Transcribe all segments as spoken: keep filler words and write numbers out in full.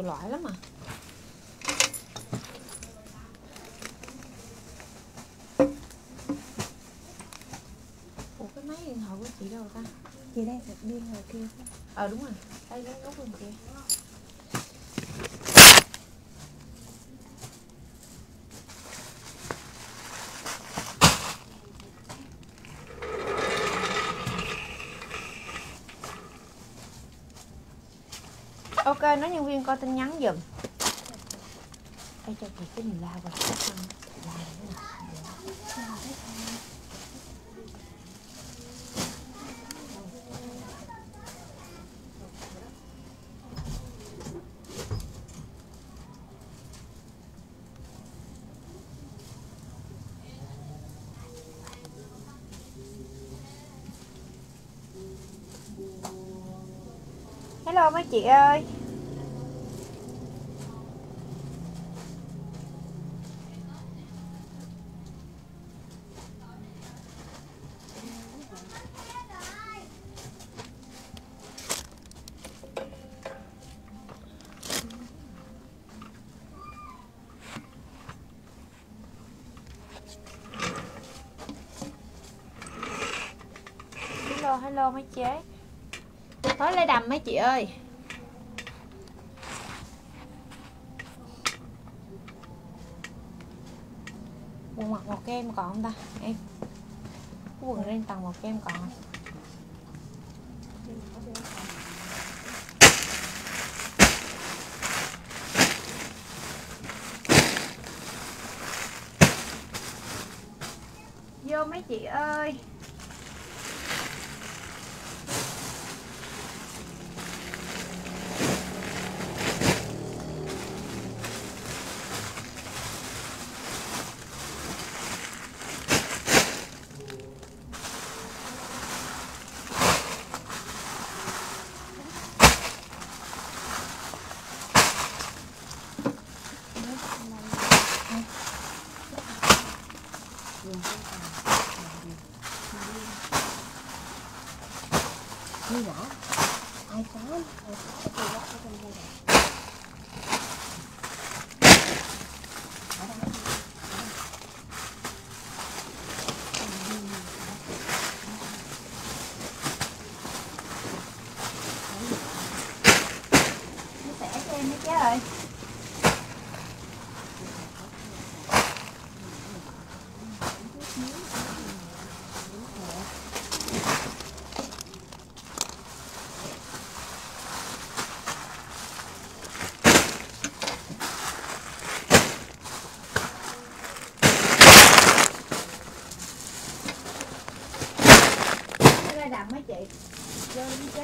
loại lắm à. Ủa cái máy điện thoại của chị đâu ta? Chị đang thật đi ngoài kia. Ờ đúng rồi, đây lấy gốc bên kia. Ok, nói nhân viên coi tin nhắn giùm. Đây cho chị cái mình lao vào cái phân. Lao nữa nè. Hello mấy chị ơi. Hello hello mấy chế. Tới lấy đầm mấy chị ơi. Quần mặc màu kem còn không ta em? Cái quần lên tầng màu kem còn không? Vô mấy chị ơi. Như nhỏ ai có ai có cái đó ở trong đây rồi. Nó sẽ cho em mấy chế ơi. Đầm mấy chị vô đi chứ.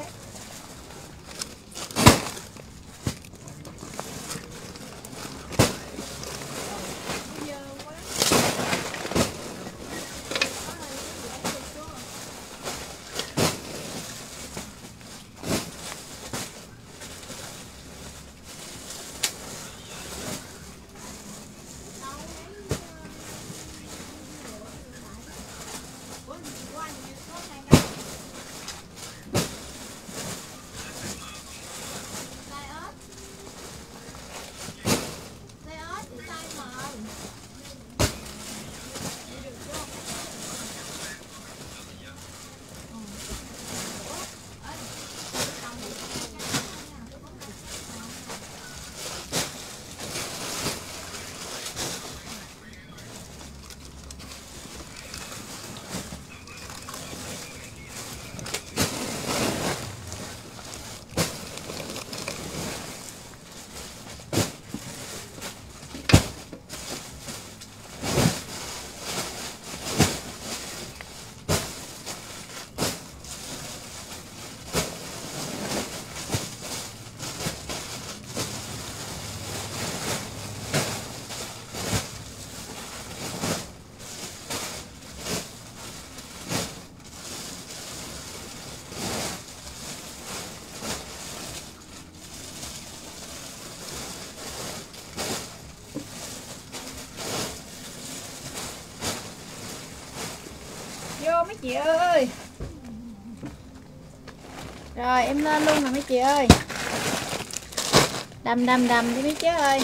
Vô mấy chị ơi. Rồi em lên luôn nè mấy chị ơi. Đầm đầm đầm đi mấy chứ ơi.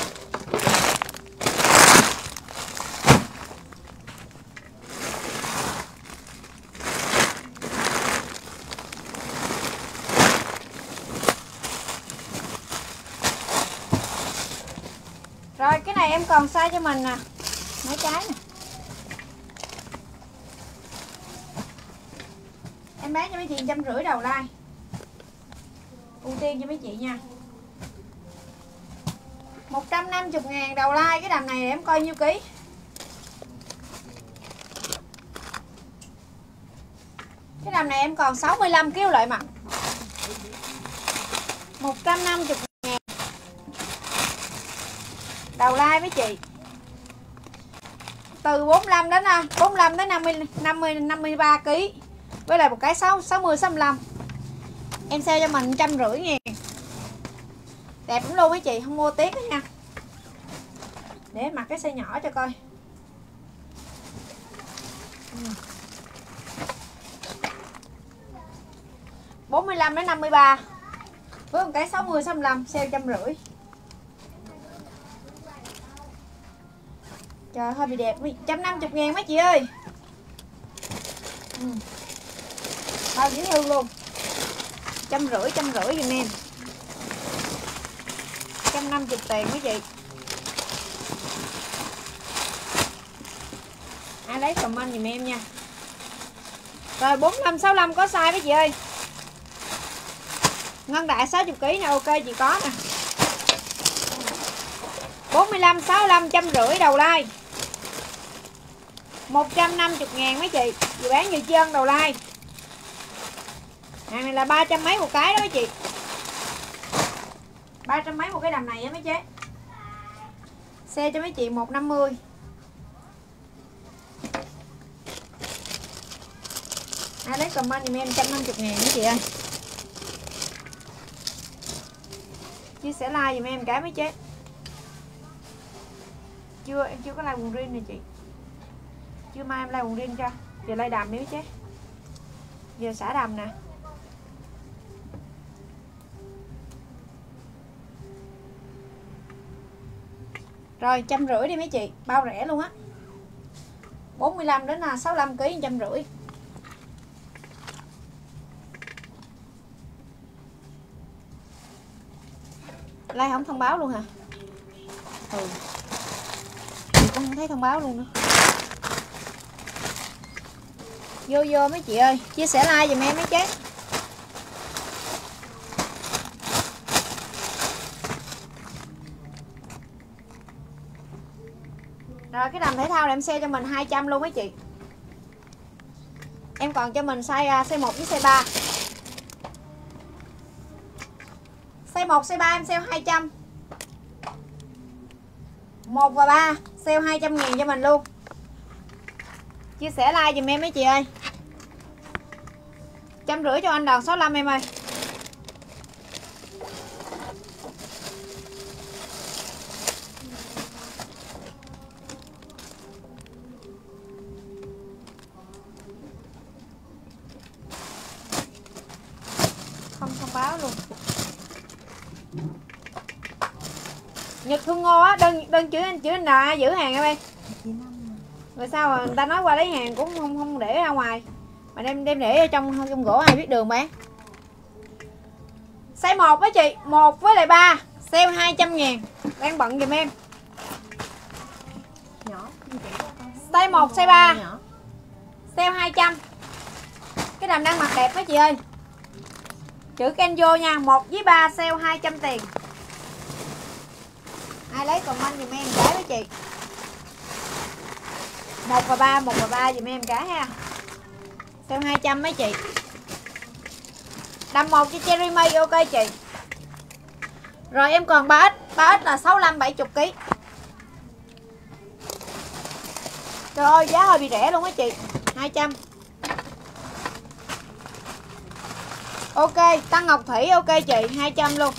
Rồi cái này em còn size cho mình nè, mấy cái nè. Em bán cho mấy chị một trăm rưỡi đầu like. Ưu tiên cho mấy chị nha. một trăm năm mươi ngàn đầu like. Cái đầm này em coi nhiêu ký. Cái đầm này em còn sáu mươi lăm ký lợi mặt. một trăm năm mươi ngàn đầu like mấy chị. Từ bốn mươi lăm đến bốn mươi lăm đến năm mươi năm mươi năm mươi ba ký. Với lại một cái sáu sáu mươi sáu mươi lăm. Em sale cho mình một trăm rưỡi ngàn. Đẹp lắm luôn mấy chị, không mua tiếc đó nha. Để mặc cái size nhỏ cho coi. bốn mươi lăm đến năm mươi ba. Với một cái sáu mươi sáu mươi lăm, sale một trăm rưỡi. Trời hơi bị đẹp, một trăm năm mươi ngàn mấy chị ơi. Ừ. Bao dễ thương luôn. Trăm rưỡi, trăm rưỡi giùm em. Trăm năm mươi tiền mấy chị. Ai lấy comment giùm em nha. Rồi bốn mươi lăm sáu mươi lăm có size mấy chị ơi. Ngân đại sáu mươi ký nè, ok chị có nè. bốn mươi lăm sáu mươi lăm, trăm rưỡi đầu like. một trăm năm mươi ngàn mấy chị. Chị bán như chân đầu like. Hàng này là ba trăm mấy một cái đó mấy chị. ba trăm mấy một cái đầm này á mấy chế. Xe cho mấy chị một trăm năm mươi. Ai lấy comment giùm em một trăm năm mươi ngàn mấy chị ơi. Chia sẻ like giùm em cái mấy chế. Chưa, em chưa có like quần riêng nè chị. Chưa mai em like quần riêng cho. Giờ like đầm đi mấy chế. Giờ xả đầm nè. Rồi trăm rưỡi đi mấy chị, bao rẻ luôn á. bốn mươi lăm đến là sáu mươi lăm ký, trăm rưỡi. Like không thông báo luôn hả? Ừ. Chị cũng không thấy thông báo luôn nữa. Vô vô mấy chị ơi, chia sẻ like giùm em mấy chế. Rồi cái đầm thể thao này em sale cho mình hai trăm luôn mấy chị. Em còn cho mình size size một với size ba. Size một size ba em sale hai trăm. một và ba sale hai trăm ngàn cho mình luôn. Chia sẻ like giùm em mấy chị ơi. Trăm rưỡi cho anh đòn sáu mươi lăm em ơi. Không thông báo luôn. Nhật Thương Ngô á, đơn đơn chữ anh chữ anh là giữ hàng em ơi. Rồi sao mà người ta nói qua lấy hàng cũng không không để ra ngoài. Mà đem đem để ở trong trong gỗ ai biết đường bán. Size một với chị, một với lại ba, sale hai trăm ngàn. Đang bận giùm em. Nhỏ. Size một, size ba. Sale hai trăm. Cái đầm đang mặc đẹp với chị ơi. Chữ Kenzo nha, một với ba sale hai trăm tiền. Ai lấy comment giùm em cái với chị. một và ba, một và ba giùm em cái ha. Sale hai trăm mấy chị. Đầm một cho Cherry May ok chị. Rồi em còn ba ích, ba ích là sáu mươi lăm bảy mươi ký. Trời ơi giá hơi bị rẻ luôn á chị. hai trăm. Ok, Tăng Ngọc Thủy ok chị, hai trăm luôn.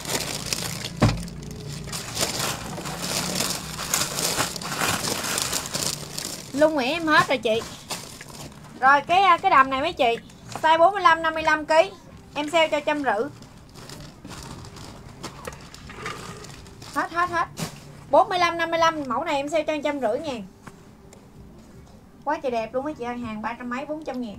Lung Nguyễn em hết rồi chị. Rồi cái cái đầm này mấy chị, size bốn mươi lăm năm mươi lăm ký, em sale cho trăm rưỡi. Hết hết hết. bốn mươi lăm năm mươi lăm, mẫu này em sale cho một trăm rưỡi ngàn. Quá trời đẹp luôn á chị ơi, hàng ba trăm mấy bốn trăm ngàn.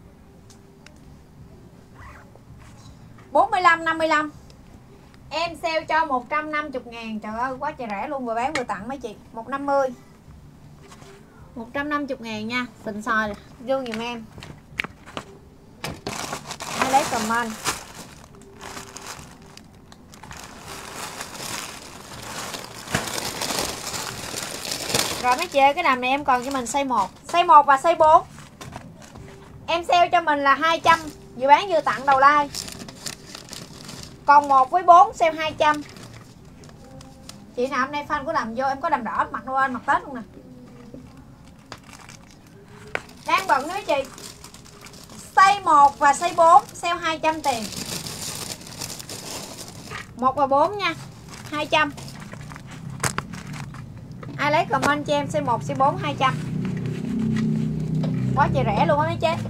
bốn mươi lăm năm mươi lăm. Em sale cho một trăm năm mươi ngàn. Trời ơi quá trời rẻ luôn, vừa bán vừa tặng mấy chị. một trăm năm mươi. một trăm năm mươi ngàn nha. Xịn sò vô giùm em. Hãy lấy comment. Rồi mấy chị ơi, cái đầm này em còn cho mình size một. Size một và size bốn. Em sale cho mình là hai trăm, vừa bán vừa tặng đầu like. Còn một với bốn sale hai trăm. Chị nào hôm nay fan của đầm vô, em có đầm đỏ mặc Noel mặc Tết luôn nè. Đang bận nữa chị. Size một và size bốn sale hai trăm tiền. một và bốn nha, hai trăm. Ai lấy comment cho em size một, size bốn hai trăm. Quá trời rẻ luôn á mấy chế.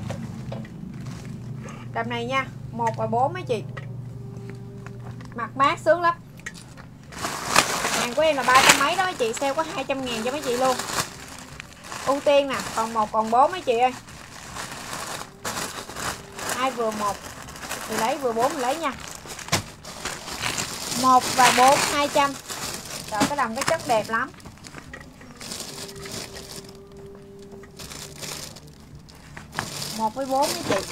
Đầm này nha, một và bốn mấy chị. Mặc mát sướng lắm. Hàng của em là ba trăm mấy đó mấy chị, sale có hai trăm ngàn cho mấy chị luôn. Ưu tiên nè, còn một còn bốn mấy chị ơi. Ai vừa một thì lấy, vừa bốn thì lấy nha. một và bốn hai trăm. Trời, cái đầm cái chất đẹp lắm. một với bốn mấy chị.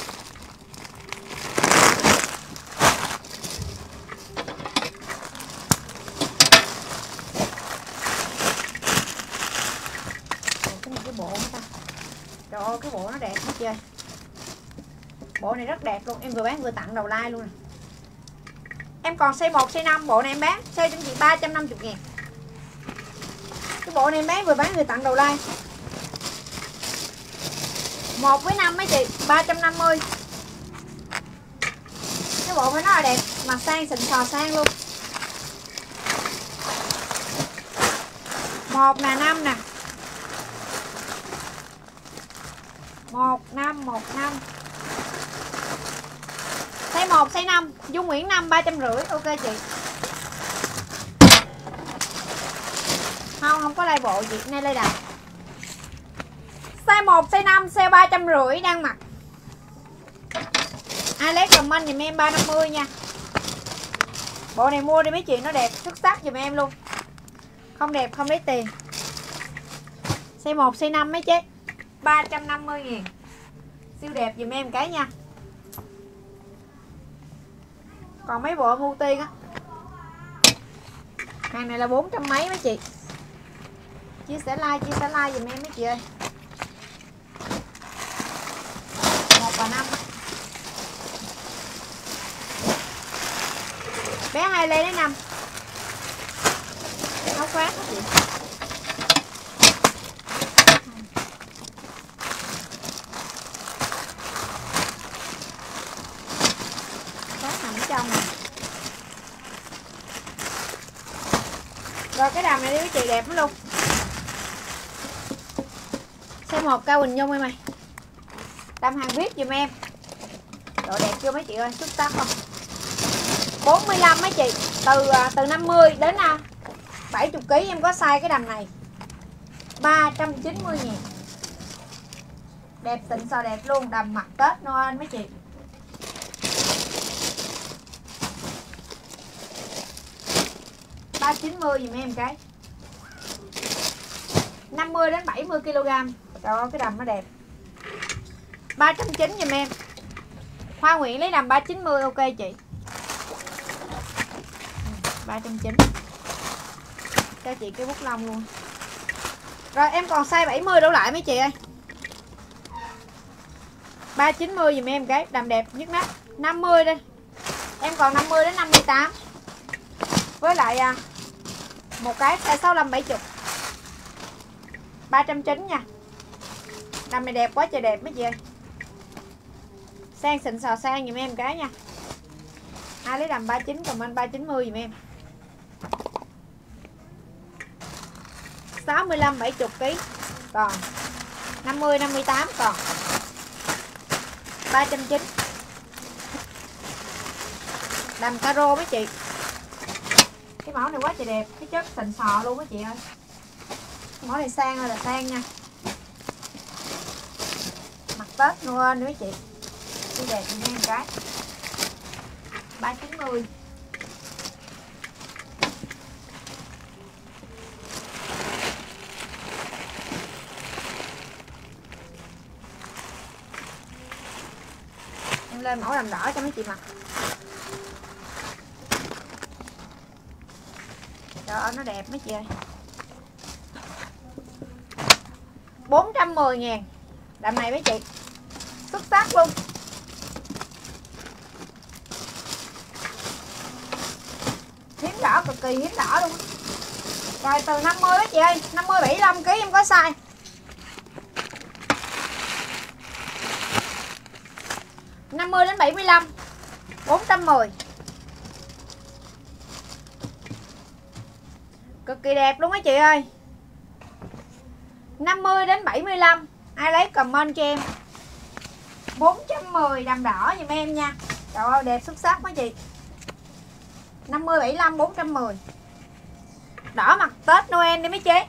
Cái bộ ta. Trời ơi cái bộ nó đẹp hết chưa. Bộ này rất đẹp luôn, em vừa bán vừa tặng đầu like luôn nè. Em còn size một, size năm, bộ này em bán sale cho chị ba trăm năm mươi ngàn. Cái bộ này em bán vừa bán vừa tặng đầu like. một với năm mấy chị, ba trăm năm mươi. Cái bộ này nó là đẹp mà sang xịn sò sang luôn. một là năm nè. một năm một năm. Size một, size năm, Dung Nguyễn năm ba trăm rưỡi. Ok chị. Không không có lai bộ chị, nay lai đầm. Size một, size năm, sale ba trăm rưỡi đang mặc. Ai lấy comment giùm em ba trăm năm mươi nha. Bộ này mua đi mấy chị, nó đẹp xuất sắc giùm em luôn. Không đẹp không lấy tiền. Size một, size năm mấy chế, ba trăm năm mươi ngàn. Siêu đẹp giùm em cái nha. Còn mấy bộ ưu tiên á, hàng này là bốn trăm mấy mấy chị. Chia sẻ like, chia sẻ like giùm em mấy chị ơi. một và năm. Bé hai lê đến năm. Áo khoác đó chị. Khoác nằm ở trong này. Rồi cái đầm này đi mấy chị đẹp lắm luôn. Size một Cao Quỳnh Nhung em ơi. Đầm hàng viết giùm em. Độ đẹp chưa mấy chị ơi, xuất sắc không? bốn mươi lăm mấy chị, từ từ năm mươi đến bảy mươi ký em có size cái đầm này. ba trăm chín mươi ngàn. Đẹp xịn sò đẹp luôn, đầm mặc Tết Noel mấy chị. ba trăm chín mươi dùm em cái. năm mươi đến bảy mươi ki lô gam. Trời ơi cái đầm nó đẹp. ba trăm chín mươi giùm em. Hoa Nguyễn lấy đầm ba trăm chín mươi ok chị. ba trăm chín mươi. Cho chị cái bút lông luôn. Rồi em còn size bảy mươi đổ lại mấy chị ơi. ba trăm chín mươi dùm em cái, đầm đẹp nhất nắp. năm mươi đi. Em còn năm mươi đến năm mươi tám. Với lại à, một cái size sáu mươi lăm bảy mươi. ba trăm chín mươi nha. Đầm này đẹp quá trời đẹp mấy chị ơi. Sang xịn sò sang dùm em cái nha. Ai lấy đầm ba mươi chín comment ba trăm chín mươi dùm em. sáu mươi lăm bảy mươi ký còn. năm mươi năm mươi tám còn. ba trăm chín mươi. Đầm caro mấy chị. Cái mẫu này quá trời đẹp, cái chất xịn sò luôn á chị ơi. Mẫu này sang ơi là sang nha. Mặt Tết Noel nữa chị. Cái đẹp chị nghe một cái. ba chín mươi. Em lên mẫu đầm đỏ cho mấy chị mặc. Trời ơi nó đẹp mấy chị ơi. bốn trăm mười ngàn. Đầm này mấy chị. Xuất sắc luôn. Hiếm đỏ, cực kỳ hiếm đỏ luôn. Rồi từ năm mươi mấy chị ơi, năm mươi bảy mươi lăm ký em có size. năm mươi đến bảy mươi lăm. bốn trăm mười. Cực kỳ đẹp luôn mấy chị ơi. năm mươi đến bảy mươi lăm. Ai lấy comment cho em. bốn trăm mười đầm đỏ giùm em nha. Trời ơi đẹp xuất sắc mấy chị. năm mươi bảy mươi lăm bốn trăm mười. Đỏ mặt Tết Noel đi mấy chị.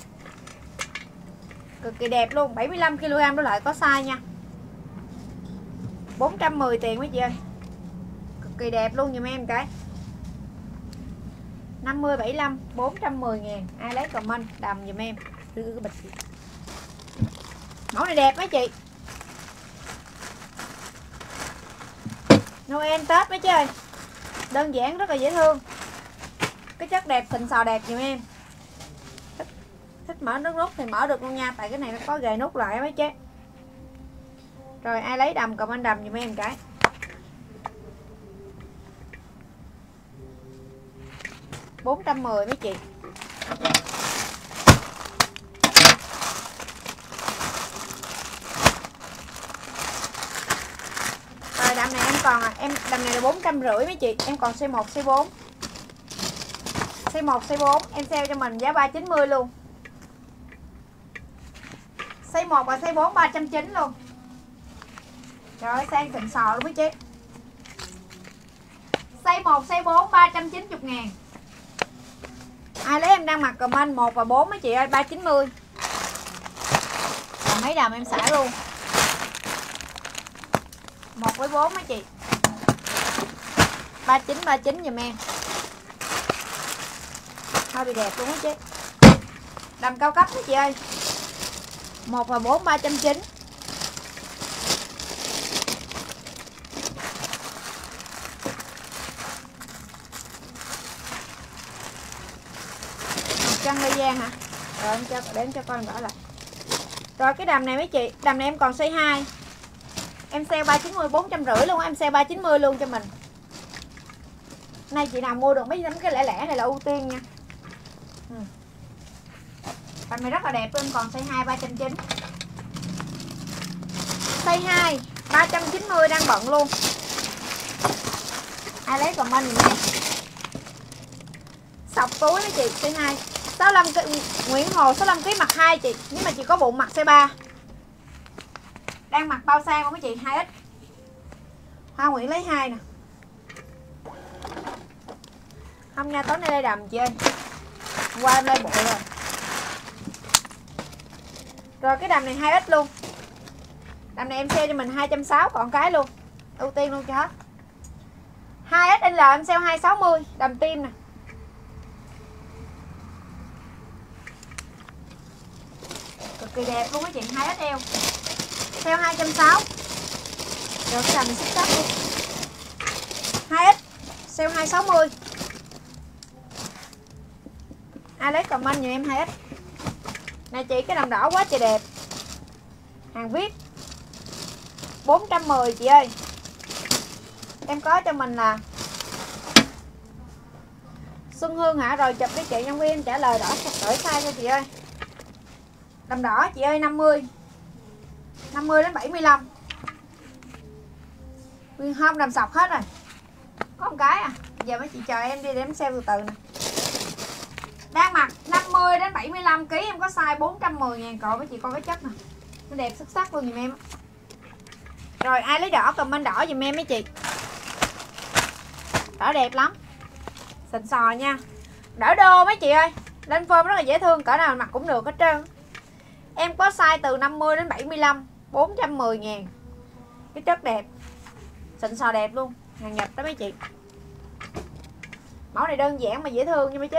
Cực kỳ đẹp luôn, bảy mươi lăm ki lô gam đó lại có size nha. bốn trăm mười tiền mấy chị ơi. Cực kỳ đẹp luôn giùm em cái. năm mươi bảy mươi lăm bốn trăm mười ngàn. Ai lấy comment đầm giùm em. Đưa cái bịch. Mẫu này đẹp mấy chị. Noel Tết mấy chị ơi. Đơn giản rất là dễ thương. Cái chất đẹp xịn sò đẹp giùm em. Thích, thích mở nước nút thì mở được luôn nha. Tại cái này nó có gài nút lại mấy chị. Rồi ai lấy đầm comment đầm giùm em cái. bốn trăm mười mấy chị. Rồi đầm này em còn à, em đầm này là bốn trăm rưỡi mấy chị, em còn size một size bốn. Size một size bốn em sale cho mình giá ba trăm chín mươi luôn. Size một và size bốn ba trăm chín mươi luôn. Trời ơi sang xịn sò luôn mấy chị. Size một size bốn ba trăm chín mươi ngàn. Ai lấy em đang mặc comment một và bốn mấy chị ơi, ba trăm chín mươi. Còn mấy đầm em xả luôn. một với bốn mấy chị. ba chín ba chín giùm em. Hơi bị đẹp luôn á chứ. Đầm cao cấp mấy chị ơi. một và bốn ba trăm chín mươi. Chân lê giang hả? Rồi em cho để em cho con đỡ lại. Rồi cái đầm này mấy chị, đầm này em còn size hai. Em sale ba trăm chín mươi bốn trăm rưỡi luôn, em sale ba trăm chín mươi luôn cho mình. Nay chị nào mua được mấy cái lẻ lẻ này là ưu tiên nha. Ừ. Đầm này rất là đẹp luôn, còn size hai ba trăm chín mươi. Size hai ba trăm chín mươi đang bận luôn. Ai lấy comment mình nha. Sọc túi mấy chị, size hai. sáu mươi lăm Nguyễn Hồ sáu mươi lăm ki lô gam mặc hai chị, nếu mà chị có bụng mặc size ba. Đang mặc bao sang không mấy chị, hai x. Hoa Nguyễn lấy hai nè. Không nha, tối nay đây đầm chị ơi. Hôm qua em lên bụi rồi. Rồi cái đầm này hai x luôn. Đầm này em sale cho mình hai trăm sáu mươi còn cái luôn. Ưu tiên luôn cho hết. hai ích L em sale hai trăm sáu mươi, đầm tim nè. Cực kỳ đẹp luôn á chị, hai ích eo. Sale hai trăm sáu mươi. Rồi cái đầm xuất sắc luôn. hai ích sale hai trăm sáu mươi. Ai lấy comment giùm em hai ích. Nè chị, cái đầm đỏ quá trời đẹp. Hàng viết. bốn trăm mười chị ơi. Em có cho mình là Xuân Hương hả? Rồi chụp với chị nhân viên trả lời đỏ đổi size cho chị ơi. Đầm đỏ chị ơi, năm mươi. năm mươi đến bảy mươi lăm. Nguyên hôm đầm sọc hết rồi. Có một cái à. Giờ mấy chị chờ em đi để em sale từ từ nè. Đang mặc năm mươi đến bảy mươi lăm ký, em có size bốn trăm mười ngàn cậu mấy chị coi cái chất nè. Nó đẹp xuất sắc luôn giùm em. Rồi ai lấy đỏ comment đỏ giùm em mấy chị. Đỏ đẹp lắm. Xịn sò nha. Đỡ đô mấy chị ơi. Lên form rất là dễ thương, cỡ nào mặc cũng được hết trơn. Em có size từ năm mươi đến bảy mươi lăm, bốn trăm mười ngàn. Cái chất đẹp, xịn sò đẹp luôn, hàng nhập đó mấy chị. Mẫu này đơn giản mà dễ thương nha mấy chị.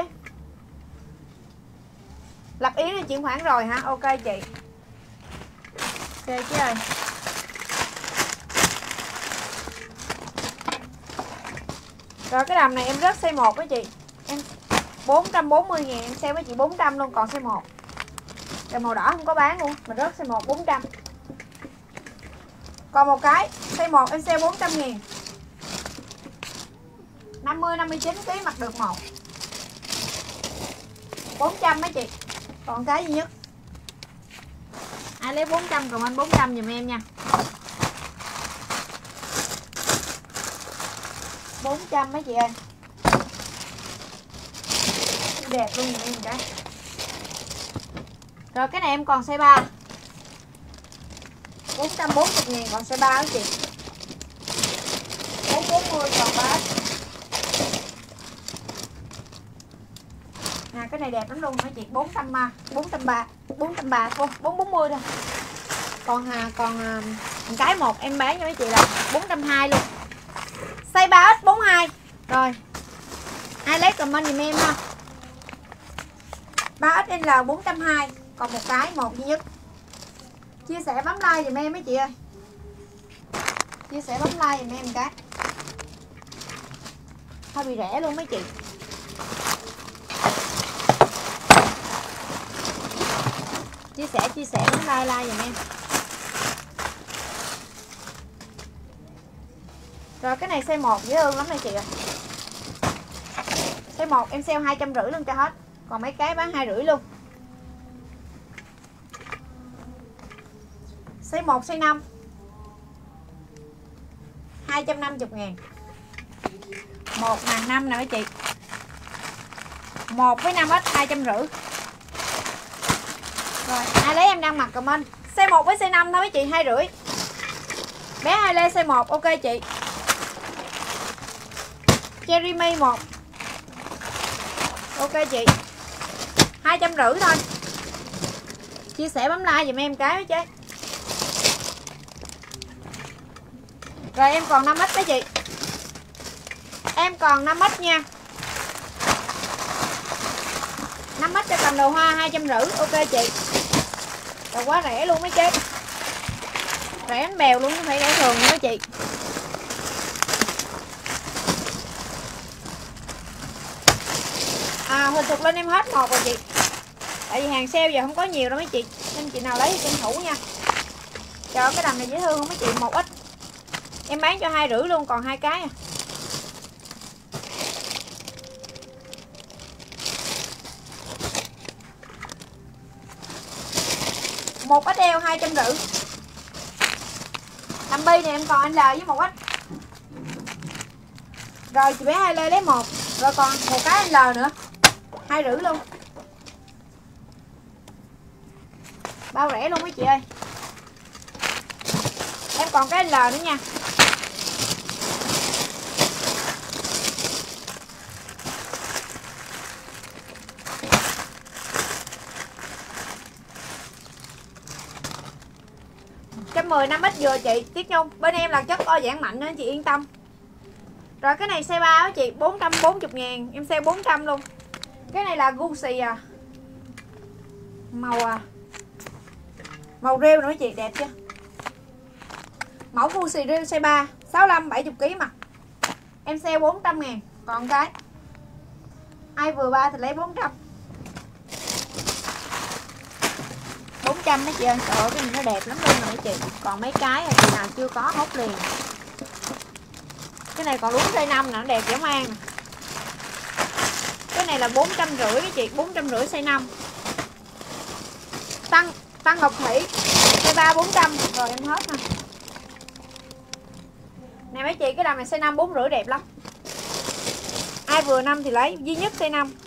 Lập Yến là chuyển khoản rồi hả? Ok chị. Ok chị ơi. Rồi cái đầm này em rớt size một với chị. Em bốn trăm bốn mươi ngàn, em sale với chị bốn trăm luôn, còn size một. Rồi màu đỏ không có bán luôn, mà rớt size một bốn trăm. Còn một cái size một em sale bốn trăm ngàn. năm mươi năm mươi chín ký mặc được một. bốn trăm mấy chị. Còn cái duy nhất. Ai lấy bốn trăm còn anh bốn trăm giùm em nha. bốn trăm mấy chị ơi. Đẹp luôn giùm em cái. Rồi cái này em còn size ba. bốn trăm bốn mươi ngàn còn size ba đó chị. bốn trăm bốn mươi còn ba. À, cái này đẹp lắm luôn mấy chị. bốn trăm ba, bốn trăm ba, bốn trăm ba thôi, bốn trăm bốn mươi thôi. Còn à, còn à, cái một em bán cho mấy chị là bốn trăm hai mươi luôn. Size ba ích bốn mươi hai. Rồi. Ai lấy comment giùm em ha. ba ích en lờ bốn trăm hai mươi, còn một cái một duy nhất. Chia sẻ bấm like giùm em mấy chị ơi. Chia sẻ bấm like giùm em cái. Hơi bị rẻ luôn mấy chị. Chia sẻ chia sẻ bấm like like giùm em. Rồi cái này size một dễ thương lắm này chị ạ. Size một em sale hai trăm rưỡi luôn cho hết. Còn mấy cái bán hai rưỡi luôn. Size một size năm hai trăm năm mươi ngàn. một ngàn năm nè mấy chị. một với năm ít hai trăm rưỡi. Rồi, ai lấy em đang mặc comment. Size một với size năm thôi mấy chị, hai rưỡi. Bé hai lê size một ok chị. Cherry May một. Ok chị. hai trăm rưỡi thôi. Chia sẻ bấm like giùm em cái chứ. Rồi em còn năm ít đó chị. Em còn năm ít nha. năm ít cho cầm đồ hoa hai trăm rưỡi ok chị. Đồ quá rẻ luôn mấy chị. Rẻ bánh bèo luôn, không phải rẻ thường nữa mấy chị. À Huỳnh Thục Linh em hết một rồi chị. Tại vì hàng sale giờ không có nhiều đâu mấy chị. Nên chị nào lấy thì tranh thủ nha. Cho cái đầm này dễ thương không mấy chị, một ít. Em bán cho hai rưỡi luôn, còn hai cái à. Một ít eo hai trăm rưỡi. Đầm bi này em còn anh L với một ít. Rồi chị bé hai lê lấy một. Rồi còn một cái anh L nữa. Hai rưỡi luôn. Bao rẻ luôn mấy chị ơi. Em còn cái L nữa nha. một trăm mười năm ít vừa chị. Tiết Nhung. Bên em là chất o giãn mạnh nên chị yên tâm. Rồi cái này size ba đó chị. bốn trăm bốn mươi ngàn. Em sale bốn trăm luôn. Cái này là Gucci à. Màu à. Màu rêu nữa chị. Đẹp chưa. Mẫu Gucci rêu size ba. sáu mươi lăm bảy mươi ký mặt. Em sale bốn trăm ngàn. Còn cái ai vừa ba thì lấy bốn trăm. bốn trăm mấy chị ơi. Trời ơi cái này nó đẹp lắm luôn rồi mấy chị. Còn mấy cái này chị nào chưa có hốt liền. Cái này còn đúng size năm nè, nó đẹp dễ mang. Cái này là bốn trăm rưỡi mấy chị, bốn trăm rưỡi size năm. Tăng Tăng Ngọc Thủy size ba bốn trăm. Rồi em hết nè. Nè mấy chị, cái đầm này size năm bốn rưỡi đẹp lắm. Ai vừa năm thì lấy, duy nhất size năm.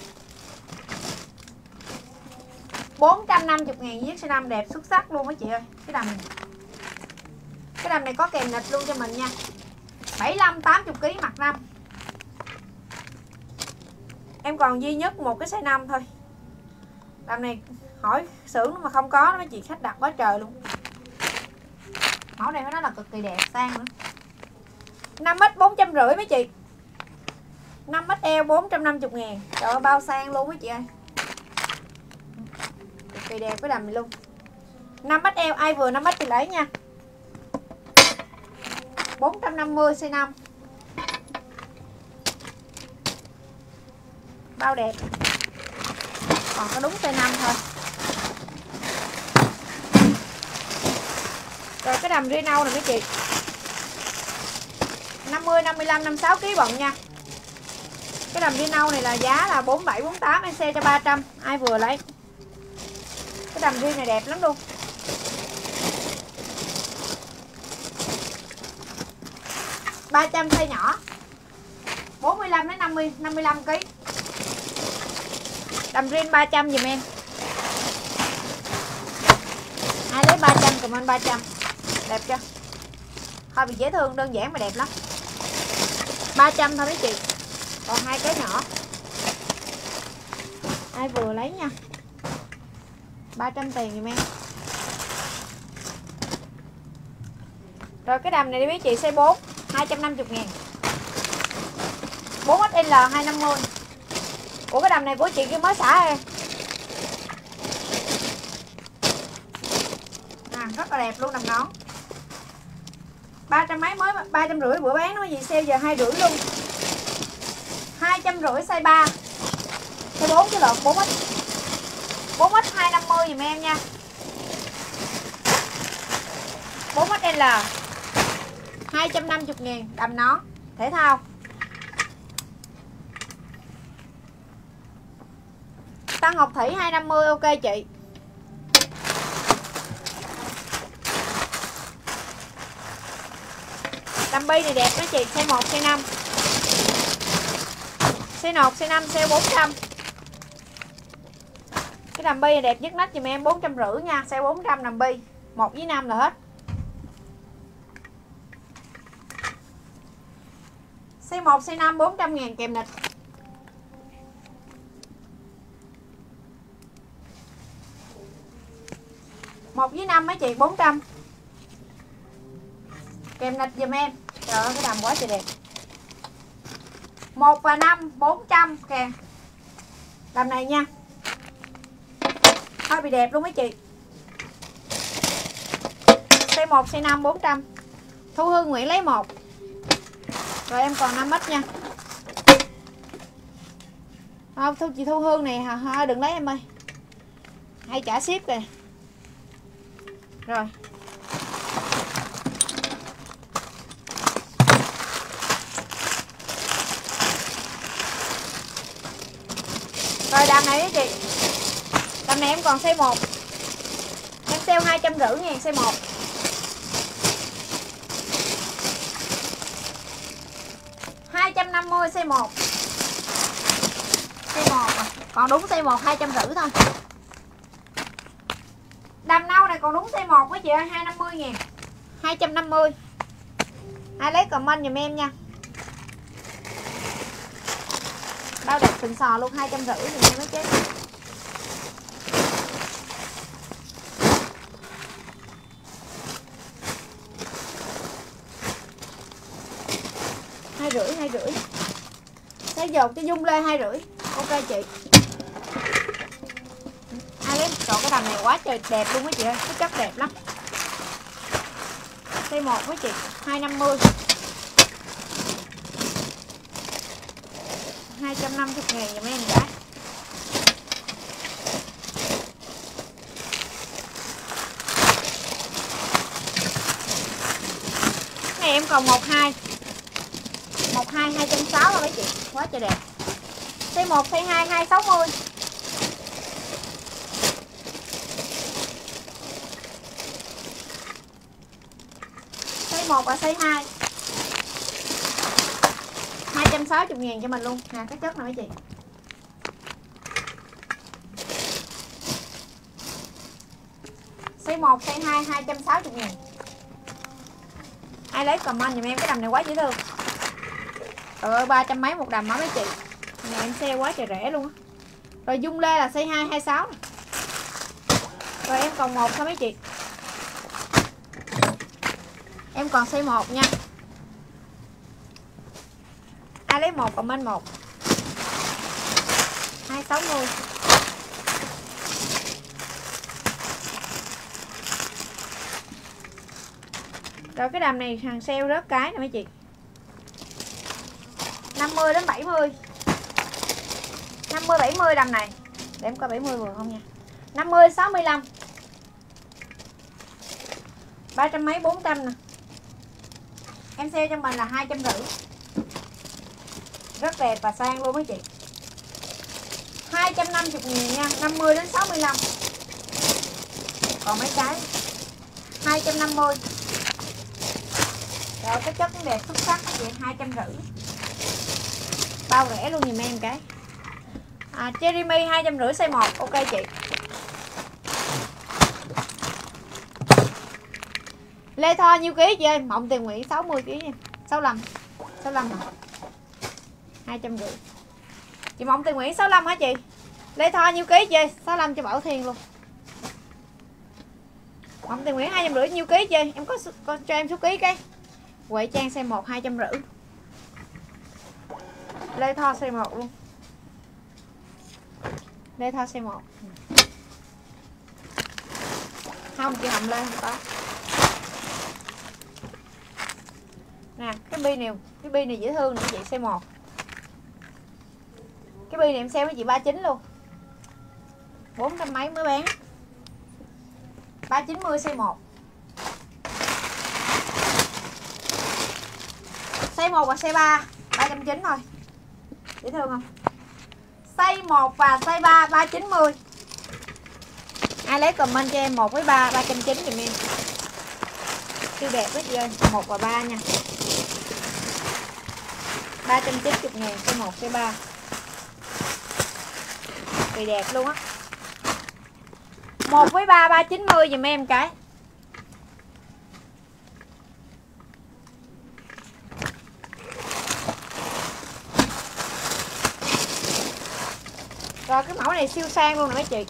bốn trăm năm mươi ngàn duy nhất size năm, đẹp xuất sắc luôn mấy chị ơi. Cái đầm này. Cái đầm này có kèm nịch luôn cho mình nha. bảy mươi lăm tám mươi ký mặt năm. Em còn duy nhất một cái size năm thôi. Đầm này hỏi xưởng mà không có, mấy chị khách đặt quá trời luôn. Mẫu này nó là cực kỳ đẹp, sang nữa. năm mét bốn trăm rưỡi mấy chị. năm mét eo bốn trăm năm mươi ngàn. Trời ơi, bao sang luôn mấy chị ơi. Cực kỳ đẹp cái đầm này luôn. năm mét eo, ai vừa năm mét thì lấy nha. bốn trăm năm mươi size năm. Bao đẹp. Còn có đúng size năm thôi. Rồi cái đầm Reno này mấy chị. năm mươi, năm mươi lăm, năm mươi sáu ký bận nha. Cái đầm Reno này là giá là bốn mươi bảy, bốn mươi tám, em xe cho ba trăm. Ai vừa lấy. Cái đầm riêng này đẹp lắm luôn. ba trăm size nhỏ. bốn mươi lăm đến năm mươi, năm mươi lăm ký. Đầm riêng ba trăm giùm em. Ai lấy ba trăm comment ba trăm. Đẹp chưa? Thôi bị dễ thương, đơn giản mà đẹp lắm. ba trăm thôi mấy chị. Còn hai cái nhỏ. Ai vừa lấy nha. ba trăm tiền giùm em. Rồi cái đầm này đi mấy chị, size bốn, hai trăm năm mươi ngàn. bốn ích lờ hai trăm năm mươi. Ủa cái đầm này của chị kia mới xả em. À, rất là đẹp luôn đầm nón. ba trăm mấy mới, ba trăm rưỡi bữa bán nó gì sale giờ hai rưỡi luôn. hai trăm rưỡi size ba. Size bốn chứ lộn, bốn ích. bốn ích hai trăm năm mươi giùm em nha. bốn ích lờ hai trăm năm mươi ngàn đầm nón thể thao. Tăng Ngọc Thủy hai trăm năm mươi ok chị. Đầm bi này đẹp đó chị, size một, size năm. Size một, size năm, size bốn trăm. Cái đầm bi này đẹp nhất nách giùm em bốn trăm rưỡi nha, size bốn trăm đầm bi. một với năm là hết. Size một, size năm bốn trăm ngàn kèm nịch. một với năm mấy chị bốn trăm. Kèm nịch giùm em. Trời ơi cái đầm quá trời đẹp. một và năm bốn trăm kèm. Đầm này nha. Hơi bị đẹp luôn mấy chị. Size một, size năm bốn trăm. Thu Hương Nguyễn lấy một. Rồi em còn năm ích nha. Không, Thu, chị Thu Hương này hả, đừng lấy em ơi. Hay trả ship kìa. Rồi. Rồi đầm này đó chị. Đầm này em còn size một. Em sale hai trăm rưỡi ngàn size một. hai trăm năm mươi size một. Size một à. Còn đúng size một hai trăm rưỡi thôi. Đầm nâu này còn đúng size một với chị ơi, hai trăm năm mươi ngàn. hai trăm năm mươi. Ai lấy comment giùm em nha. Bao đẹp sừng sò luôn, hai trăm rưỡi giùm em mới chết. Hai rưỡi, hai rưỡi. Cái dột cái dung lê hai rưỡi. Ok chị. Ai lấy chọn cái đầm này quá trời đẹp luôn mấy chị ơi, cái chất đẹp lắm. Size một với chị, hai trăm năm mươi. hai trăm năm mươi ngàn giùm em gái. Này em còn một hai. một hai hai trăm sáu mươi thôi mấy chị, quá trời đẹp. Size một, size hai hai trăm sáu mươi. Size một và size hai hai trăm sáu mươi ngàn cho mình luôn. Nè cái chất này mấy chị. Size một, size hai hai trăm sáu mươi ngàn. Ai lấy comment giùm em, cái đầm này quá dễ thương. Trời ơi ba trăm mấy một đầm đó mấy chị. Nhà em sale quá trời rẻ luôn á. Rồi dung lê là size hai, hai mươi sáu. Rồi em còn một thôi mấy chị. Em còn size một nha. Ai lấy một comment một. hai sáu mươi. Rồi cái đầm này hàng sale rớt cái nè mấy chị. năm mươi đến bảy mươi. năm mươi bảy mươi đầm này. Để em coi bảy mươi vừa không nha. năm mươi sáu mươi lăm. ba trăm mấy bốn trăm nè. Em sale cho mình là hai trăm rưỡi. Rất đẹp và sang luôn mấy chị. hai trăm năm mươi nghìn nha, năm mươi đến sáu mươi lăm. Còn mấy cái hai trăm năm mươi. Rồi cái chất cũng đẹp xuất sắc vậy, hai trăm rưỡi. Bao rẻ luôn giùm em cái. À, Cherry Mi hai trăm rưỡi size một, ok chị. Lê Tho nhiêu ký chị ơi? Mộng Tiền Nguyễn sáu mươi ký nha. sáu mươi lăm. sáu mươi lăm hả? hai trăm rưỡi. Chị Mộng Tiền Nguyễn sáu mươi lăm hả chị? Lê Tho nhiêu ký chị ơi? sáu mươi lăm cho Bảo Thiên luôn. Mộng Tiền Nguyễn hai trăm rưỡi nhiêu ký chị ơi? Em có, có cho em số ký cái. Huệ Trang size một hai trăm rưỡi. Lê Tho size một luôn. Lê Tho size một. Không, chị Hồng Lê không có. Nè, cái bi này, cái bi này dễ thương nữa chị, size một. Cái bi này em sale với chị ba mươi chín luôn. bốn trăm mấy mới bán. ba chín mươi size một. Size một và size ba ba trăm chín mươi thôi. Dễ thương không? Size một và size ba ba chín mươi. Ai lấy comment cho em một với ba ba trăm chín mươi giùm em. Siêu đẹp quá chị ơi, một và ba nha. ba trăm chín mươi ngàn size một size ba. Thì đẹp luôn á. một với ba ba chín mươi giùm em cái. Rồi cái mẫu này siêu sang luôn nè mấy chị.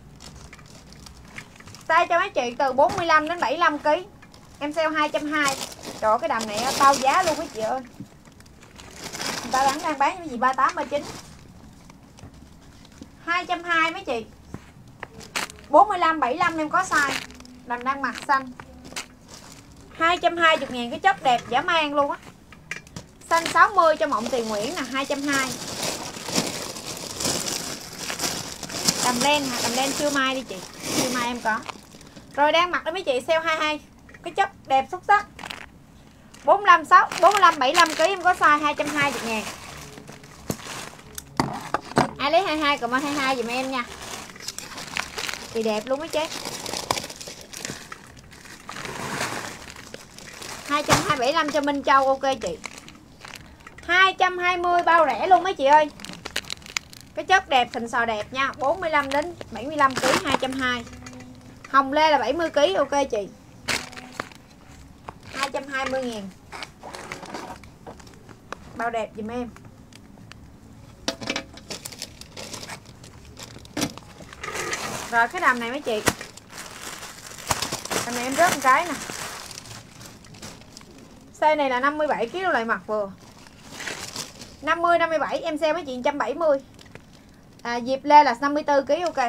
Size cho mấy chị từ bốn mươi lăm đến bảy mươi lăm ký. Em sale hai trăm hai mươi. Trời ơi, cái đầm này bao giá luôn mấy chị ơi. Người ta đang đang bán cái gì ba tám ba chín. hai trăm hai mươi mấy chị. bốn mươi lăm bảy mươi lăm em có size. Đầm đang mặt xanh. hai trăm hai mươi ngàn cái chất đẹp dã man luôn á. Xanh sáu mươi cho Mộng Tiền Nguyễn là hai trăm hai mươi. Đầm len hả? Đầm len siêu mai đi chị. Siêu mai em có. Rồi đang mặc đó mấy chị, sale hai mươi hai. Cái chất đẹp xuất sắc. bốn mươi lăm sáu bốn mươi lăm bảy mươi lăm ký em có size hai trăm hai mươi ngàn. Ai lấy hai mươi hai comment hai mươi hai giùm em nha. Thì đẹp luôn mấy chế. hai trăm hai mươi bảy lăm cho Minh Châu, ok chị. hai trăm hai mươi bao rẻ luôn mấy chị ơi. Cái chất đẹp, thịnh sò đẹp nha. bốn mươi lăm đến bảy mươi lăm ký hai trăm hai mươi. Hồng Lê là bảy mươi ký, ok chị. hai trăm hai mươi ngàn. Bao đẹp giùm em. Rồi cái đầm này mấy chị. Đầm này em rớt một cái nè. Size này là năm mươi bảy ký lại mặt vừa. năm mươi năm mươi bảy em sale mấy chị một trăm bảy mươi. À, Diệp Lê là năm mươi tư ký, ok.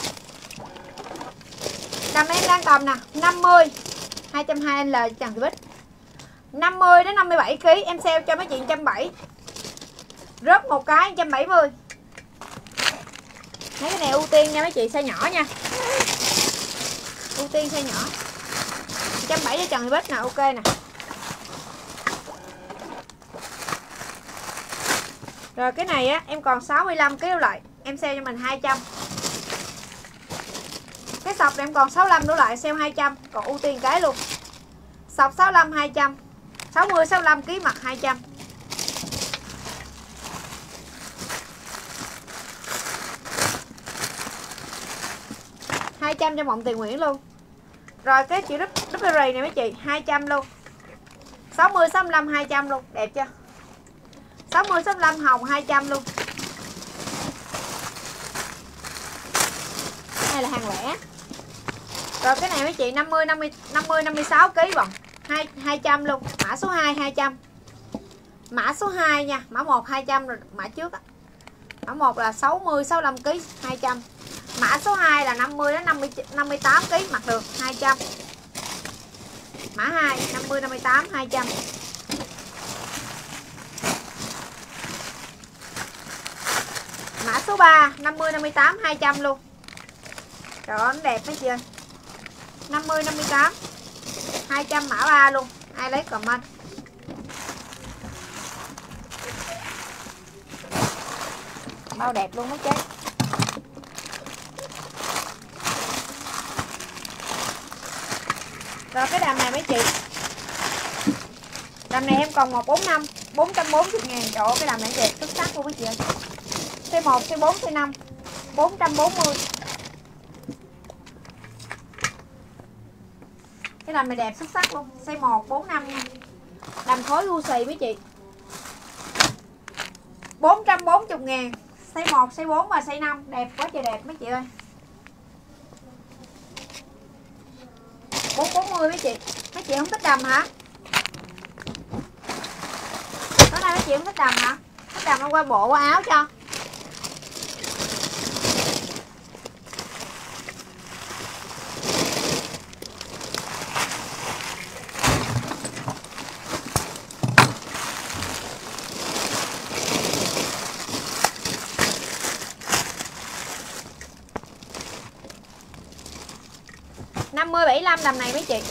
Đầm em đang cầm nè, năm mươi hai trăm hai mươi L Trần Thị Bích. năm mươi đến năm mươi bảy ký em sale cho mấy chị một trăm bảy mươi. Rớt một cái một trăm bảy mươi. Mấy cái này ưu tiên nha mấy chị, size nhỏ nha. Ưu tiên size nhỏ. một trăm bảy mươi cho Trần Thị Bích nè, ok nè. Rồi cái này á em còn sáu mươi lăm ký lại, em sale cho mình hai trăm. Cái sọc này em còn sáu mươi lăm đổ lại, sale hai trăm, còn ưu tiên cái luôn. Sọc sáu mươi lăm hai trăm. sáu mươi sáu mươi lăm ký mặt hai trăm. hai trăm cho Mộng Tiền Nguyễn luôn. Rồi cái chữ double này mấy chị, hai trăm luôn. sáu mươi sáu mươi lăm hai trăm luôn, đẹp chưa? sáu mươi sáu mươi lăm hồng hai trăm luôn. này là hàng lẻ. Rồi cái này mấy chị năm mươi năm mươi năm mươi năm mươi sáu ký bằng hai hai trăm luôn. Mã số hai hai trăm. Mã số hai nha, mã một hai trăm rồi, mã trước á. Mã một là sáu mươi sáu mươi lăm ký hai trăm. Mã số hai là năm mươi đến năm mươi năm mươi tám ký mặc được hai trăm. Mã hai năm mươi năm mươi tám hai trăm. Mã số ba năm mươi năm mươi tám hai trăm luôn. Trời ơi, nó đẹp mấy chị ơi. năm mươi năm mươi tám hai trăm mã ba luôn. Ai lấy comment. Bao đẹp luôn mấy chế. Rồi cái đầm này mấy chị. Đầm này em còn một bốn năm bốn trăm bốn mươi ngàn. Trời ơi, cái đầm này đẹp xuất sắc luôn mấy chị ơi. Size một, size bốn, size năm bốn trăm bốn mươi. Cái đầm này đẹp xuất sắc luôn. Size một, bốn, năm nha. Đầm khối Gucci mấy chị. bốn trăm bốn mươi ngàn. Size một, size bốn và size năm. Đẹp quá trời đẹp mấy chị ơi. bốn trăm bốn mươi mấy chị. Mấy chị không thích đầm hả? Tối nay mấy chị không thích đầm hả? Thích đầm nó qua bộ qua áo cho. năm mươi bảy mươi lăm đầm này mấy chị.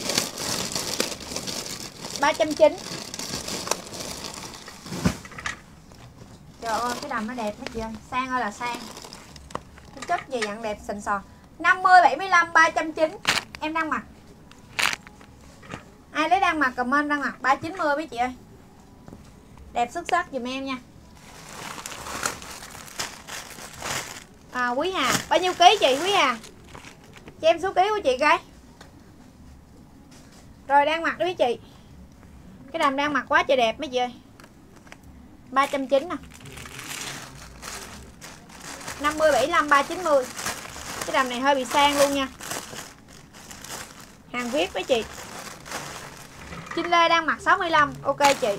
ba trăm chín mươi. Trời ơi cái đầm nó đẹp mấy chị ơi. Sang ơi là sang. Cái chất gì dạng đẹp xịn sò. năm mươi bảy mươi lăm ba trăm chín mươi. Em đang mặc. Ai lấy đang mặc comment đang mặc ba trăm chín mươi mấy chị ơi. Đẹp xuất sắc giùm em nha. À, Quý Hà bao nhiêu ký chị Quý Hà? Cho em số ký của chị coi. Rồi đang mặc đó mấy chị. Cái đầm đang mặc quá trời đẹp mấy chị ơi. ba trăm chín mươi nè. năm mươi bảy mươi lăm ba trăm chín mươi. Cái đầm này hơi bị sang luôn nha. Hàng viết mấy chị. Trinh Lê đang mặc sáu mươi lăm. Ok chị.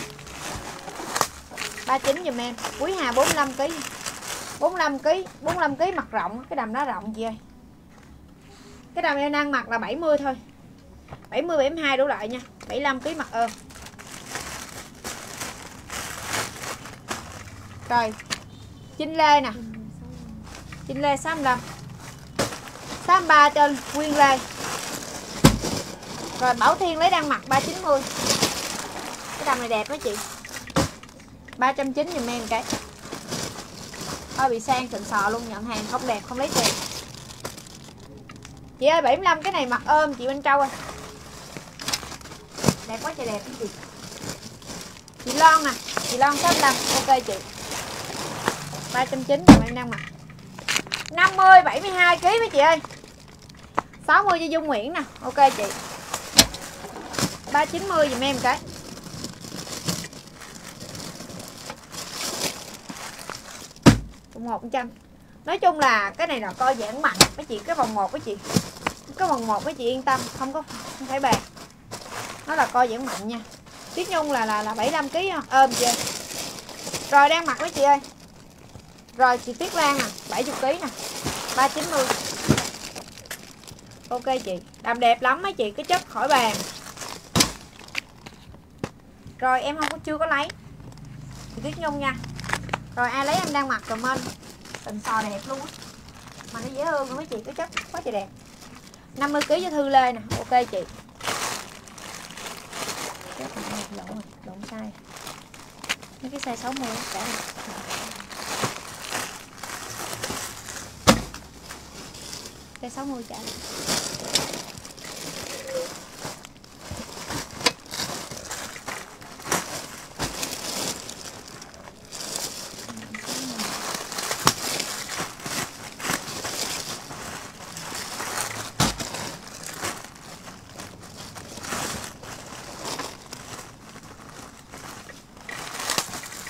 ba mươi chín giùm em. Quý Hà bốn mươi lăm ký. bốn mươi lăm ký, bốn mươi lăm ký mặt rộng, cái đầm đó rộng chị ơi. Cái đầm em đang mặc là bảy mươi thôi. bảy mươi bảy mươi hai đủ lại nha. bảy mươi lăm ký mặt ôm. Rồi. Trinh Lê nè. Trinh Lê sáu mươi lăm. sáu mươi ba cho Nguyên Lê. Rồi Bảo Thiên lấy đang mặc ba trăm chín mươi. Cái đầm này đẹp đó chị. ba trăm chín mươi giùm em cái. Hơi bị sang xịn sò luôn, nhận hàng không đẹp không lấy tiền. Chị ơi bảy mươi lăm cái này mặc ôm chị Bên Trâu ơi. Đẹp quá trời đẹp chị. Chị Loan nè, chị Loan sáu mươi lăm. Ok chị. ba trăm chín mươi em đang mặc. năm mươi bảy mươi hai ký mấy chị ơi. sáu mươi cho Dung Nguyễn nè. Ok chị. ba trăm chín mươi giùm em cái. một trăm. Nói chung là cái này là coi giãn mạnh mấy chị. Cái vòng một mấy chị. Cái vòng một mấy chị yên tâm. Không có không phải bàn. Nó là coi giãn mạnh nha. Tiết Nhung là là, là bảy mươi lăm ký ôm chưa. Rồi đang mặc mấy chị ơi. Rồi chị Tuyết Lan nè. bảy mươi ký nè. ba trăm chín mươi. Ok chị. Đầm đẹp lắm mấy chị. Cái chất khỏi bàn. Rồi em không có chưa có lấy. Chị Tuyết Nhung nha. Rồi ai lấy em đang mặc comment. Tình sò đẹp luôn á. Mà nó dễ thương mấy chị. Cái chất quá trời đẹp. năm mươi ký cho Thư Lê nè. Ok chị. Lộn rồi, lộn sai. Mấy cái size sáu mươi cả này. Size sáu mươi trả.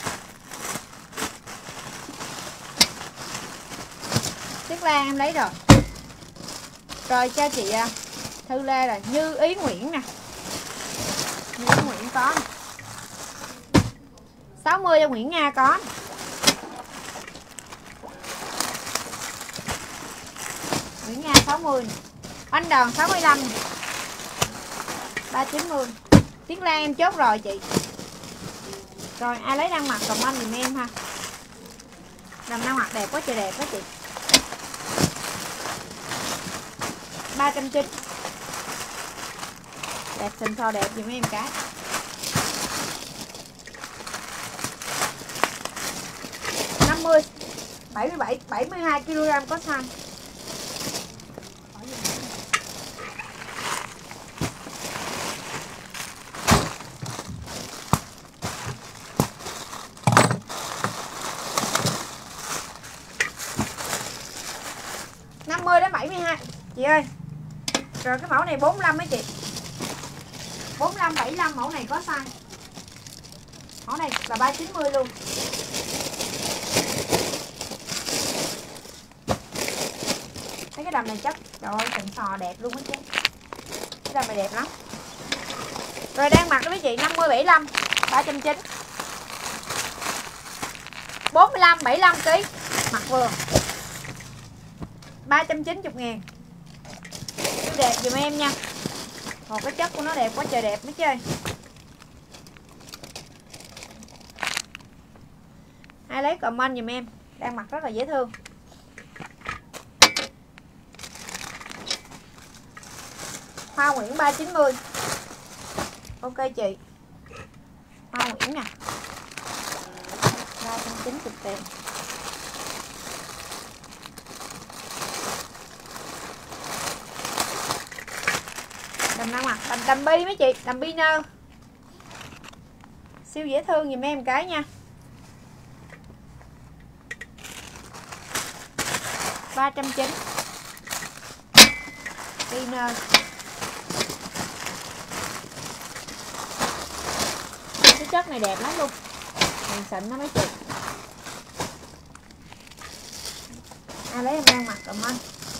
Tuyết Lan em lấy rồi. Rồi cho chị Thư Lê là Như Ý Nguyễn nè. Như Ý Nguyễn có nè. sáu mươi cho Nguyễn Nga có. Nguyễn Nga sáu mươi nè. Anh Đòn sáu mươi lăm nè. ba chín mươi. Tiếng Lan em chốt rồi chị. Rồi ai lấy đang mặc comment giùm em ha. Đầm đang mặc đẹp quá trời đẹp đó chị. ba trăm chín mươi. Đẹp xinh xò đẹp giùm em cái. năm mươi. bảy mươi bảy, bảy mươi hai ki lô gam có size. năm mươi đến bảy mươi hai chị ơi. Rồi cái mẫu này bốn mươi lăm mấy chị. bốn mươi lăm, bảy mươi lăm mẫu này có size. Mẫu này là ba chín mươi luôn. Thấy cái đầm này chất, trời ơi xịn sò đẹp luôn á chứ. Cái đầm này đẹp lắm. Rồi đang mặc đó mấy chị, năm mươi, bảy mươi lăm, ba trăm chín mươi. bốn mươi lăm, bảy mươi lăm ký. Mặc vừa. ba trăm chín mươi ngàn. Đẹp dùm em nha. Một cái chất của nó đẹp quá trời đẹp mấy chơi. Ai lấy comment dùm em. Đang mặc rất là dễ thương. Hoa Nguyễn ba chín mươi. Ok chị. Hoa Nguyễn nè. ba trăm chín mươi tiền. Đầm đang mặc đầm, đầm bi mấy chị, đầm bi nơ. Siêu dễ thương giùm em cái nha. ba trăm chín mươi. Bi nơ. Cái chất này đẹp lắm luôn. Hàng xịn đó mấy chị. Ai lấy em đang mặc rồi anh.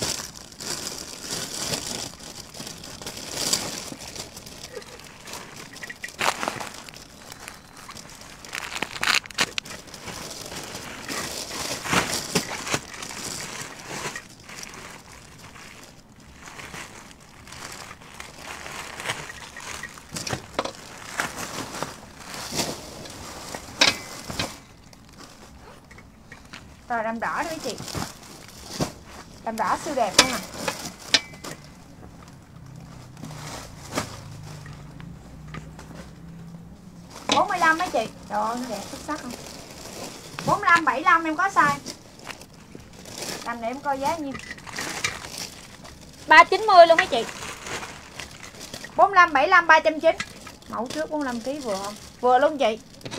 Rồi đầm đỏ đó mấy chị. Đầm đỏ siêu đẹp luôn à. bốn mươi lăm mấy chị. Trời ơi nó đẹp xuất sắc không. bốn mươi lăm, bảy mươi lăm em có size. Đầm này em coi giá nhiêu. ba chín mươi luôn mấy chị. bốn mươi lăm, bảy mươi lăm, ba trăm chín mươi. Mẫu trước bốn mươi lăm ký vừa không? Vừa luôn chị.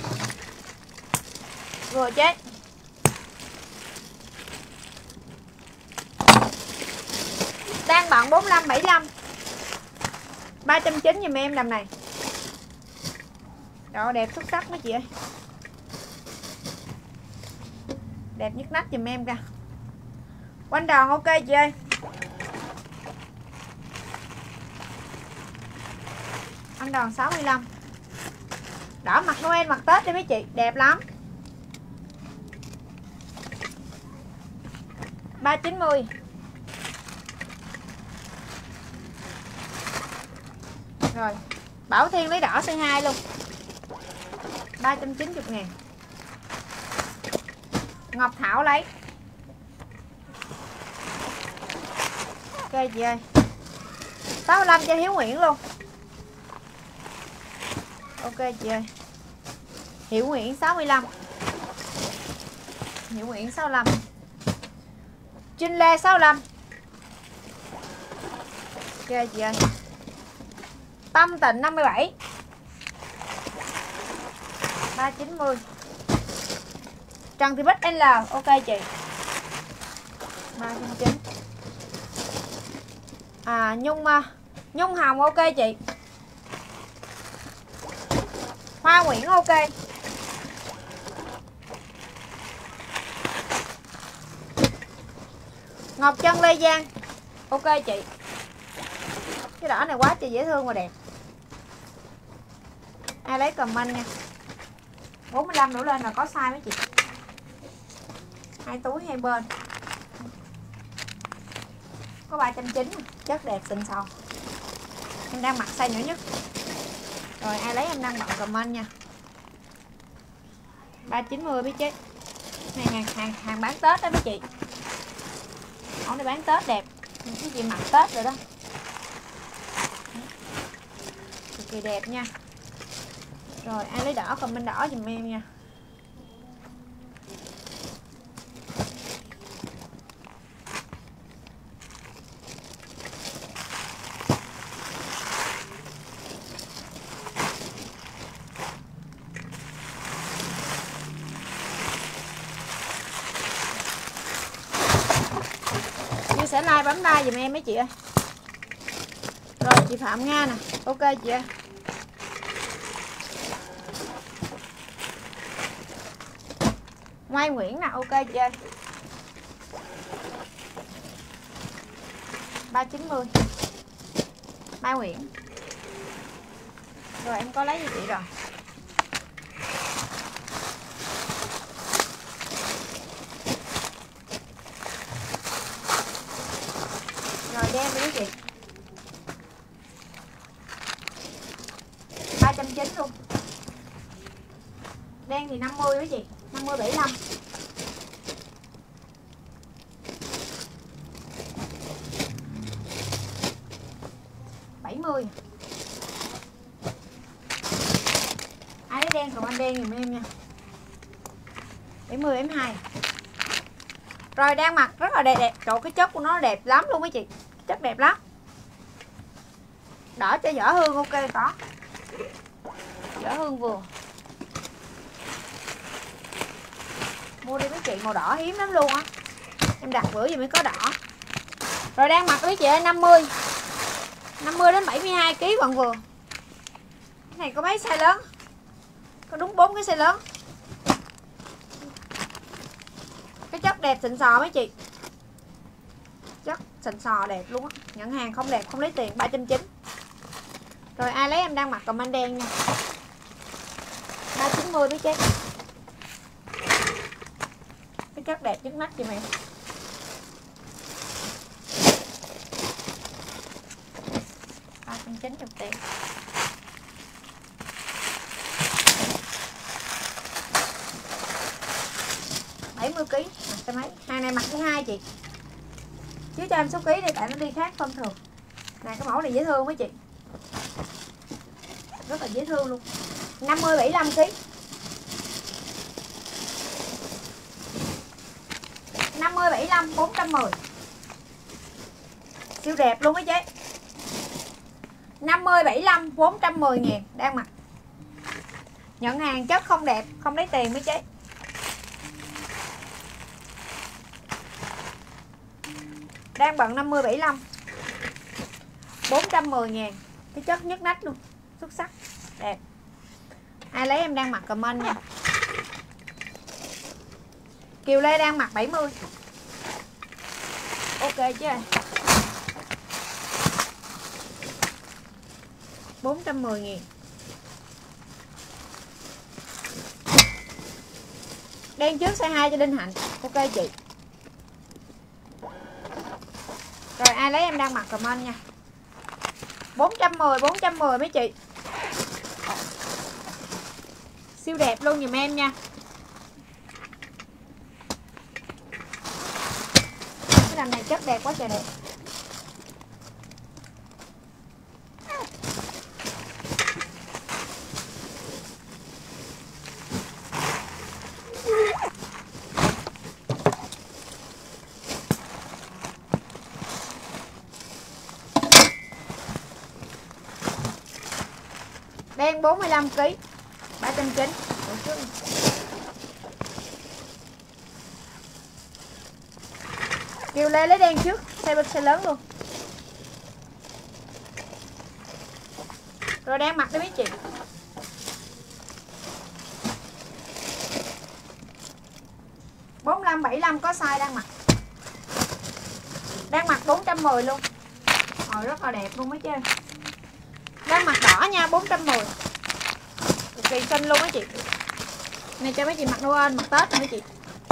Vừa chứ. Đang bận bốn mươi lăm, bảy mươi lăm. ba trăm chín mươi giùm em đầm này. Trời đẹp xuất sắc mấy chị ơi. Đẹp nhất nách giùm em kìa. Quanh đòn ok chị ơi. Anh đòn sáu mươi lăm. Đỏ mặt Noel mặt Tết đi mấy chị, đẹp lắm. ba chín mươi. Rồi, Bảo Thiên lấy đỏ size hai luôn. ba trăm chín mươi ngàn. Ngọc Thảo lấy. Ok chị ơi. sáu mươi lăm cho Hiếu Nguyễn luôn. Ok chị ơi. Hiếu Nguyễn sáu mươi lăm. Hiếu Nguyễn sáu mươi lăm. Trinh Lê sáu mươi lăm. Ok chị ơi. Tâm Tịnh năm mươi bảy. ba chín mươi. Trần Thị Bích L. Ok chị. ba trăm chín mươi. À Nhung Nhung Hồng ok chị. Hoa Nguyễn ok. Ngọc Trân Lê Giang ok chị. Cái đỏ này quá trời dễ thương và đẹp. Ai lấy comment nha. bốn mươi lăm đổ lên là có size mấy chị. Hai túi hai bên. Có ba trăm chín mươi, chất đẹp xịn sò. Em đang mặc size nhỏ nhất. Rồi ai lấy em đăng bận comment nha. ba trăm chín mươi biết chứ. Này hàng hàng hàng bán Tết đó mấy chị. Mẫu này bán Tết đẹp. Mấy chị mặc Tết rồi đó. Cực kỳ đẹp nha. Rồi ai lấy đỏ comment đỏ giùm em nha. Chia sẻ like bấm like giùm em mấy chị ơi. Rồi chị Phạm Nga nè. Ok chị ơi. Mai Nguyễn nè, ok chị ơi. ba trăm chín mươi. Mai Nguyễn. Rồi em có lấy cho chị rồi. Rồi đem đi chị. ba trăm chín mươi luôn. Đen thì năm mươi với chị. năm mươi bảy mươi lăm. bảy mươi. Ai lấy đen còn anh đen giùm em nha. bảy mươi bảy mươi hai. Rồi đang mặc rất là đẹp đẹp. Trời, cái chất của nó đẹp lắm luôn mấy chị. Chất đẹp lắm. Đỏ cho dở hương ok có. Dở hương vừa. Mua đi mấy chị, màu đỏ hiếm lắm luôn á. Em đặt bữa giờ mới có đỏ. Rồi đang mặc với chị ơi năm mươi. năm mươi đến bảy mươi hai ký còn vừa. Cái này có mấy size lớn? Có đúng bốn cái size lớn. Cái chất đẹp xịn sò mấy chị. Chất xịn sò đẹp luôn á. Nhận hàng không đẹp không lấy tiền. Ba trăm chín mươi. Rồi ai lấy em đang mặc comment đen nha. Ba trăm chín mươi với chị. Cái chất đẹp nhức mắt cho mẹ. Ba trăm chín mươi tiền. bảy mươi ký. À, cái mấy hàng này mặc thứ hai chị. Chứ cho em số ký đi tại nó đi khác thông thường. Này cái mẫu này dễ thương mấy chị. Rất là dễ thương luôn. năm mươi bảy mươi lăm ký. năm mươi bảy mươi lăm bốn trăm mười. Siêu đẹp luôn mấy chị. năm mươi bảy mươi lăm bốn trăm mười ngàn đang mặc. Nhận hàng chất không đẹp không lấy tiền mấy chị. Đang bận năm mươi bảy mươi lăm bốn trăm mười ngàn. Cái chất nhất nách luôn. Xuất sắc. Đẹp. Ai lấy em đang mặc comment nha. Kiều Lê đang mặc bảy mươi. Ok chứ. bốn trăm mười ngàn. Đen trước size hai cho Đinh Hạnh. Ok chị. Rồi ai lấy em đang mặc comment nha. bốn trăm mười bốn trăm mười mấy chị. Siêu đẹp luôn giùm em nha. Cái đầm này chất đẹp quá trời đẹp. Đen bốn mươi lăm ký. ba trăm chín mươi. Kiều Lê lấy đen trước, size bên size lớn luôn. Rồi đang mặc đi mấy chị. bốn mươi lăm bảy mươi lăm có size đang mặc. Đang mặc bốn trăm mười luôn. Màu rất là đẹp luôn mấy chị. Đang mặt đỏ nha, bốn trăm mười. Cực kỳ xinh luôn mấy chị. Này cho mấy chị mặc Noel, mặc Tết nha mấy chị.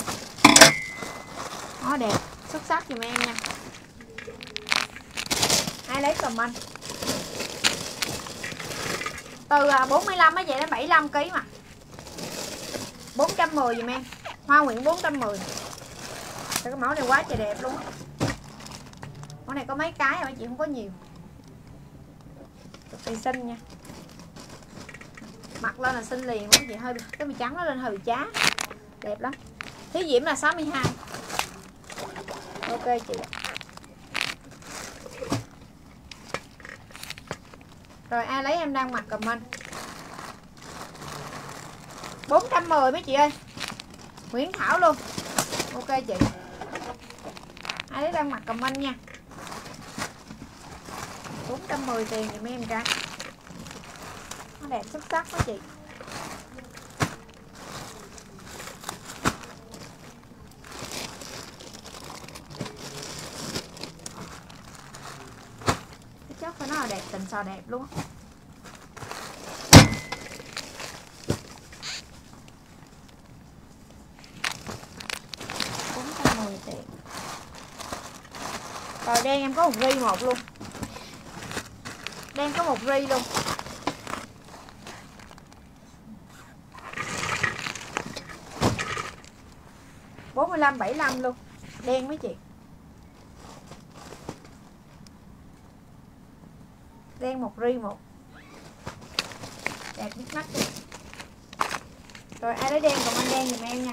Nó đẹp, xuất sắc giùm em nha. Ai lấy comment. Từ bốn mươi lăm á vậy đến bảy mươi lăm ký mà. bốn trăm mười giùm em. Hoa Nguyễn bốn trăm mười. Cái mẫu này quá trời đẹp luôn. Mẫu này có mấy cái mà chị không có nhiều. Cực kỳ xinh nha. Mặc lên là xinh liền mấy chị, hơi cái màu trắng nó lên hơi bị chá. Đẹp lắm. Thí Diễm là sáu mươi hai. Ok chị. Rồi ai lấy em đang mặc comment. bốn trăm mười mấy chị ơi. Nguyễn Thảo luôn. Ok chị. Ai lấy đang mặc comment nha. bốn trăm mười tiền giùm em cái. Nó đẹp xuất sắc quá chị. Cái chất của nó là đẹp, tình xò đẹp luôn. bốn trăm mười tiền. Rồi đen em có một ri một luôn. Đen có một ri luôn. bốn mươi lăm bảy mươi lăm luôn. Đen mấy chị. Đen một ri một. Đẹp biết mắt luôn. Rồi ai lấy đen còn anh đen giùm em nha.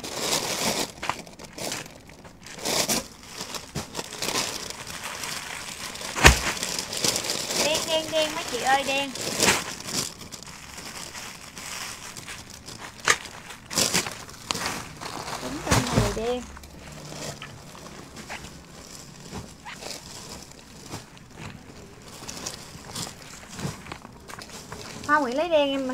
Đen đen đen mấy chị ơi, đen. bốn trăm mười đen. Hoa Nguyễn lấy đen em mà.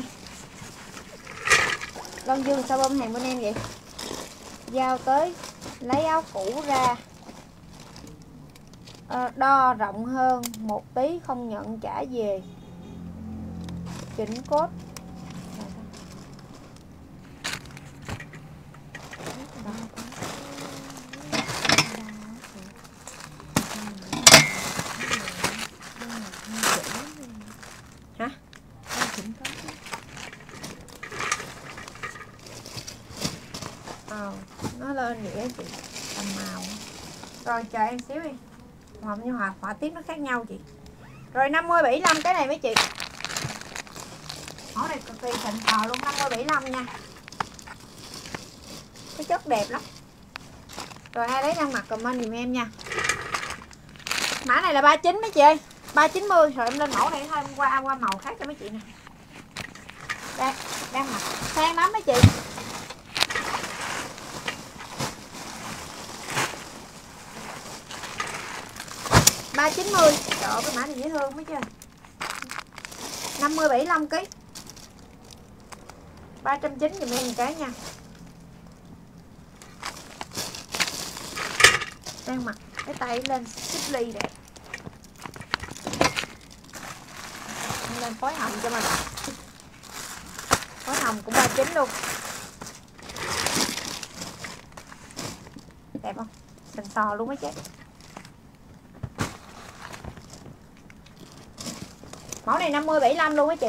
Long Dương sao bơm hàng bên em vậy? Giao tới lấy áo cũ ra, à, đo rộng hơn một tí không nhận trả về. Chỉnh cốt. Hả? Ờ, nó lên vậy chị, tầm màu. Rồi chờ em xíu đi. Màu như họa, họa tiết nó khác nhau chị. Rồi năm mươi bảy mươi lăm cái này mấy chị. Mẫu này cực kỳ thịnh thò luôn, năm mươi bảy mươi lăm nha. Cái chất đẹp lắm. Rồi ai lấy đang mặc comment dùm em nha. Mã này là ba mươi chín mấy chị ơi, ba chín mươi. Rồi em lên mẫu này thôi, qua qua màu khác cho mấy chị nè. Đây, đang mặc sang lắm mấy chị. ba chín mươi. Trời ơi, cái mã này dễ thương mấy chưa. năm mươi bảy mươi lăm ký. ba trăm chín mươi giùm em một cái nha. Đang mặc cái tay lên xích ly đẹp. Lên phối hồng cho mình. Phối hồng cũng ba mươi chín luôn. Đẹp không? Sần sò luôn mấy chứ. Mẫu này năm mươi bảy mươi lăm luôn mấy chị.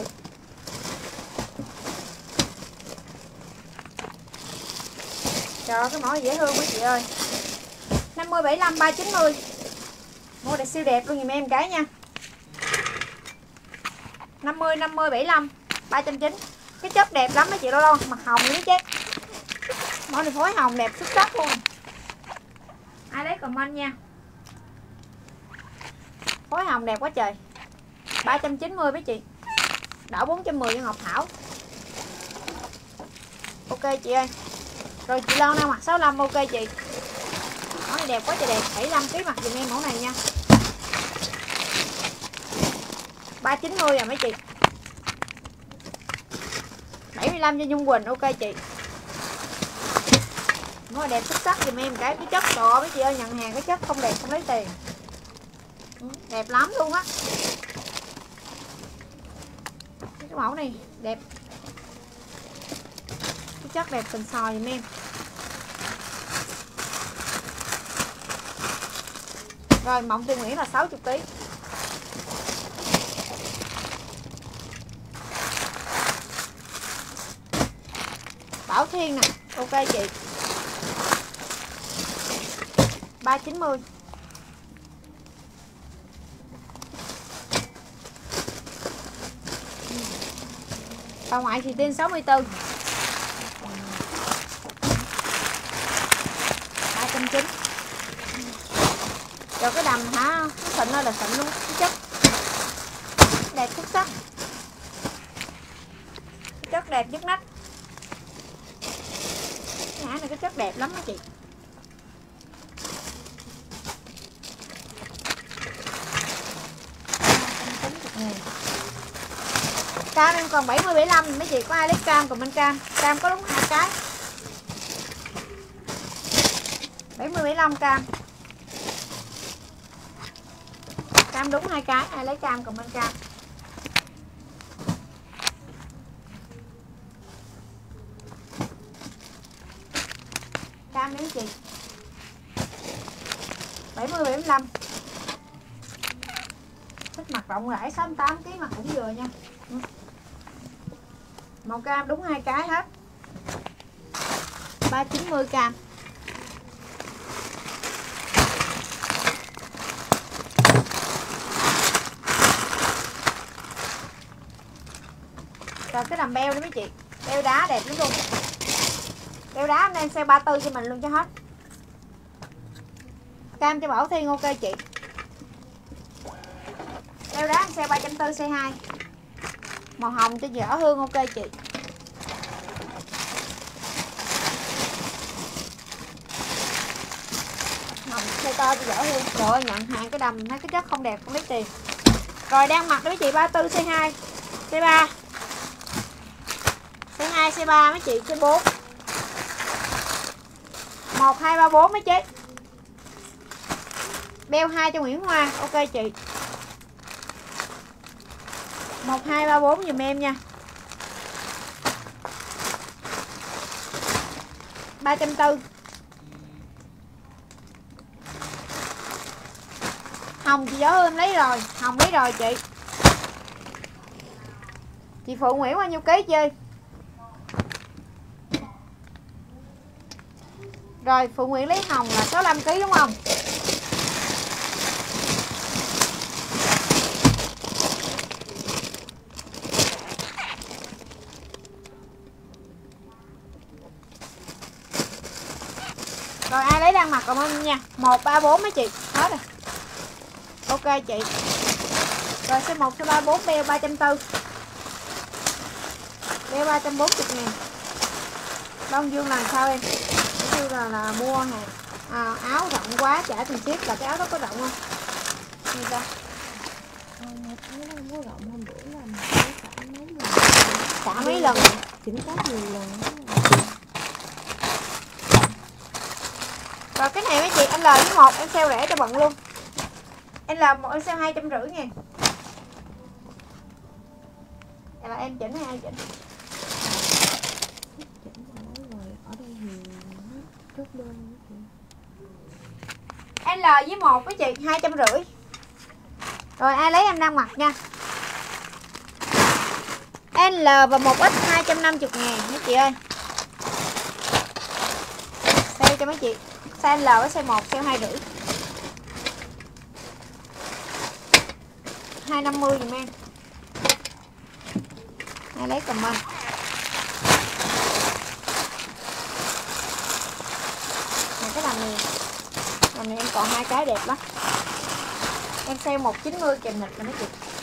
Trời ơi, cái mẫu này dễ thương mấy chị ơi. năm mươi bảy mươi lăm ba chín mươi. Mẫu này siêu đẹp luôn giùm em cái nha. năm mươi năm mươi bảy mươi lăm ba trăm chín mươi. Cái chất đẹp lắm mấy chị, đâu đâu mặt hồng nữa chứ. Mẫu này phối hồng đẹp xuất sắc luôn. Ai lấy comment nha. Phối hồng đẹp quá trời. ba trăm chín mươi mấy chị. Đảo bốn trăm mười cho Ngọc Thảo. Ok chị ơi. Rồi chị Loan đang mặc sáu mươi lăm. Ok chị. Mẫu này đẹp quá trời đẹp. bảy mươi lăm ký mặc dùm em mẫu này nha. ba chín mươi à mấy chị. bảy mươi lăm cho Nhung Quỳnh. Ok chị. Mẫu này đẹp xuất sắc dùm em cái. Cái chất đồ mấy chị ơi, nhận hàng cái chất không đẹp không lấy tiền. Đẹp lắm luôn á. Cái mẫu này đẹp, cái chất đẹp sần sò giùm em. Rồi mộng Tuyền Nguyễn là sáu mươi ký. Bảo Thiên nè, ok chị. ba trăm chín mươi. Bà ngoại thì tiên sáu mươi tư. ba trăm chín mươi. Rồi cái đầm hả, nó xịn ơi là xịn luôn, cái chất đẹp xuất sắc, cái chất đẹp nhất nách. Cái hãng này cái chất đẹp lắm đó chị. Cam em còn bảy mươi bảy mươi lăm, mấy chị có ai lấy cam còn bên cam. Cam có đúng hai cái. bảy mươi bảy mươi lăm cam. Cam đúng hai cái, ai lấy cam còn bên cam. Cam đấy chị. bảy mươi bảy mươi lăm. Thích mặt rộng rãi sáu mươi tám ký mặt cũng vừa nha. Màu cam đúng hai cái hết. ba trăm chín mươi cam. Rồi cái đầm beo đó mấy chị. Beo đá đẹp lắm luôn. Beo đá hôm nay em sale ba mươi tư cho mình luôn cho hết. Cam cho Bảo Thiên ok chị. Beo đá em sale ba trăm tư mươi size hai. Màu hồng cho dở Hương ok chị. Hồng size to cho dở Hương. Trời ơi, nhận hàng cái đầm thấy cái chất không đẹp không lấy tiền. Rồi đang mặc đó mấy chị ba mươi tư size hai. Size ba. Size hai, size ba mấy chị, size bốn. một hai ba bốn mấy chị. Beo hai cho Nguyễn Hoa, ok chị. một hai ba bốn giùm em nha. ba trăm tư mươi. Hồng chị Gió Hương lấy rồi, Hồng lấy rồi chị. Chị Phụ Nguyễn bao nhiêu ký chơi? Rồi Phụ Nguyễn lấy hồng là sáu mươi lăm ký đúng không? Rồi ai lấy đang mặc comment nha. một ba bốn mấy chị, hết rồi. Ok chị. Rồi số một số ba bốn beo ba trăm tư mươi. Beo ba trăm bốn mươi ngàn. Đông Dương làm sao em? Như là, là mua hàng à, áo rộng quá trả tiền ship là cái áo đó có rộng không? Như sao? Không có rộng, hôm bữa là mình xả mấy lần. Xả mấy lần? Chỉnh có nhiều lần. Rồi cái này mấy chị L với một em sale rẻ cho bận luôn. L một em sale hai trăm rưỡi ngàn. Là em chỉnh hay ai chỉnh? Ở đây thì chốt đơn. L với một với chị hai trăm rưỡi. Rồi ai lấy em đang mặc nha. L và một X hai trăm năm mươi ngàn mấy chị ơi. Sale cho mấy chị. Size L với size một sale hai rưỡi. hai năm mươi dùm em. Ai lấy comment. Này cái đầm này. Đầm này em còn hai cái đẹp lắm. Em sale một trăm chín mươi kèm nịch là mấy chị.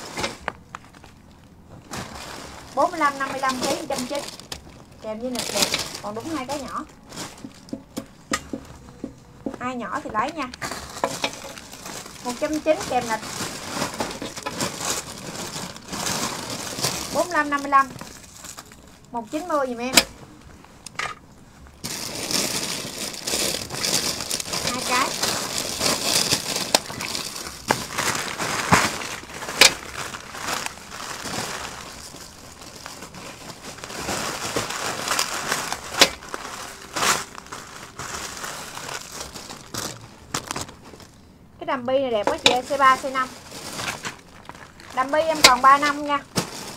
bốn mươi lăm năm mươi lăm ký một trăm chín mươi. Kèm với nịch đẹp. Còn đúng hai cái nhỏ. Ai nhỏ thì lấy nha. một trăm chín mươi kèm nịch. bốn mươi lăm năm mươi lăm. một trăm chín mươi dùm em. Hai cái. Cái đầm bi này đẹp quá chị ơi, size ba, size năm. Đầm bi em còn ba năm nha.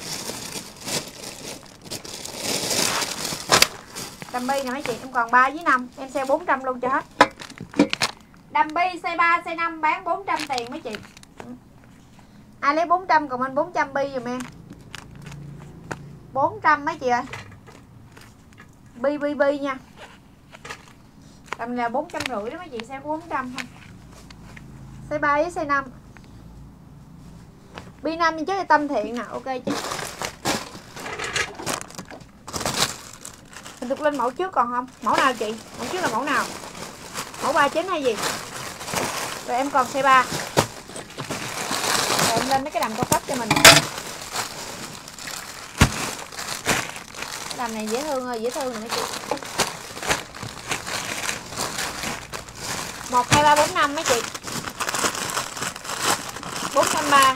Đầm bi nè mấy chị, em còn ba với năm, em sale bốn trăm luôn cho hết. Đầm bi size ba, size năm bán bốn trăm tiền mấy chị. Ai lấy bốn trăm còn anh bốn trăm bi giùm em. bốn trăm mấy chị ơi. Bi bi bi nha. Tầm là bốn trăm rưỡi đó mấy chị, sale bốn trăm thôi. Size ba với size năm. Bi năm chứ là Tâm Thiện nè, ok chị. Mình được lên mẫu trước còn không? Mẫu nào chị? Mẫu trước là mẫu nào? Mẫu ba chín hay gì? Rồi em còn size ba. Rồi em lên mấy cái đầm cao cấp cho mình. Cái đầm này dễ thương ơi, dễ thương nè mấy chị. một hai ba bốn năm mấy chị. bốn trăm ba.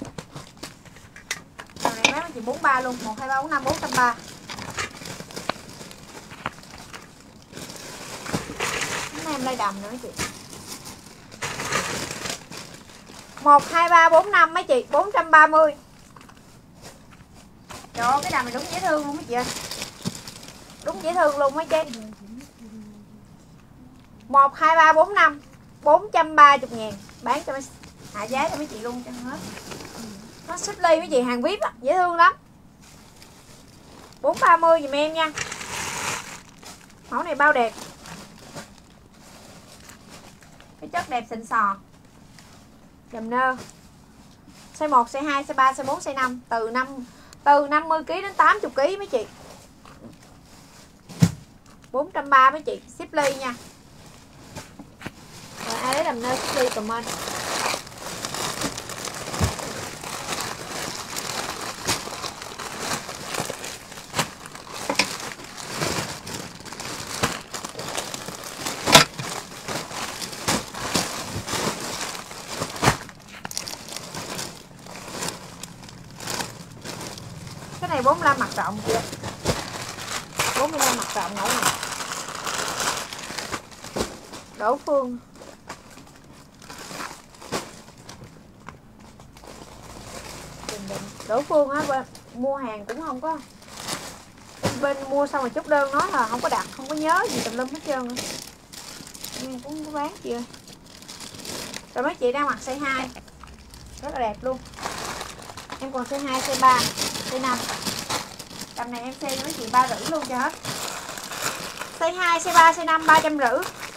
Đầm này mấy chị bốn ba luôn, một hai ba bốn năm bốn trăm ba. Em lấy đầm nữa mấy chị. một hai ba bốn năm mấy chị, bốn trăm ba mươi. Trời ơi, cái đầm này đúng dễ thương luôn mấy chị ơi. Đúng dễ thương luôn mấy chị. một hai ba bốn năm, bốn trăm ba mươi ngàn. Bán cho mấy hạ giá cho mấy chị luôn cho hết. Nó xích ly mấy chị, hàng vê i pê á, dễ thương lắm. bốn trăm ba mươi giùm em nha. Mẫu này bao đẹp. Cái chất đẹp xịn sò. Dầm nơ. Size một, size hai, size ba, size bốn, size năm, từ năm từ năm mươi ki lô gam đến tám mươi ki lô gam mấy chị. bốn trăm ba mươi mấy chị, ship ly nha. Rồi ai lấy đầm nơ ship ly comment. bốn mươi lăm mặt rộng kìa. bốn mươi lăm mặt rộng mẫu này. Đỗ Phương. Đỗ Phương á, mua hàng cũng không có. Bên mua xong rồi chốt đơn nói là không có đặt, không có nhớ gì tùm lum hết trơn. Nhưng cũng có bán chị ơi. Rồi mấy chị đang mặc size hai. Rất là đẹp luôn. Em còn size hai, size ba, size năm. Tầm này em sale cho mấy chị ba rưỡi luôn cho hết. Size hai, size ba, size năm ba trăm rưỡi.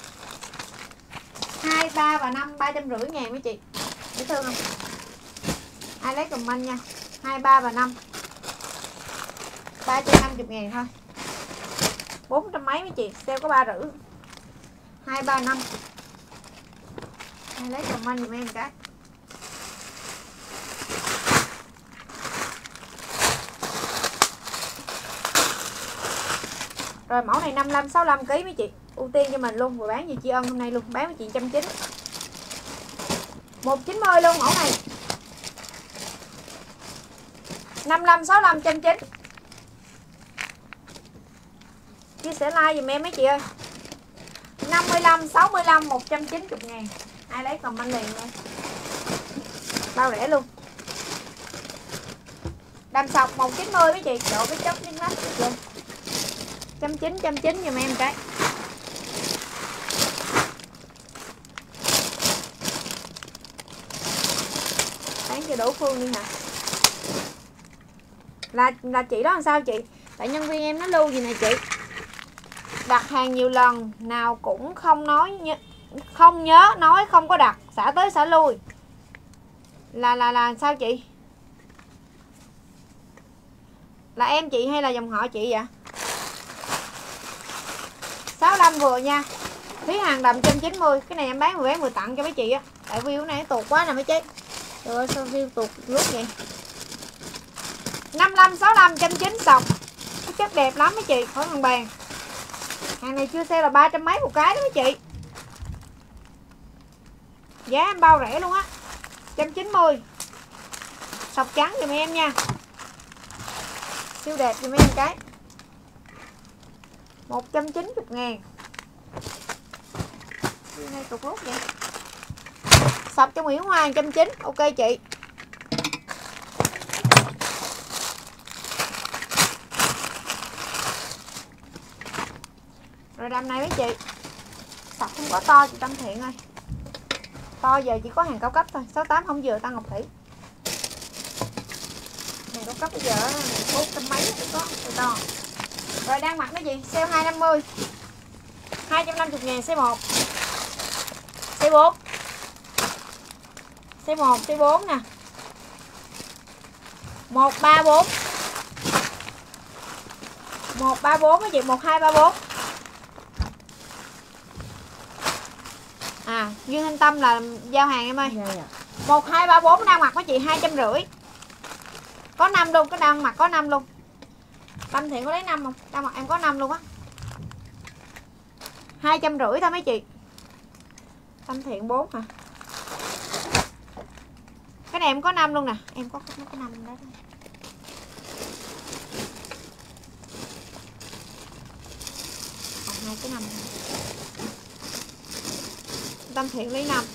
hai, ba và năm ba trăm rưỡi ngàn mấy chị. Dễ thương không? Ai lấy comment nha. hai, ba và năm ba trăm năm mươi ngàn thôi. bốn trăm mấy mấy chị, sale có ba rưỡi. hai, ba, năm. Ai lấy comment giùm em cái. Rồi mẫu này năm mươi lăm, sáu mươi lăm ki lô gam mấy chị. Ưu tiên cho mình luôn, vừa bán gì tri ân hôm nay luôn, bán với chị một trăm chín mươi. một trăm chín mươi luôn mẫu này. năm mươi lăm, sáu mươi lăm, một trăm chín mươi. Chia sẻ like dùm em mấy chị ơi. năm mươi lăm, sáu mươi lăm, một trăm chín mươi ngàn. Ai lấy comment liền nha. Bao rẻ luôn. Đầm sọc một trăm chín mươi mấy chị. Chỗ cái chất nhức nách luôn. một trăm chín mươi, một trăm chín mươi giùm em cái. Bán cho Đỗ Phương đi hả? Là là chị đó làm sao chị? Tại nhân viên em nó lưu gì nè chị. Đặt hàng nhiều lần nào cũng không nói không nhớ nói không có đặt, xả tới xả lui. Là là là sao chị? Là em chị hay là dòng họ chị vậy? sáu mươi lăm vừa nha. Phí hàng đầm một trăm chín mươi. Cái này em bán vừa bán vừa tặng cho mấy chị á. Tại view này tuột quá nè mấy chị. Trời ơi sao view tuột lúc vậy. năm mươi lăm, sáu mươi lăm, một trăm chín mươi sọc. Cái chất đẹp lắm mấy chị, khỏi bằng bàn. Hàng này chưa sale là ba trăm mấy một cái đó mấy chị. Giá em bao rẻ luôn á. một trăm chín mươi. Sọc trắng giùm em nha. Siêu đẹp giùm em cái. một trăm chín mươi ngàn. Cái này tụt rút vậy. Sọc cho Nguyễn Hoa một trăm chín mươi. Ok chị. Rồi đầm này mấy chị. Sọc không có to chị Tâm Thiện ơi. To giờ chỉ có hàng cao cấp thôi. sáu tám không vừa tăng Ngọc Thủy. Hàng cao cấp bây giờ bốn trăm mấy mới có cái to. Rồi đang mặc mấy chị. Sale hai trăm năm mươi. hai trăm năm mươi ngàn size một. Size bốn. Size một, size bốn nè. một ba bốn. một ba bốn mấy chị, một hai ba bốn. À, Duyên Thanh Tâm là giao hàng em ơi. Dạ, dạ. một hai ba bốn đang mặc mấy chị hai trăm rưỡi. Có năm luôn, cái đang mặc có năm luôn. Tâm Thiện có lấy năm không? Đang mặc em có năm luôn á. hai trăm rưỡi thôi mấy chị. Tâm Thiện bốn hả? Cái này em có năm luôn nè, em có có cái năm đó. Còn hai cái năm. Tâm Thiện lấy năm.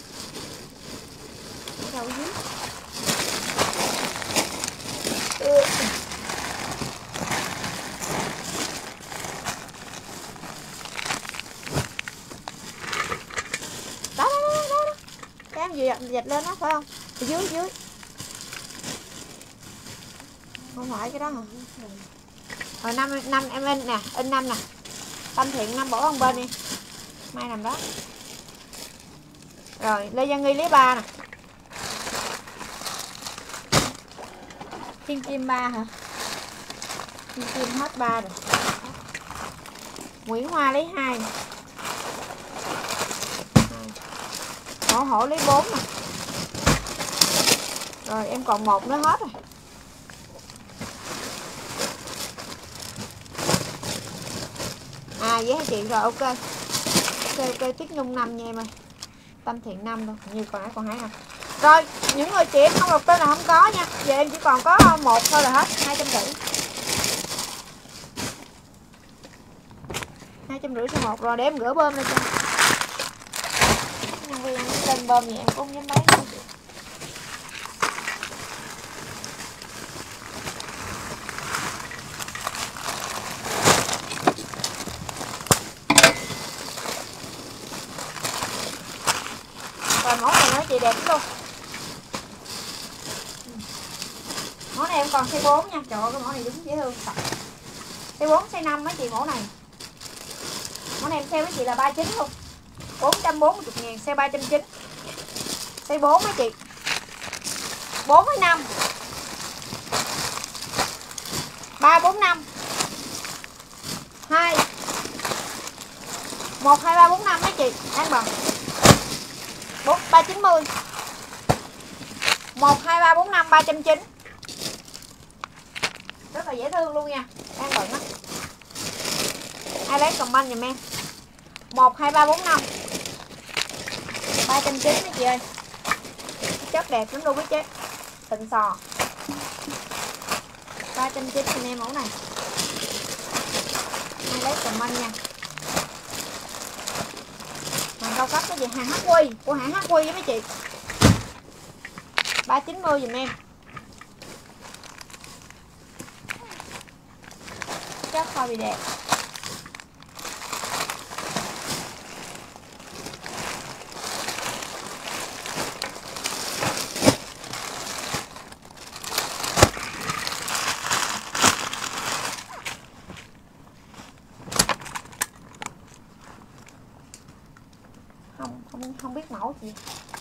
Ở đâu dưới? Ừ. Đó, đó, đó, đó. Cái em dịch, dịch lên đó phải không? Ở dưới dưới. Không phải cái đó hả? Rồi năm năm em in nè, in năm nè. Tâm Thiện năm bỏ một bên đi. Mai nằm đó. Rồi Lê Giang Nghi lấy ba nè. Kim Kim ba hả? Kim Kim hết ba rồi. Nguyễn Hoa lấy hai. Hổ Hổ lấy bốn nè. Rồi em còn một nữa hết rồi. À vậy hả chị? Rồi ok. Ok ok Tuyết Nhung năm nha em ơi. Tâm Thiện năm luôn, như còn nãy còn hai nè. Rồi, những người chị em không đọc tên là không có nha. Giờ em chỉ còn có một thôi là hết, hai trăm rưỡi. hai trăm rưỡi cho một rồi để em gửi bơm lên cho. Nhân viên tên bơm gì em cũng không dám lấy nữa. Rồi mẫu này nói chị đẹp luôn. Mẫu này em còn size bốn nha. Trời ơi cái mẫu này đúng dễ thương. Size bốn, size năm mấy chị mẫu này. Mẫu này em sale với chị là ba mươi chín luôn. bốn trăm bốn mươi ngàn size ba trăm chín mươi. Size bốn mấy chị. bốn với năm. ba bốn năm. hai. một hai ba bốn năm mấy chị, đang bằng. bốn ba chín mươi. một hai ba bốn năm ba trăm chín mươi. Rất là dễ thương luôn nha. Đang bận á. Ai lấy comment giùm em. một hai ba bốn năm ba trăm chín mươi mấy chị ơi. Chất đẹp lắm luôn mấy chị. Thịnh sò. ba trăm chín mươi em mẫu này. Ai lấy comment nha. Hàng cao cấp cái gì hàng hát quy của hãng hát quy với mấy chị. ba chín mươi giùm em. Chất kho bị đẹp. Không không không biết mẫu gì.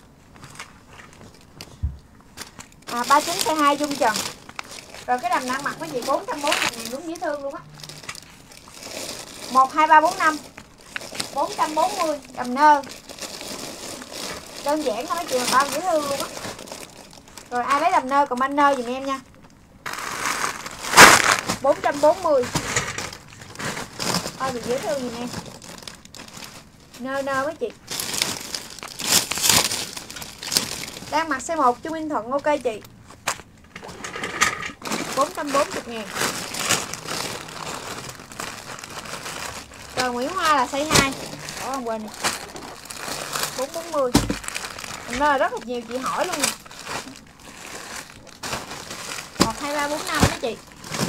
À ba chín size hai Dung Trần. Rồi cái đầm đang mặc với gì bốn trăm bốn mươi ngàn đúng dễ thương luôn á. một hai ba bốn năm bốn trăm bốn mươi đầm nơ. Đơn giản thôi mấy chị mà bao dễ thương luôn á. Rồi ai lấy đầm nơ còn anh nơ giùm em nha. bốn trăm bốn mươi. Bao dễ thương giùm em. Nơ nơ mấy chị. Đang mặc size một Trung Minh Thuận ok chị. bốn trăm bốn mươi ngàn. Rồi Nguyễn Hoa là size hai. Ủa không quên. bốn trăm bốn mươi. Thành ra là rất là nhiều chị hỏi luôn nè. một, hai, ba, bốn, năm đó chị.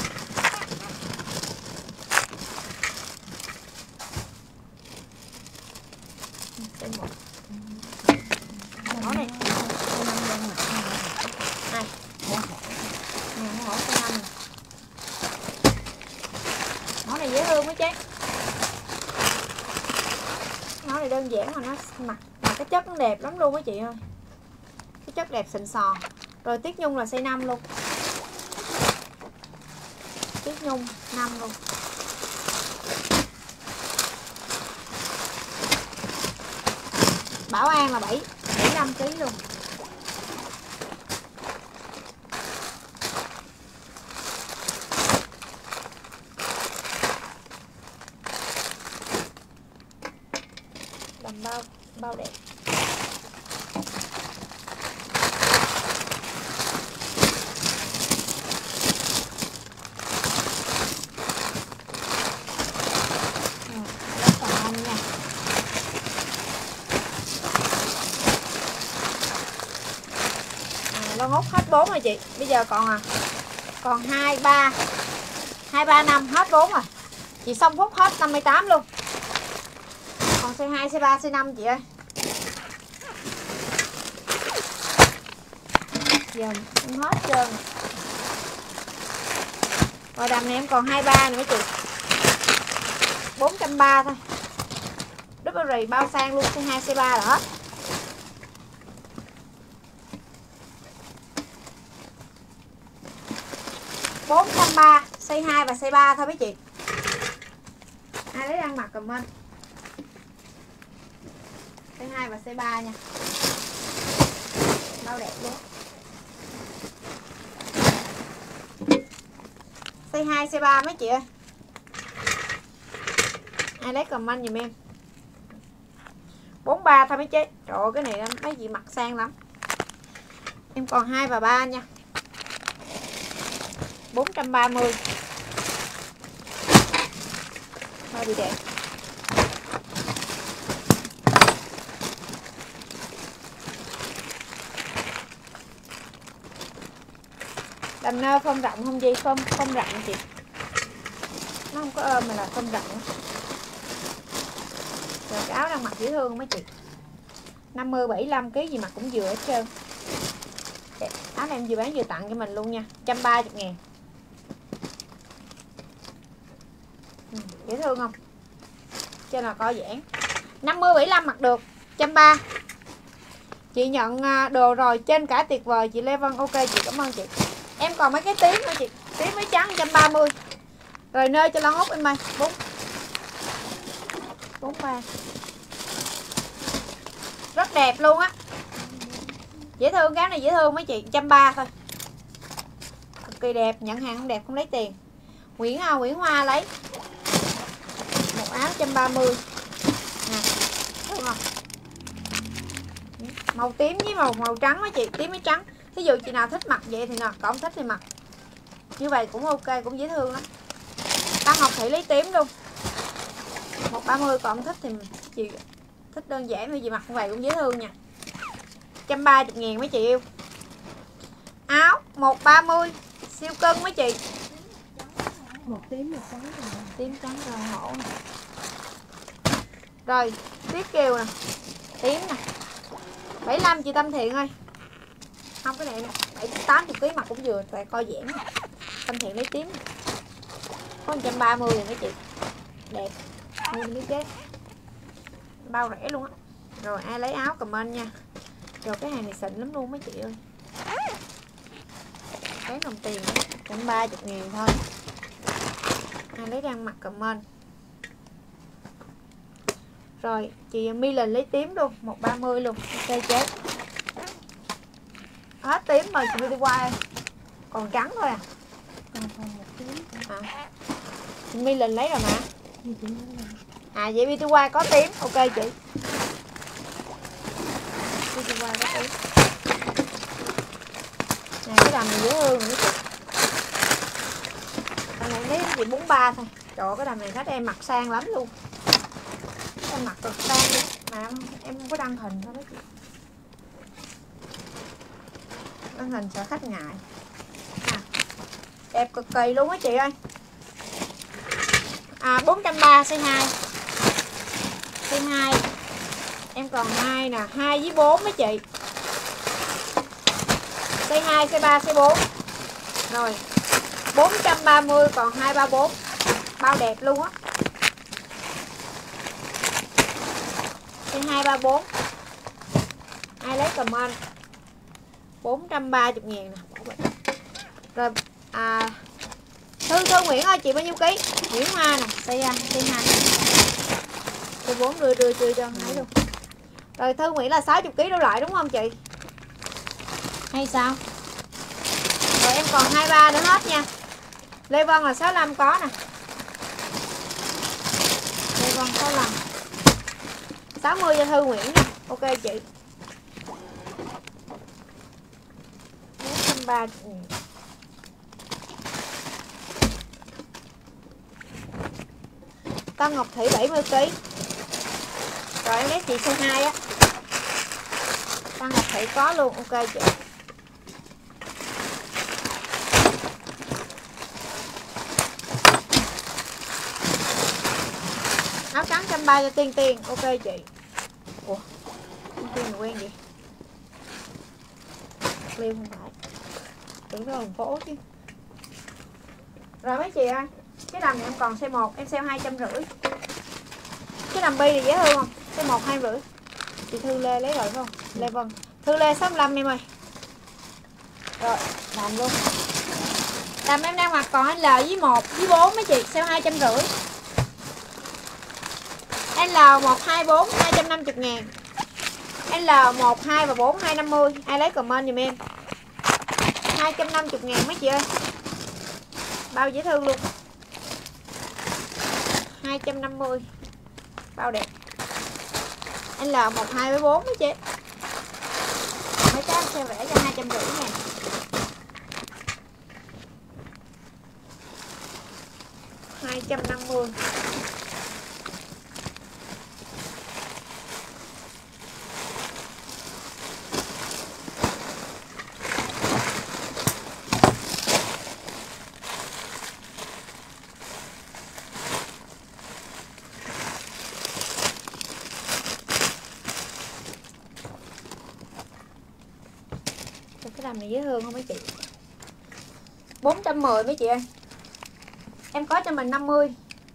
Mẫu này. Này. Nè, mẫu số năm này. Mẫu này dễ thương quá chứ. Mẫu này đơn giản mà nó mặc mà cái chất nó đẹp lắm luôn á chị ơi. Cái chất đẹp xịn sò. Rồi Tiết Nhung là size năm luôn. Tiết Nhung năm luôn. Bảo An là bảy, bảy mươi lăm ki lô gam luôn. Làm bao bao đẹp. Lon hút hết bốn rồi chị. Bây giờ còn à còn hai ba hai ba năm hết bốn rồi. Chị xong phút hết năm mươi tám luôn. Còn size hai, size ba, size năm chị ơi. Giờ em hết trơn. Rồi đầm này em còn hai ba nữa chị. bốn trăm ba mươi thôi. Double rì bao sang luôn, size hai, size ba là hết. bốn trăm ba mươi, size hai và size ba thôi mấy chị. Ai lấy đang mặc comment. Size hai và size ba nha. Bao đẹp luôn. Size hai, size ba mấy chị ơi. Ai lấy comment giùm em. bốn mươi ba thôi mấy chị. Trời ơi cái này mấy chị mặc sang lắm. Em còn hai và ba nha. bốn trăm ba mươi. Hơi bị đẹp. Đầm nơ không rộng không gì, không không rộng chị. Nó không có ôm mà là không rộng. Rồi cái áo đang mặc dễ thương mấy chị. năm mươi, bảy mươi lăm ki lô gam gì mặc cũng vừa hết trơn. Đẹp. Áo này em vừa bán vừa tặng cho mình luôn nha. một trăm ba mươi ngàn. Ừ, dễ thương không? Trên là co giãn. năm mươi, bảy mươi lăm mặc được. một trăm ba mươi. Chị nhận đồ rồi, trên cả tuyệt vời chị Lê Vân. Ok chị, cảm ơn chị. Em còn mấy cái tím nữa chị. Tím với trắng một trăm ba mươi. Rồi nơi cho lon hút em ơi. bốn bốn ba. Rất đẹp luôn á. Dễ thương, cái này dễ thương mấy chị. một trăm ba mươi thôi. Cực kỳ đẹp, nhận hàng không đẹp không lấy tiền. Nguyễn à, Nguyễn Hoa lấy. Một áo một trăm ba mươi. Nè, thấy không? Màu tím với màu màu trắng mấy chị, tím với trắng. Ví dụ chị nào thích mặc vậy thì nào, còn không thích thì mặc. Như vậy cũng ok, cũng dễ thương lắm. Tăng Ngọc Thị lấy tím luôn. một trăm ba mươi, còn không thích thì chị thích đơn giản thì chị mặc như vậy cũng dễ thương nha. một trăm ba mươi ngàn mấy chị yêu. Áo một trăm ba mươi siêu cân mấy chị. Một tím một trắng rồi. Tím trắng rồi hổ nè. Rồi Tuyết Kiều nè. Tím nè. bảy mươi lăm chị Tâm Thiện ơi. Không cái này nè, bảy tám mươi ki lô gam mặt cũng vừa, tại coi giãn. Tâm Thiện lấy tím. Có một trăm ba mươi rồi mấy chị. Đẹp. Mua miếng chết. Bao rẻ luôn á. Rồi ai lấy áo comment nha. Rồi cái hàng này xịn lắm luôn mấy chị ơi. Bán đồng tiền một trăm ba mươi ngàn thôi. Ai lấy đang mặc comment. Rồi chị My Linh lấy tím luôn, một trăm ba mươi luôn. Ok chết. Hết tím rồi chị đi qua. Còn trắng thôi à. Còn còn một tím. À. Chị My Linh lấy rồi mà. À vậy Beauty Qua có tím. Ok chị. Beauty Qua có tím. Này cái đầm này dễ thương nữa chị. Đầm này lấy chị bốn mươi ba thôi. Trời ơi, cái đầm này khách em mặc sang lắm luôn. Em mặc cực sang luôn. Mà em không có đăng hình thôi đó chị. Đăng hình sợ khách ngại. À, đẹp cực kỳ luôn á chị ơi. À, bốn trăm ba mươi size hai. Size hai. Em còn hai nè, hai với bốn mấy chị. Size hai, size ba, size bốn. Rồi. bốn trăm ba mươi còn hai ba bốn. Bao đẹp luôn á. Size hai ba bốn. Ai lấy comment. bốn trăm ba mươi ngàn nè. Rồi à Thư Thư Nguyễn ơi, chị bao nhiêu ký? Nguyễn Hoa nè, size size hai. Size bốn đưa đưa đưa cho thấy luôn. Rồi Thư Nguyễn là sáu mươi ký đổ lại đúng không chị? Hay sao? Rồi em còn hai ba nữa hết nha. Lê Vân là sáu mươi lăm có nè. Lê Vân sáu mươi lăm. sáu mươi cho Thư Nguyễn nha. Ok chị. bốn trăm ba mươi. Tân Ngọc Thủy bảy mươi ký. Rồi em lấy chị size hai á. Tân Ngọc Thủy có luôn, ok chị. Áo trắng trăm ba cho Tiên Tiên, ok chị. Ủa, Tiên Tiên là quen gì? Liêu không phải. Tưởng nó thành phố chứ. Rồi mấy chị ơi, cái đầm này em còn size một, em sale hai trăm rưỡi. Cái đầm bi thì dễ thương không? Size một hai rưỡi. Chị Thư Lê lấy rồi phải không? Lê Vân. Thư Lê sáu mươi lăm em ơi. Rồi, làm luôn. Đầm em đang mặc còn L với một với bốn mấy chị, sale hai trăm rưỡi. L một hai bốn hai trăm năm mươi ngàn. L một hai và bốn hai trăm năm mươi. Ai lấy comment giùm em. hai trăm năm mươi ngàn mấy chị ơi. Bao dễ thương luôn. hai trăm năm mươi. Bao đẹp. L một hai với bốn mấy chị. Mấy cái xe rẻ cho hai trăm rưỡi ngàn. hai trăm năm mươi. Cái đầm này dễ thương không mấy chị? bốn trăm mười mấy chị ơi. Em có cho mình năm mươi.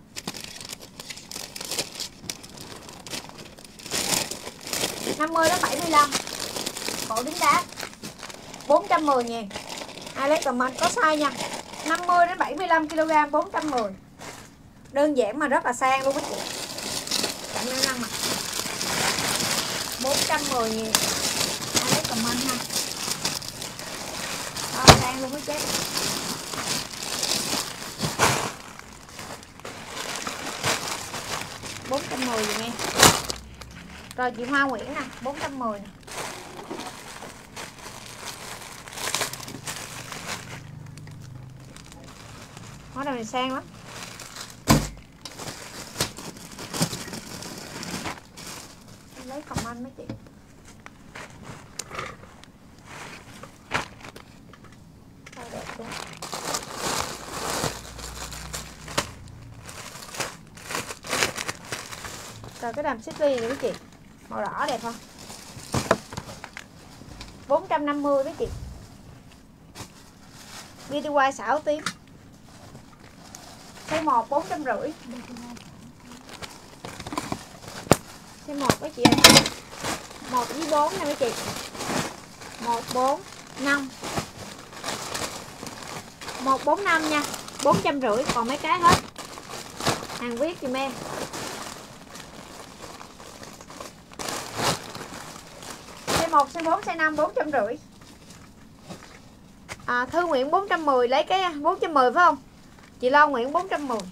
năm mươi đến bảy mươi lăm. Cổ đính đá. bốn trăm mười ngàn. Ai lấy comment có size nha. năm mươi đến bảy mươi lăm ki lô gam bốn trăm mười. Đơn giản mà rất là sang luôn mấy chị. Cảm ơn năm ạ. bốn trăm mười ngàn. Ai lấy comment ha. Đó, sang luôn mới chết. bốn trăm mười vậy nghe. Rồi chị Hoa Nguyễn nè, bốn trăm mười nè. Món này sang lắm. Em lấy comment mấy chị. Đẹp luôn. Rồi cái đầm xích ly này mấy chị. Màu đỏ đẹp không? bốn trăm năm mươi mấy chị. Beauty White xảo tím. Size một bốn trăm rưỡi. Size một mấy chị ơi. một với bốn nè mấy chị. một bốn năm. một bốn năm nha. bốn trăm rưỡi còn mấy cái hết. Hàng viết giùm em. Size một, size bốn, size năm bốn trăm rưỡi. À, Thư Nguyễn bốn trăm mười lấy cái bốn trăm mười phải không? Chị Lo Nguyễn bốn trăm mười.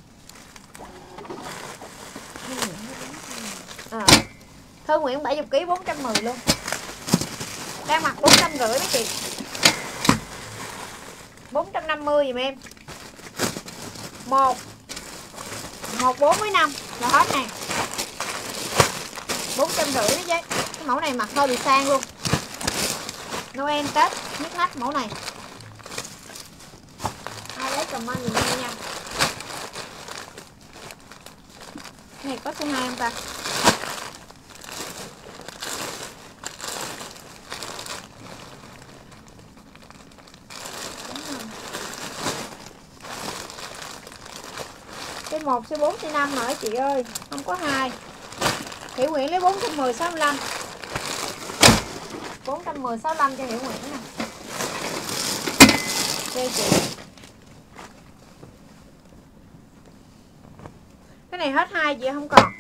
À, Thư Nguyễn bảy mươi ký bốn trăm mười luôn. Đang mặc bốn trăm rưỡi mấy chị. bốn trăm năm mươi giùm em. một một bốn với năm là hết nè. bốn trăm rưỡi đó chứ. Cái mẫu này mặc hơi bị sang luôn. Noel Tết nhức nách mẫu này. Ai lấy comment dùm em nha. Cái này có số hai không ta? Cái một, số bốn, số năm hả chị ơi? Không có hai. Hiểu Nguyễn lấy bốn trăm mười, sáu mươi lăm. bốn trăm mười, sáu mươi lăm cho Hiểu Nguyễn nè. Ok chị. Cái này hết hai chị không còn.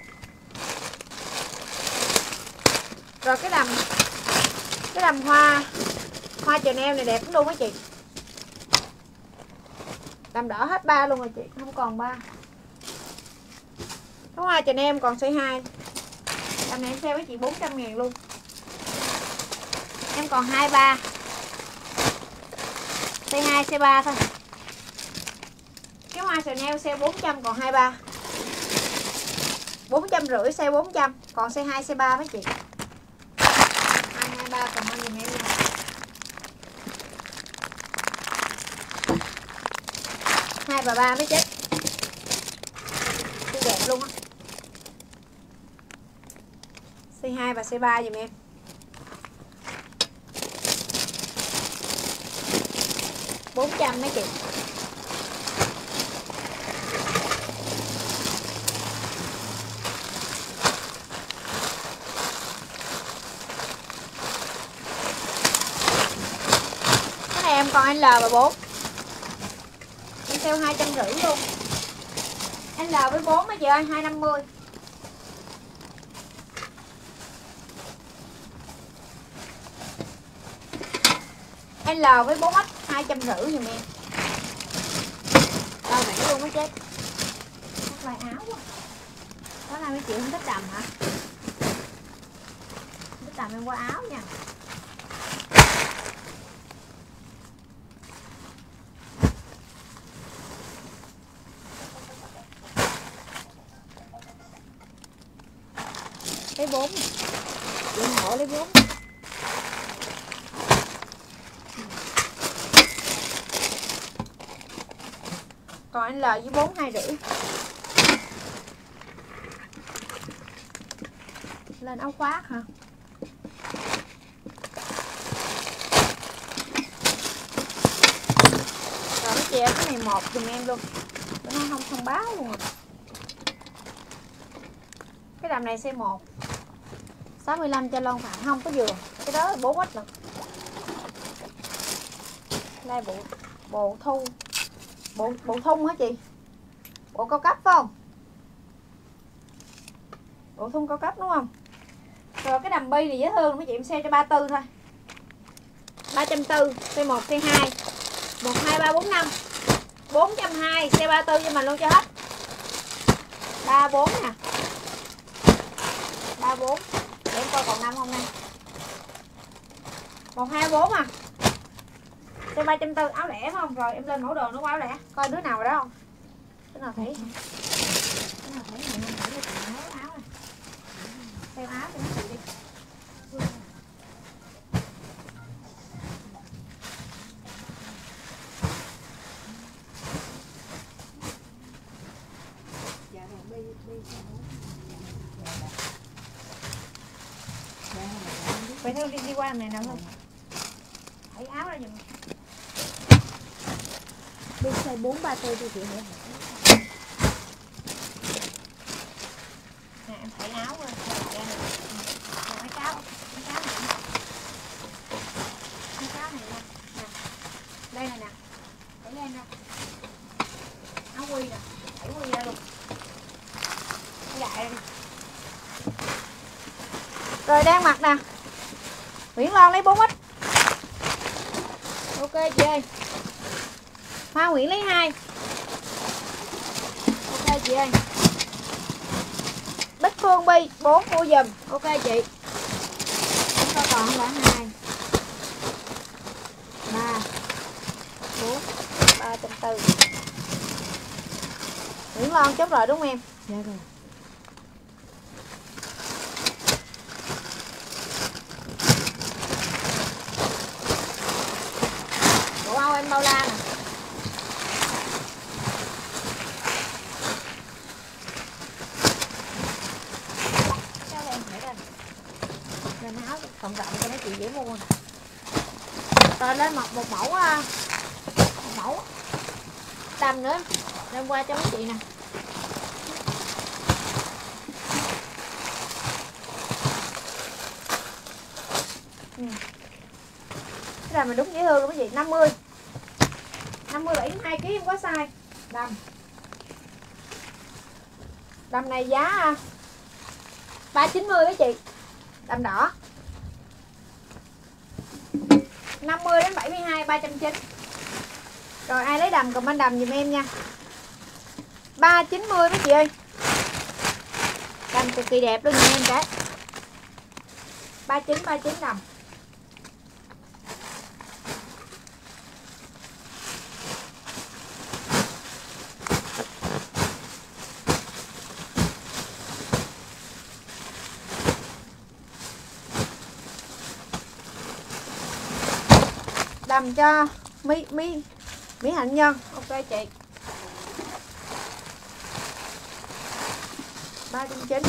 Rồi cái đầm cái đầm hoa hoa Chanel này đẹp lắm luôn á chị. Đầm đỏ hết ba luôn rồi chị, không còn ba. Cái hoa Chanel còn size hai. Đầm này em sale với chị bốn trăm ngàn luôn. Em còn hai ba. Size hai, size ba thôi. Cái hoa Chanel sale bốn trăm còn hai ba. bốn trăm rưỡi size bốn trăm, còn size hai, size ba mấy chị. hai hai ba cầm ơn dùm em nha. hai và ba mới chết. Cái đẹp luôn á. Size hai và size ba dùm em. bốn trăm mấy chị. Cái này em còn L và bốn. Em sale hai trăm rưỡi luôn. L với bốn mấy chị ơi, hai trăm năm mươi. L với bốn ích hai trăm rưỡi giùm em. Đâu rẻ luôn mới chết. Các loại áo quá. Có nay mấy chị không thích đầm hả? Thích đầm em qua áo nha. Lấy bốn. Chị hộ lấy bốn. Còn anh L với bốn hai rưỡi. Lên áo khoác hả? Rồi mấy chị ơi, cái này một dùm em luôn. Bữa nay không thông báo luôn rồi. Cái đầm này size một. sáu mươi lăm cho lon Phạm không có vừa. Cái đó là bốn ích lận. Đây bộ bộ thu. Bộ bộ thun hả chị? Bộ cao cấp phải không? Bộ thun cao cấp đúng không? Rồi cái đầm bi này dễ thương mấy chị, em sale cho ba mươi tư thôi. ba trăm bốn mươi, size một, size hai. một hai ba bốn năm. bốn trăm hai mươi, size ba mươi tư cho mình luôn cho hết. ba mươi bốn nè. ba mươi bốn. Để em coi còn năm không nè. một hai bốn à. Size ba trăm bốn mươi, áo lẻ phải không? Rồi em lên mẫu đồ nó qua áo lẻ. Coi đứa nào rồi đó không? Đứa nào thấy? Đứa nào thấy này không? Để chị nấu áo này. Theo áo cho nó chị đi. Vậy thôi đi đi qua này nào không? Thấy áo ra giùm. Bên size bốn ba tư cho chị hả? Nè em thấy áo rồi. Mấy cáo, mấy cáo này. Mấy cáo này nè. Nè. Đây này nè. Thấy lên nè. Áo quy nè. Thấy quy ra luôn. Gại ra đi. Rồi đang mặc nè. Nguyễn Loan lấy bốn ích. Ok chị ơi. Hoa Nguyễn lấy hai. Ok chị ơi. Bích Phương Bi bốn mua giùm. Ok chị. Chúng ta còn là hai ba bốn ba trăm bốn mươi. Nguyễn Loan chốt rồi đúng không em? Dạ rồi. Lên áo cộng rộng cho mấy chị dễ mua. Rồi lên một một mẫu một mẫu đầm nữa đem qua cho mấy chị nè. Ừ. Cái đầm này đúng dễ thương luôn quý vị. Năm mươi năm mươi bảy đến hai ký không có sai. Đầm đầm này giá ba chín mươi mấy chị. Đầm đỏ năm mươi đến bảy mươi hai ba trăm chín mươi. Rồi ai lấy đầm comment đầm giùm em nha. ba chín mươi mấy chị ơi. Đầm cực kỳ đẹp luôn nha em cái. ba chín ba chín đầm. Đầm cho Mỹ Mỹ Mỹ Hạnh Nhân. Ok chị. ba trăm chín mươi.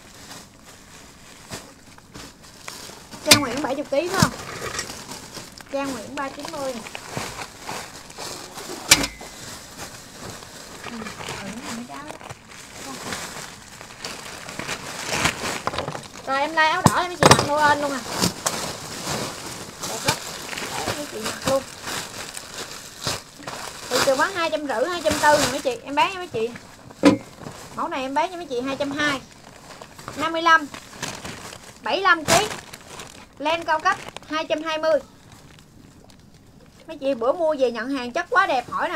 Trang Nguyễn bảy mươi ký phải không? Trang Nguyễn ba chín mươi. Ừ, rồi em like áo đỏ em mấy chị mặc Noel luôn à. Đẹp lắm. Đấy, mấy chị mặc luôn. Thị trường bán hai trăm rưỡi hai trăm tư nè mấy chị, em bán cho mấy chị. Mẫu này em bán cho mấy chị hai trăm hai mươi. năm mươi lăm bảy mươi lăm ký. Len cao cấp hai trăm hai mươi. Mấy chị bữa mua về nhận hàng chất quá đẹp hỏi nè.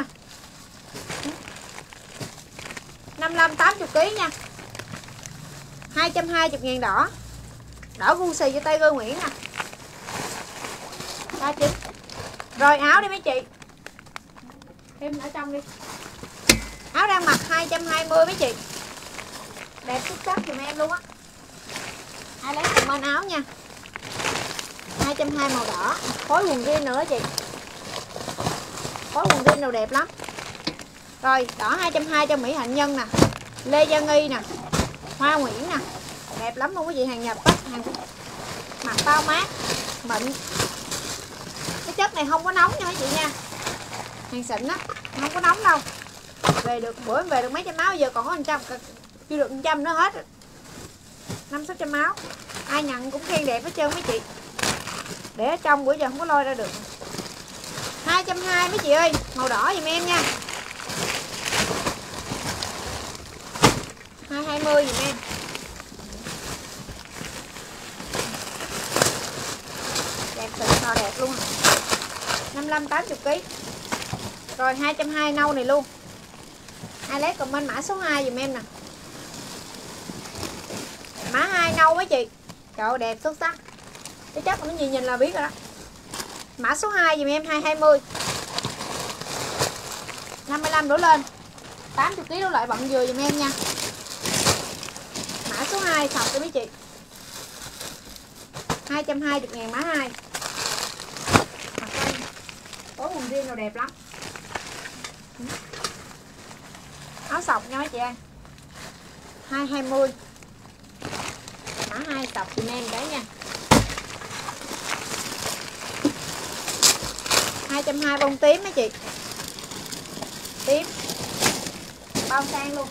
năm mươi lăm tám mươi ký nha. hai trăm hai mươi ngàn đỏ. Đỏ gu xì cho tay Gơ Nguyễn nè. ba chín. Rồi áo đi mấy chị. Thêm ở trong đi. Áo đang mặc hai trăm hai mươi mấy chị. Đẹp xuất sắc giùm em luôn á. Ai lấy comment áo nha. hai trăm hai mươi màu đỏ. Phối quần jean nữa chị. Phối quần jean đồ đẹp lắm. Rồi đỏ hai trăm hai mươi cho Mỹ Hạnh Nhân nè. Lê Gia Nghi nè. Hoa Nguyễn nè. Đẹp lắm luôn quý vị, hàng nhập á, hàng mặc bao mát, mịn. Cái chất này không có nóng nha mấy chị nha. Hàng xịn á, không có nóng đâu. Về được bữa em về được mấy trăm áo, giờ còn có một trăm, chưa được một trăm nữa hết. năm sáu trăm áo. Ai nhận cũng khen đẹp hết trơn mấy chị. Để ở trong bữa giờ không có lôi ra được. hai trăm hai mươi mấy chị ơi, màu đỏ giùm em nha. hai trăm hai mươi giùm em. Đẹp xịn sò đẹp luôn. năm mươi lăm tám mươi ký. Rồi hai trăm hai mươi nâu này luôn. Ai lấy comment mã số hai giùm em nè. Mã hai nâu mấy chị. Trời ơi, đẹp xuất sắc. Cái chất nó nhìn nhìn là biết rồi đó. Mã số hai giùm em hai trăm hai mươi. năm mươi lăm đổ lên. tám mươi ký đổ lại bận vừa giùm em nha. Mã số hai sọc cho mấy chị. hai trăm hai mươi ngàn mã hai. Có quần riêng nào đẹp lắm. Áo sọc nha mấy chị ơi. hai trăm hai mươi. Mã hai sọc giùm em đấy nha. hai trăm hai mươi bông tím mấy chị. Tím. Bao sang luôn.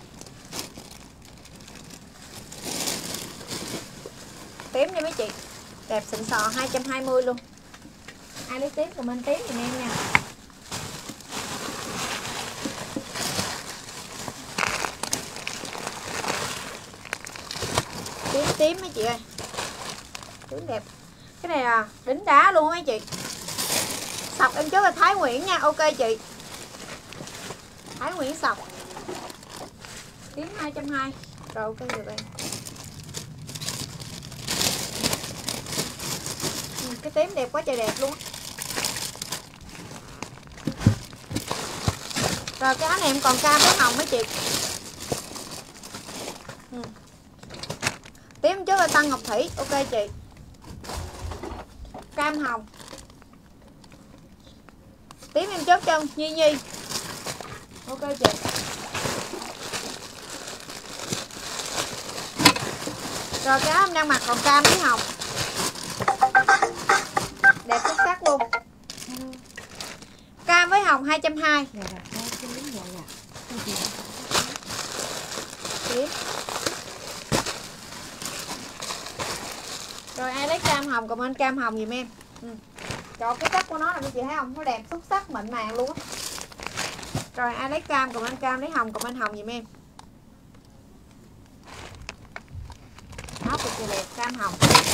Tím nha mấy chị. Đẹp xịn sò hai trăm hai mươi luôn. Ai lấy tím comment tím giùm em nha. Tím tím mấy chị ơi. Tím đẹp. Cái này là đính đá luôn mấy chị. Sọc em trước là Thái Nguyễn nha. Ok chị. Thái Nguyễn sọc. Tím hai trăm hai mươi. Rồi ok được em. Cái tím đẹp quá trời đẹp luôn. Rồi cái áo này em còn cam với hồng mấy chị. Ừ. Tím trước là Tăng Ngọc Thủy. Ok chị. Cam hồng. Tím em chốt chân Nhi Nhi. Ok chị. Rồi cái áo em đang mặc còn cam với hồng. đẹp xuất sắc luôn. Cam với hồng hai trăm hai mươi. Tím. Rồi ai lấy cam hồng comment cam hồng giùm em. Ừ. Trời, cái chất của nó là mấy chị thấy không? Nó đẹp xuất sắc mịn màng luôn á. Rồi ai lấy cam comment cam, lấy hồng comment hồng giùm em. Áo cực kỳ đẹp, cam hồng.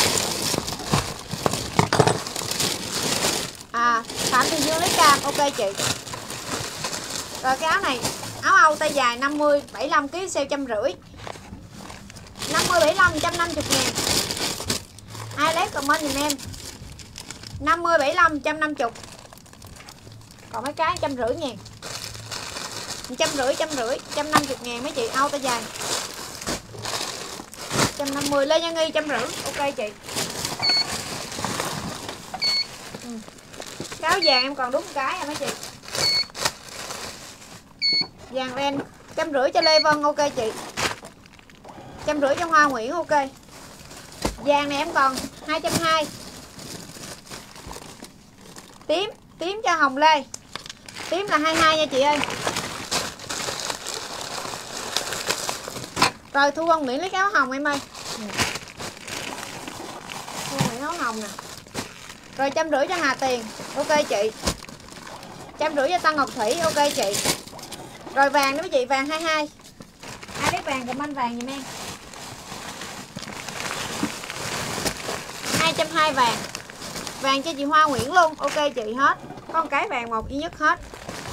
À, Phạm Thị Dương lấy cam, ok chị. Rồi cái áo này, áo Âu tay dài năm mươi, bảy mươi lăm ki-lô-gam, sale trăm rưỡi. năm mươi, bảy mươi lăm, một trăm năm mươi ngàn. Ai lấy comment giùm em. năm mươi, bảy mươi lăm, một trăm năm mươi. Còn mấy cái một trăm rưỡi ngàn. một trăm rưỡi, một trăm rưỡi, một trăm năm mươi ngàn mấy chị, Âu tay dài. một trăm năm mươi, Lê Nhân Nghi một trăm rưỡi, ok chị. Ừ. Cái áo vàng em còn đúng cái à mấy chị. Vàng ren trăm rưỡi cho Lê Vân, ok chị. Trăm rưỡi cho Hoa Nguyễn, ok. Vàng này em còn hai trăm hai mươi. Tím, tím cho Hồng Lê. Tím là hai mươi hai nha chị ơi. Rồi Thu Vân Nguyễn lấy cái áo hồng em ơi. Thu Vân Nguyễn áo hồng nè. Rồi trăm rưỡi cho Hà Tiền, ok chị. Trăm rưỡi cho Tăng Ngọc Thủy, ok chị. Rồi vàng đó mấy chị, vàng hai mươi hai. Ai lấy vàng comment vàng giùm em. hai trăm hai mươi vàng. Vàng cho chị Hoa Nguyễn luôn, ok chị hết. Có một cái vàng một duy nhất hết.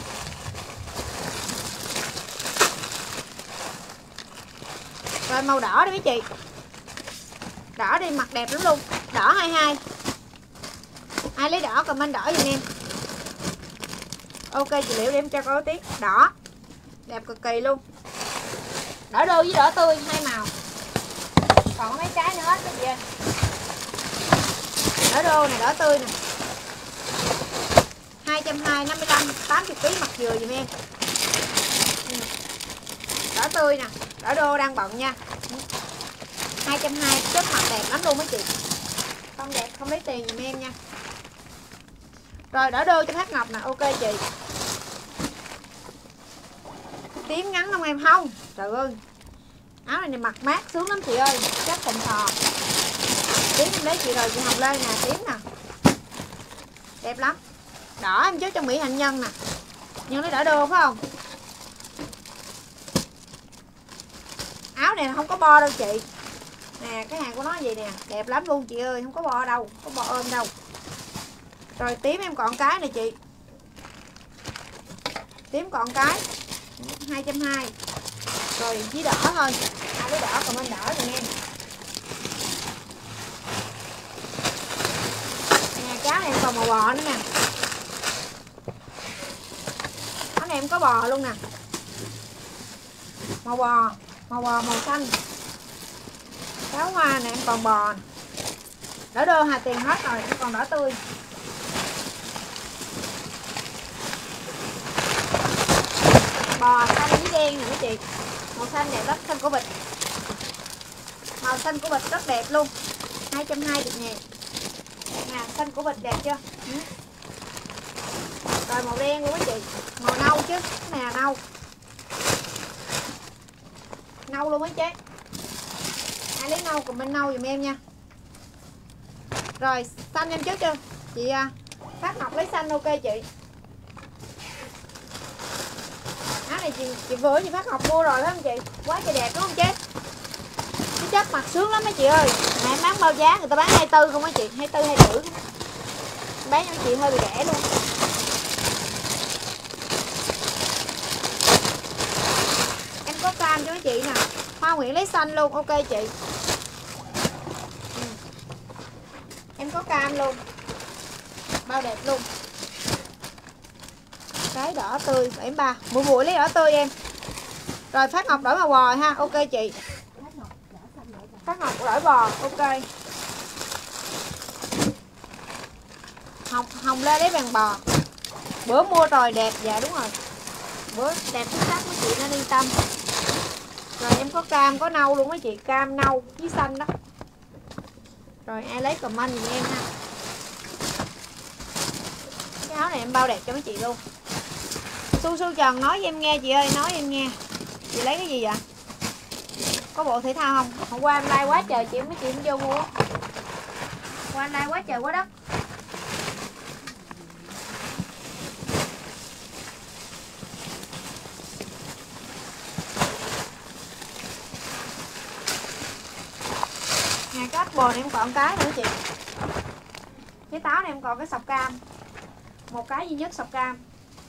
Rồi màu đỏ đi mấy chị. Đỏ đi mặt đẹp lắm luôn. Đỏ hai mươi hai. Ai lấy đỏ comment đỏ giùm em. Ok chị Liễu để em cho coi tiếng. Đỏ. Đẹp cực kỳ luôn. Đỏ đô với đỏ tươi, hai màu. Còn mấy cái nữa hết các chị ơi. Đỏ đô này, đỏ tươi nè. hai trăm hai mươi, năm mươi lăm, tám mươi ký mặt dừa giùm em. Đỏ tươi nè, đỏ đô đang bận nha. hai trăm hai mươi, chất mặt đẹp lắm luôn mấy chị. Không đẹp không lấy tiền giùm em nha. Rồi đỏ đô cho Phát Ngọc nè, ok chị. Tím ngắn không em? Không. Trời ơi. Áo này, này mặc mát sướng lắm chị ơi. Chắc thịnh thò. Tím em lấy chị rồi, chị Hồng Lê nè, tím nè. Đẹp lắm. Đỏ em chốt cho Mỹ Hạnh Nhân nè. Nhân lấy đỏ đô phải không? Áo này không có bo đâu chị. Nè, cái hàng của nó vậy nè, đẹp lắm luôn chị ơi, không có bo đâu, không có bo ôm đâu. Rồi tím em còn cái này chị. Tím còn cái hai trăm hai mươi. Rồi với đỏ thôi. Ai lấy đỏ comment đỏ giùm em. Nè, cá này em còn màu bò nữa nè. Cái này em có bò luôn nè. Màu bò, màu bò màu xanh. Cáo hoa này em còn bò. Đỏ đô Hà Tiền hết rồi, em còn đỏ tươi. Bò xanh với đen nè mấy chị. Màu xanh đẹp lắm, xanh của vịt. Màu xanh của vịt rất đẹp luôn. hai trăm hai mươi ngàn. Nè, xanh của vịt đẹp chưa? Ừ. Rồi màu đen luôn mấy chị. Màu nâu chứ, cái này là nâu. Nâu luôn mấy chế. Ai lấy nâu comment nâu giùm em nha. Rồi xanh em trước chưa? Chị Phát Ngọc lấy xanh, ok chị. Áo này chị, chị vừa chị Phát Ngọc mua rồi phải không chị? Quá trời đẹp đúng không chế? Cái chất mặt sướng lắm mấy chị ơi. Mà em bán bao giá? Người ta bán hai mươi tư không mấy chị? hai mươi tư, hai mươi rưỡi. Bán cho mấy chị hơi bị rẻ luôn. Em có cam cho mấy chị nè. Hoa Nguyễn lấy xanh luôn, ok chị. Ừ. Em có cam luôn. Bao đẹp luôn. Cái đỏ tươi bảy mươi ba. Mỗi buổi lấy đỏ tươi em. Rồi Phát Ngọc đổi màu bò ha, ok chị. Phát Ngọc đổi bò, ok. Hồng, Hồng Lê lấy vàng bò. Bữa mua rồi đẹp, dạ đúng rồi. Bữa đẹp xuất sắc mấy chị nên yên tâm. Rồi em có cam, có nâu luôn mấy chị. Cam, nâu với xanh đó. Rồi ai lấy comment giùm em ha. Áo này em bao đẹp cho mấy chị luôn. Su Su Trần nói với em nghe chị ơi, nói em nghe. Chị lấy cái gì vậy? Có bộ thể thao không? Hôm qua em like quá trời chị mấy chị em vô mua. Hôm qua em like quá trời quá đất. Nè cái bò này em còn cái nữa chị. Cái táo này em còn cái sọc cam. Một cái duy nhất sọc cam.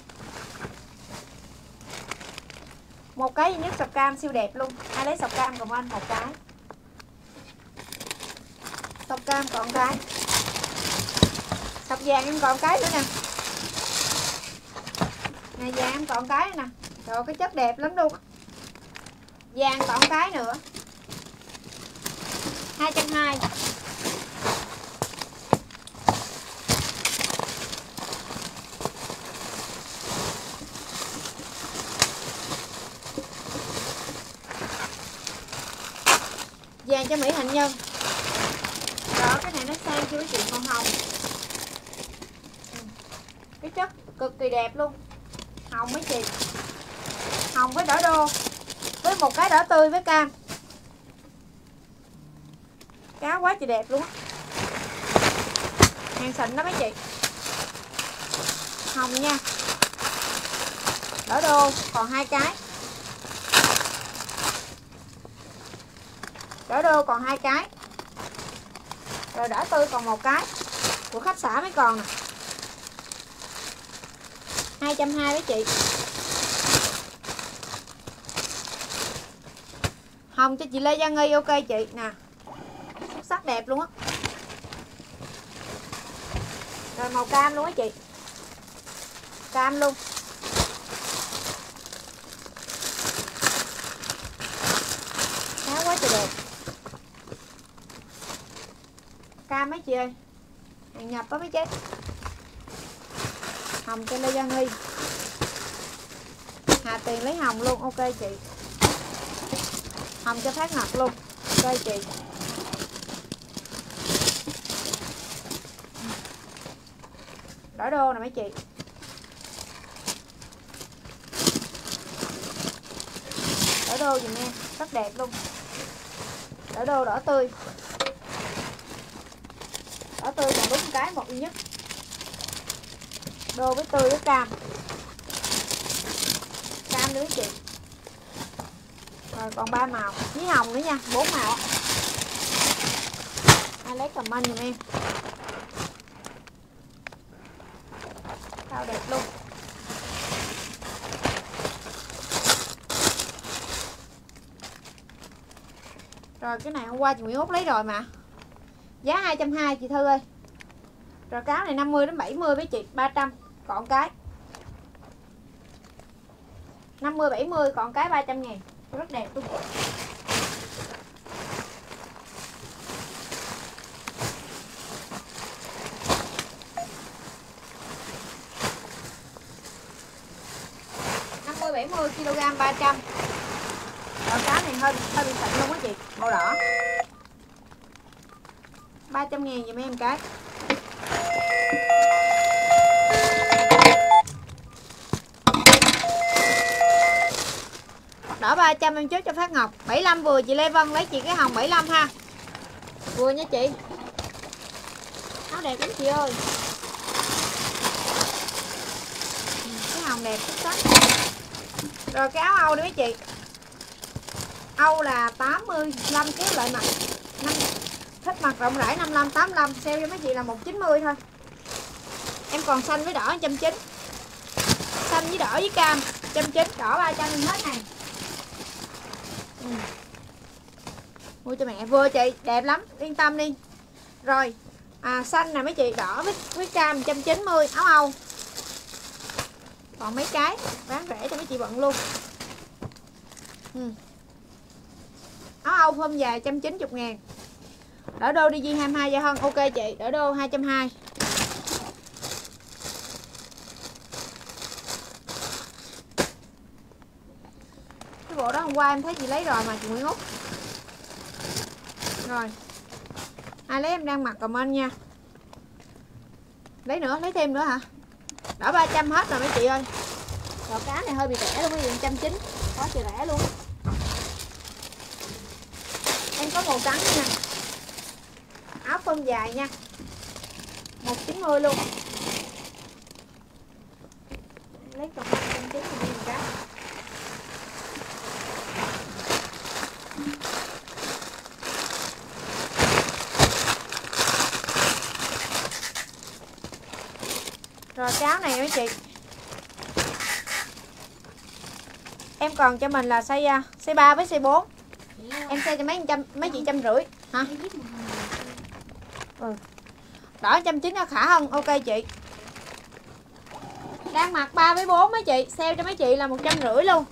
Một cái duy nhất sọc cam siêu đẹp luôn. Ai lấy sọc cam comment một cái. Sọc cam còn cái. Sọc vàng em còn cái nữa nè. Nè vàng em còn cái nữa nè. Trời cái chất đẹp lắm luôn. Vàng còn cái nữa. hai trăm hai mươi. Vàng cho Mỹ Hạnh Nhân. Đó cái này nó sang chưa chị, màu hồng. Cái chất cực kỳ đẹp luôn. Hồng mấy chị. Hồng với đỏ đô. Với một cái đỏ tươi với cam. Cá quá trời đẹp luôn á. Hàng xịn đó mấy chị. Hồng nha. Đỏ đô còn hai cái. Đỏ đô còn hai cái. Rồi đỏ tươi còn một cái. Của khách xã mới còn nè. hai trăm hai mươi với chị. Hồng cho chị Lê Gia Nghi ok chị nè. Xuất sắc đẹp luôn á. Rồi màu cam luôn á chị. Cam luôn. Cá quá trời đẹp. Cam mấy chị ơi. Hàng nhập á mấy chị. Hồng cho Lê Gia Nghi. Hà Tiền lấy hồng luôn ok chị. Hồng cho Phát Ngọc luôn ok chị. Đỏ đô nè mấy chị. Đỏ đô dùm em rất đẹp luôn. Đỏ đô đỏ tươi. Đỏ tươi còn đúng cái một duy nhất. Đô với tươi với cam. Cam nữa chị. Rồi còn ba màu với hồng nữa nha, bốn màu. Ai lấy comment giùm em. Sao đẹp luôn. Rồi cái này hôm qua chị Nguyễn Út lấy rồi mà. Giá hai trăm hai mươi chị Thư ơi. Rồi cáo này năm mươi đến bảy mươi với chị, ba trăm còn cái. năm mươi bảy mươi còn cái ba trăm ngàn. Rất đẹp luôn. năm mươi bảy mươi ki lô gam ba trăm. Rồi cá này hơi hơi bị xịn luôn á chị, màu đỏ. ba trăm ngàn giùm em cái. Đỏ ba trăm em chốt cho Phát Ngọc. bảy mươi lăm vừa chị Lê Vân lấy chị cái hồng bảy mươi lăm ha. Vừa nha chị. Áo đẹp lắm chị ơi. Cái hồng đẹp xuất sắc. Rồi cái áo Âu đi mấy chị. Âu là tám mươi lăm kéo lại mặt. năm thích mặt rộng rãi năm mươi lăm tám mươi lăm, sale cho mấy chị là một trăm chín mươi thôi. Em còn xanh với đỏ một trăm chín mươi. Xanh với đỏ với cam một trăm chín mươi, đỏ ba trăm hết này. Ừ. Mua cho mẹ vừa chị, đẹp lắm, yên tâm đi. Rồi, à, xanh nè mấy chị, đỏ với, với cam một trăm chín mươi, áo Âu. Còn mấy cái bán rẻ cho mấy chị bận luôn. Ừ. Áo Âu hôm dài một trăm chín mươi ngàn. Đỡ đô đi hai mươi hai giao hơn ok chị, đỡ đô hai trăm hai mươi. Cái bộ đó hôm qua em thấy chị lấy rồi mà chị Nguyễn Út. Rồi. Ai lấy em đang mặc comment nha. Lấy nữa, lấy thêm nữa hả? Đỏ ba trăm hết rồi mấy chị ơi. Rồi cá này hơi bị rẻ luôn, mấy chị, một trăm chín mươi, quá trời rẻ luôn. Em có màu trắng nha. Áo phông dài nha. một trăm chín mươi luôn. Lấy còn một trăm chín mươi một cái. Rồi cái áo này mấy chị, em còn cho mình là size size ba với size bốn. Em size cho mấy trăm mấy chị trăm rưỡi hả? Ừ. Đỏ một trăm chín mươi khả hơn, ok chị. Đang mặc ba với bốn mấy chị, sale cho mấy chị là một trăm rưỡi luôn.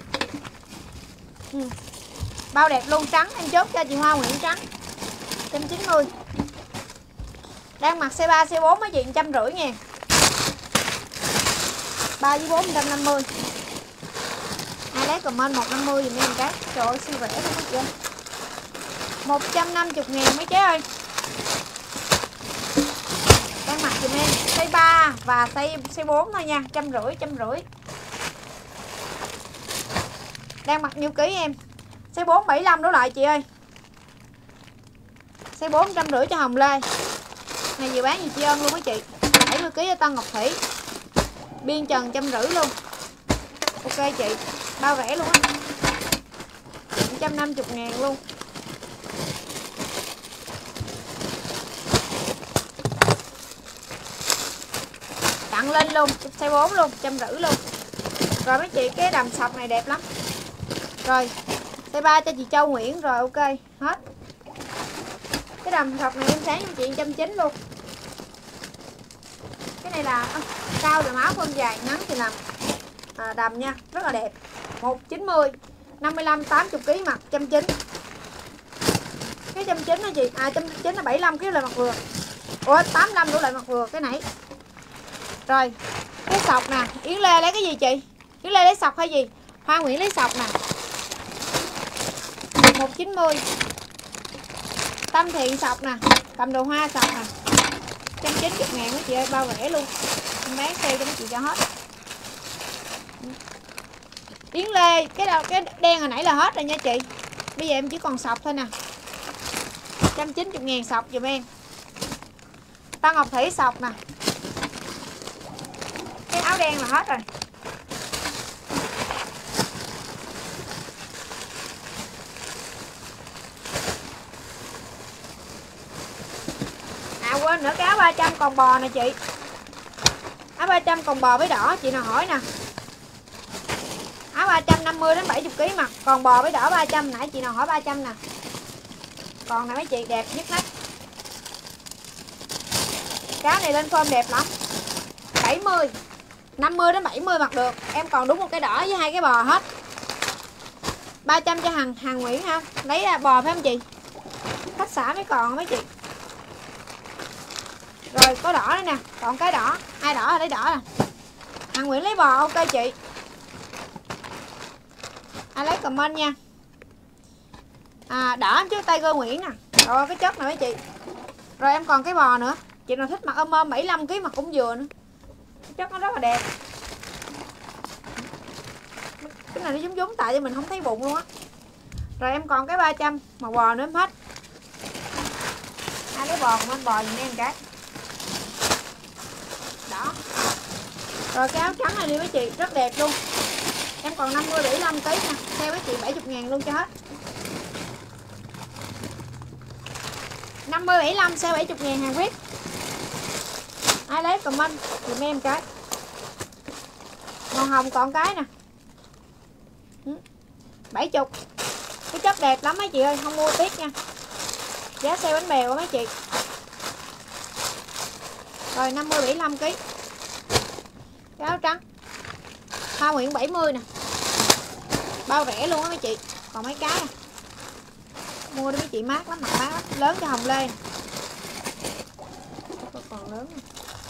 Ừ. Bao đẹp luôn, trắng em chốt cho chị Hoa Nguyễn trắng. một trăm chín mươi. Đang mặc size ba size bốn mấy chị một trăm rưỡi nha. ba với bốn một trăm năm mươi. Ai lấy comment một trăm năm mươi dùm em cái. Trời ơi siêu rẻ luôn mấy chị ơi. một trăm năm mươi ngàn mấy chế ơi. Đang mặc dùm em size ba và size size bốn thôi nha, một trăm rưỡi, một trăm rưỡi. Đang mặc nhiêu ký em? Size bốn bảy mươi lăm đổ lại chị ơi. Size bốn một trăm rưỡi cho Hồng Lê. Này vừa bán gì chị ơn luôn mấy chị. bảy mươi ký cho Tân Ngọc Thủy. Biên trần một trăm rưỡi luôn. Ok chị, bao rẻ luôn á. một trăm năm mươi ngàn luôn. Tặng lên luôn, size bốn luôn, một trăm rưỡi luôn. Rồi mấy chị, cái đầm sọc này đẹp lắm. Rồi, size ba cho chị Châu Nguyễn rồi, ok, hết. Cái đầm sọc này em sáng cho chị một trăm chín mươi luôn. Cái này là à, cao đầm áo phông dài ngắn thì làm à, đầm nha, rất là đẹp. một trăm chín mươi, năm mươi lăm tám mươi ký mặc một trăm chín mươi. Cái một trăm chín mươi đó chị, à một trăm chín mươi là bảy mươi lăm ký lại mặc vừa. Ủa tám mươi lăm đổ lại mặc vừa cái nãy. Rồi, cái sọc nè, Yến Lê lấy cái gì chị? Yến Lê lấy sọc hay gì? Hoa Nguyễn lấy sọc nè. một trăm chín mươi. Tâm Thiện sọc nè, cầm đồ hoa sọc nè. một trăm chín mươi ngàn mấy chị ơi, bao rẻ luôn. Em bán sale cho mấy chị cho hết. Yến Lê, cái đầu cái đen hồi nãy là hết rồi nha chị. Bây giờ em chỉ còn sọc thôi nè. một trăm chín mươi ngàn sọc giùm em. Tân Ngọc Thủy sọc nè. Cái áo đen là hết rồi. À quên nữa, cái áo ba trăm còn bò nè chị. Áo ba trăm còn bò với đỏ, chị nào hỏi nè. Áo ba trăm năm mươi đến bảy mươi ký mặc, còn bò với đỏ ba trăm, nãy chị nào hỏi ba trăm nè. Còn nè mấy chị, đẹp nhất nách. Cái này lên form đẹp lắm. bảy mươi, năm mươi đến bảy mươi mặc được. Em còn đúng một cái đỏ với hai cái bò hết. ba trăm cho Hằng Hằng Nguyễn ha. Lấy bò phải không chị? Khách xã mới còn mấy chị. Rồi có đỏ đây nè, còn cái đỏ, ai đỏ là lấy đỏ nè. Hằng Nguyễn lấy bò, ok chị. Ai lấy comment nha. À đỏ chứ Tiger Nguyễn nè. Rồi cái chất này mấy chị. Rồi em còn cái bò nữa. Chị nào thích mặc ôm ôm bảy mươi lăm ký mặc cũng vừa nữa. Cái chất nó rất là đẹp. Cái này nó giống giống tại cho mình không thấy bụng luôn á. Rồi em còn cái ba trăm mà bò nữa em hết. Ai lấy bò comment bò giùm em cái. Đó. Rồi cái áo trắng này đi mấy chị, rất đẹp luôn. Em còn năm mươi bảy mươi lăm ký nha. Theo mấy chị bảy mươi ngàn luôn cho hết. năm mươi bảy mươi lăm xe bảy mươi ngàn hàng viết. Ai lấy comment dùm em cái. Màu hồng còn cái nè. bảy mươi. Cái chất đẹp lắm mấy chị ơi, không mua tiếc nha. Giá xe bánh bèo của mấy chị. Rồi năm mươi bảy mươi lăm ký. Cái áo trắng. Hoa Nguyễn bảy mươi nè. Bao rẻ luôn á mấy chị. Còn mấy cái nè. Mua đi mấy chị, mát lắm, mặc mát lắm. Lớn cho Hồng Lê. Còn lớn nè.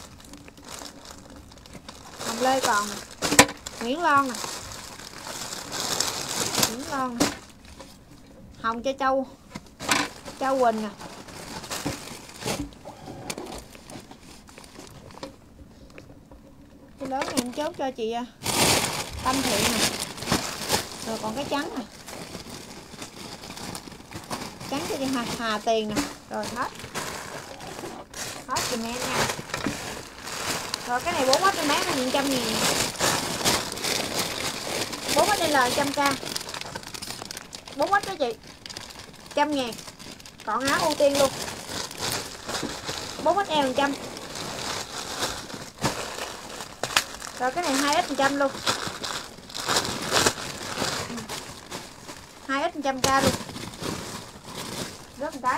Hồng Lê còn nè. Nguyễn Lon nè. Nguyễn Lon nè. Hồng cho Châu Châu Quỳnh nè. Cái lớn này em chốt cho chị Tâm Thiện nè. Rồi còn cái trắng nè. Trắng cho chị Hà, Hà Tiền nè. Rồi hết. Hết dùm em nha. Rồi cái này bốn hết em bán là một trăm nghìn. bốn hết L một trăm k. bốn hết đó chị. một trăm ngàn. Còn áo ưu tiên luôn. bốn ích L một trăm. Rồi cái này hai ích một trăm luôn. hai ích một trăm k luôn. Rớt một cái.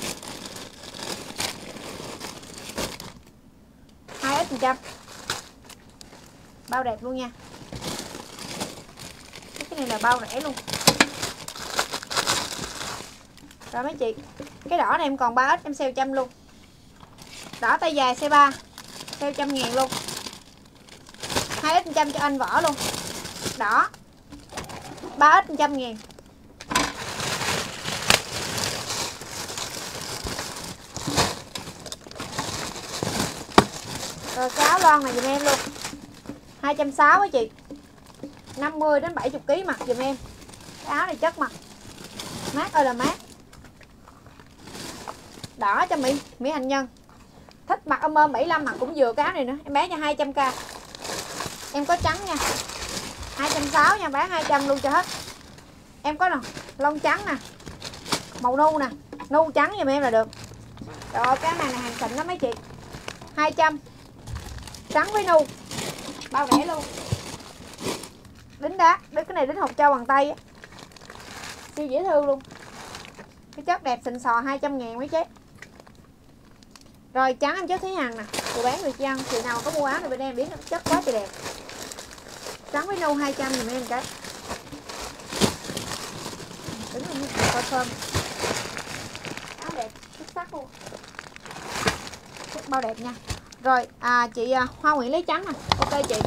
hai ích một trăm. Bao đẹp luôn nha. Cái này là bao rẻ luôn. Rồi mấy chị, cái đỏ này em còn ba ích em sale một trăm luôn. Đỏ tay dài size ba, sale một trăm ngàn luôn. hai ích một trăm cho anh Võ luôn. Đỏ ba ích một trăm ngàn. Rồi cái áo lon này dùm em luôn. hai trăm sáu mươi chị. năm mươi đến bảy mươi ki lô gam mặc dùm em. Cái áo này chất mặc. Mát ơi là mát. Đỏ cho Mỹ Mỹ Hành Nhân. Thích mặc ôm ôm bảy mươi lăm mặc cũng vừa cái áo này nữa. Em bán cho hai trăm k. Em có trắng nha. hai trăm sáu mươi nha, bán hai trăm luôn cho hết. Em có nè, lông trắng nè. Màu nu nè, nu trắng giùm em là được. Rồi cái này là hàng xịn đó mấy chị. hai trăm. Trắng với nu. Bao rẻ luôn. Đính đá, đính cái này đính hộp châu bằng tay á. Siêu dễ thương luôn. Cái chất đẹp xịn sò hai trăm ngàn mấy chế. Rồi trắng em chất Thúy Hằng nè. Cô bán người chị ăn. Chị nào có mua áo này bên em biết chất quá trời đẹp. Trắng với nu hai trăm giùm em cái. Đứng lên coi thơm. Áo đẹp, xuất sắc luôn. Chất bao đẹp nha. Rồi à, chị à, Hoa Nguyễn lấy trắng nè. Ok chị.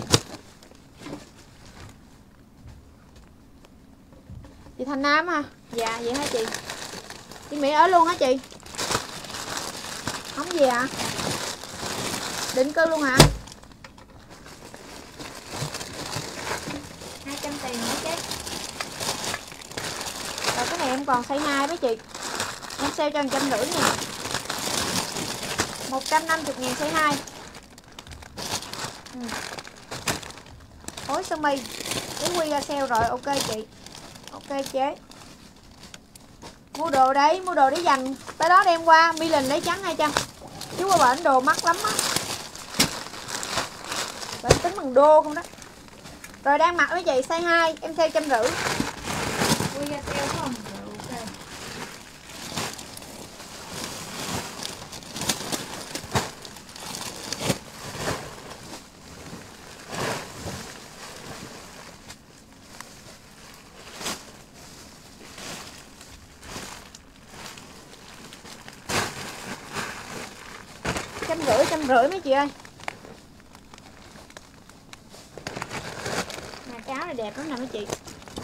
Chị Thành Nam hả? Dạ vậy hả chị? Chị Mỹ ở luôn hả chị? Không gì ạ? À? Định cư luôn hả? hai trăm tiền nữa chứ. Rồi cái này em còn size hai mấy chị. Em sale cho một trăm rưỡi nha. một trăm năm mươi ngàn size hai. Ừ. Phối sơ mi. Cái quy ra sale rồi, ok chị. Ok chế. Mua đồ đấy, mua đồ để dành tới đó đem qua. Milan lấy trắng hai trăm. Chú qua bển đồ mắc lắm á. Bển tính bằng đô không đó. Rồi đang mặc với chị size hai, em sale trăm rưỡi. Quy ra sale không? Ok. Trăm rưỡi, trăm rưỡi mấy chị ơi. Mà cái áo này đẹp lắm nè mấy chị.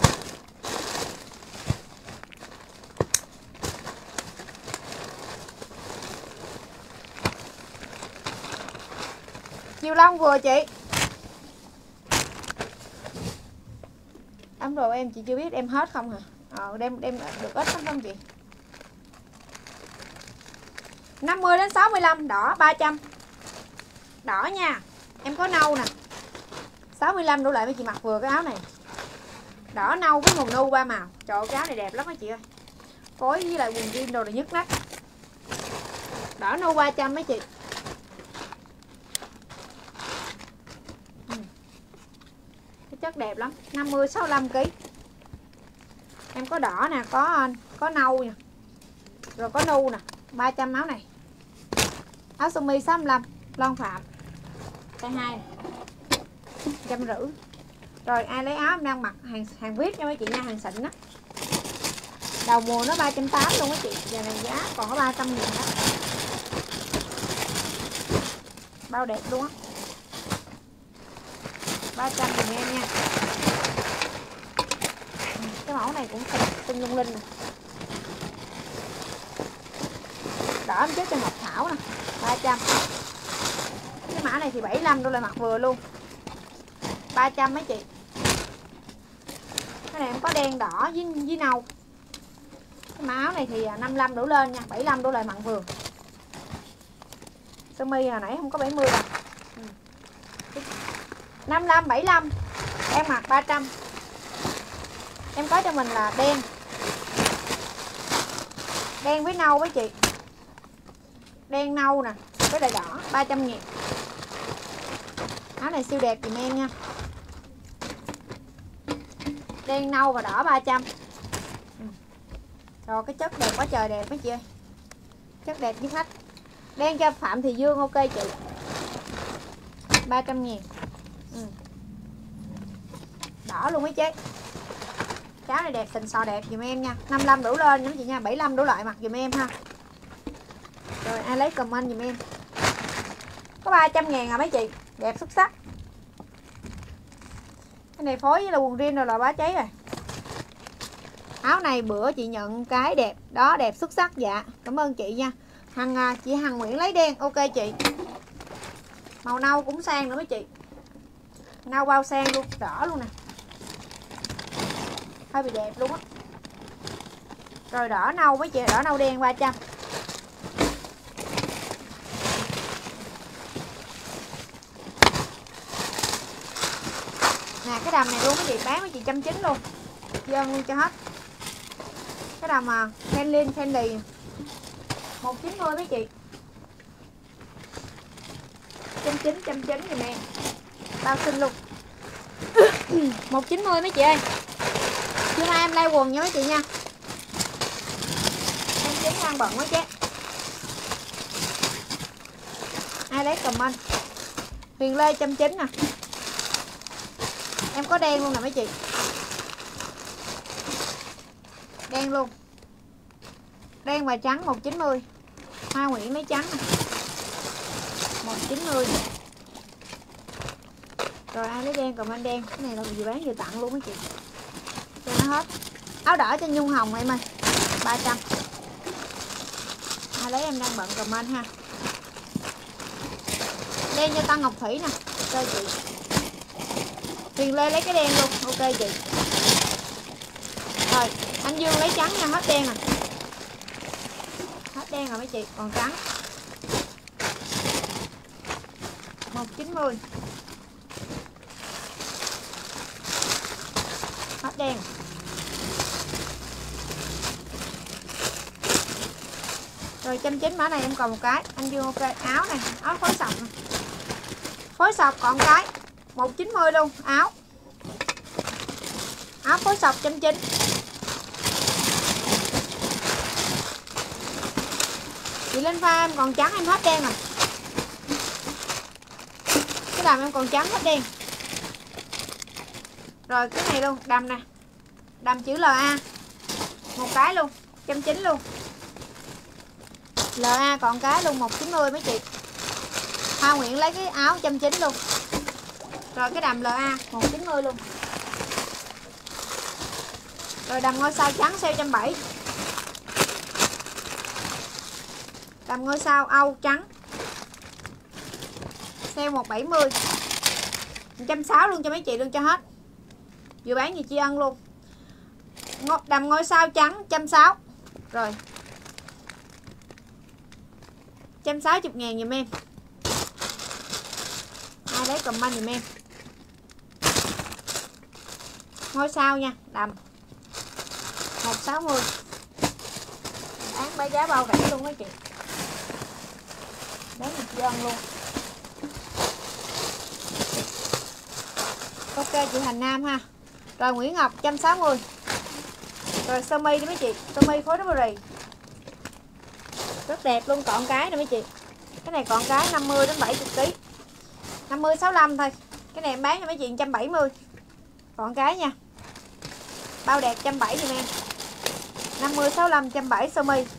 Chiều lông vừa chị. Ấm đồ em chị chưa biết em hết không hả? Ờ đem đem được ít lắm không chị? năm mươi đến sáu mươi lăm đỏ ba trăm. Đỏ nha. Em có nâu nè. sáu mươi lăm đổ lại mấy chị mặc vừa cái áo này. Đỏ nâu với màu nu ba màu. Trời ơi, cái áo này đẹp lắm mấy chị ơi. Phối với lại quần jean đồ này nhức nách. Đỏ nâu ba trăm mấy chị. Ừ. Cái chất đẹp lắm. năm mươi sáu mươi lăm ki lô gam. Em có đỏ nè, có có nâu nè. Rồi có nu nè, ba trăm áo này. Áo sơ mi sáu mươi lăm, lon Phạm. Size hai. một trăm rưỡi. Rồi ai lấy áo em đang mặc hàng hàng vê i pê nha mấy chị nha, hàng xịn đó. Đầu mùa nó ba trăm tám mươi luôn á chị. Giờ này giá còn có ba trăm nghìn đó. Bao đẹp luôn á. ba trăm nghìn em nha. Cái mẫu này cũng tinh lung linh nè. Đỏ em chết cho Ngọc Thảo nè, ba trăm. Cái mã này thì bảy mươi lăm đô la mặc vừa luôn. ba trăm mấy chị. Cái này em có đen đỏ với, với nâu. Cái mã áo này thì năm mươi lăm đổ lên nha, bảy mươi lăm đổ lại mặn vườn. Sơ mi hồi nãy không có bảy mươi đâu. Ừ. năm mươi lăm, bảy mươi lăm. Em mặc ba trăm. Em có cho mình là đen. Đen với nâu với chị. Đen nâu nè, với lại đỏ, ba trăm ngàn. Áo này siêu đẹp dùm em nha. Đen nâu và đỏ ba trăm. Ừ. Rồi cái chất đẹp quá trời đẹp mấy chị ơi. Chất đẹp với khách. Đen cho Phạm Thị Dương ok chị. ba trăm ngàn. Ừ. Đỏ luôn mấy chị. Cái này đẹp, xịn sò đẹp dùm em nha. năm mươi lăm đổ lên nhóm chị nha, bảy mươi lăm đổ lại mặc dùm em ha. Rồi ai lấy comment dùm em. Có ba trăm ngàn à mấy chị. Đẹp xuất sắc. Cái này phối với là quần riêng rồi là bá cháy rồi. Áo này bữa chị nhận cái đẹp. Đó đẹp xuất sắc dạ. Cảm ơn chị nha. Hằng, chị Hằng Nguyễn lấy đen. Ok chị. Màu nâu cũng sang nữa mấy chị. Nâu bao sang luôn. Đỏ luôn nè. Hơi bị đẹp luôn á. Rồi đỏ nâu mấy chị. Đỏ nâu đen ba trăm. Nè cái đầm này luôn mấy chị. Bán mấy chị một trăm chín mươi luôn. Dơn luôn cho hết. Cái đầm mà Kenlin Candy một trăm chín mươi mấy chị. một trăm chín mươi, một trăm chín mươi giùm em. Bao xinh luôn. một trăm chín mươi mấy chị ơi. Chưa mai em lai quần nha mấy chị nha. Em chín đang bận quá chứ. Ai lấy comment. Huyền Lê một trăm chín mươi nè. Em có đen luôn nè mấy chị. Đen luôn. Đen và trắng một trăm chín mươi. Hoa Nguyễn lấy trắng nè. một trăm chín mươi. Rồi ai lấy đen comment đen. Cái này là vừa bán vừa tặng luôn mấy chị. Cho nó hết. Áo đỏ cho Nhung Hồng em ơi. ba trăm. Ai lấy em đang bận comment ha. Đen cho Tân Ngọc Thủy nè. Ok chị. Huyền Lê lấy cái đen luôn. Ok chị. Rồi anh Dương lấy trắng nha. Hết đen nè. Hết đen rồi mấy chị. Còn trắng một trăm chín mươi. Hết đen. Rồi một trăm chín mươi mã này em còn một cái. Anh Dương ok. Áo này. Áo phối sọc này. Phối sọc còn cái một trăm chín mươi luôn. Áo Áo phối sọc một trăm chín mươi. Chị lên pha em còn trắng em hết đen rồi. Cái đầm em còn trắng hết đen. Rồi cái này luôn. Đầm nè. Đầm chữ lờ a. Một cái luôn. một trăm chín mươi luôn. lờ a còn cái luôn một trăm chín mươi mấy chị. Hoa Nguyễn lấy cái áo một trăm chín mươi luôn. Rồi cái đầm lờ a một trăm chín mươi luôn. Rồi đầm ngôi sao trắng sale một trăm bảy mươi. Đầm ngôi sao Âu trắng sale một trăm bảy mươi. một trăm sáu mươi luôn cho mấy chị luôn cho hết. Vừa bán gì tri ân luôn. Đầm ngôi sao trắng một trăm sáu mươi. Rồi một trăm sáu mươi ngàn giùm em. Ai lấy comment giùm em. Ngôi sao nha. Đầm một trăm sáu mươi. Bán bán giá bao rẻ luôn mấy chị. Bán gì tri ân luôn. Ok chị Thành Nam ha. Rồi Nguyễn Ngọc một trăm sáu mươi. Rồi sơ mi đi mấy chị. Sơ mi phối nó bì. Rất đẹp luôn. Còn cái nè mấy chị. Cái này còn cái năm mươi đến bảy mươi ký. năm mươi sáu mươi lăm thôi. Cái này em bán cho mấy chị một trăm bảy mươi. Còn cái nha. Bao đẹp một trăm bảy mươi giùm em. năm mươi sáu mươi lăm một trăm bảy mươi sơ mi.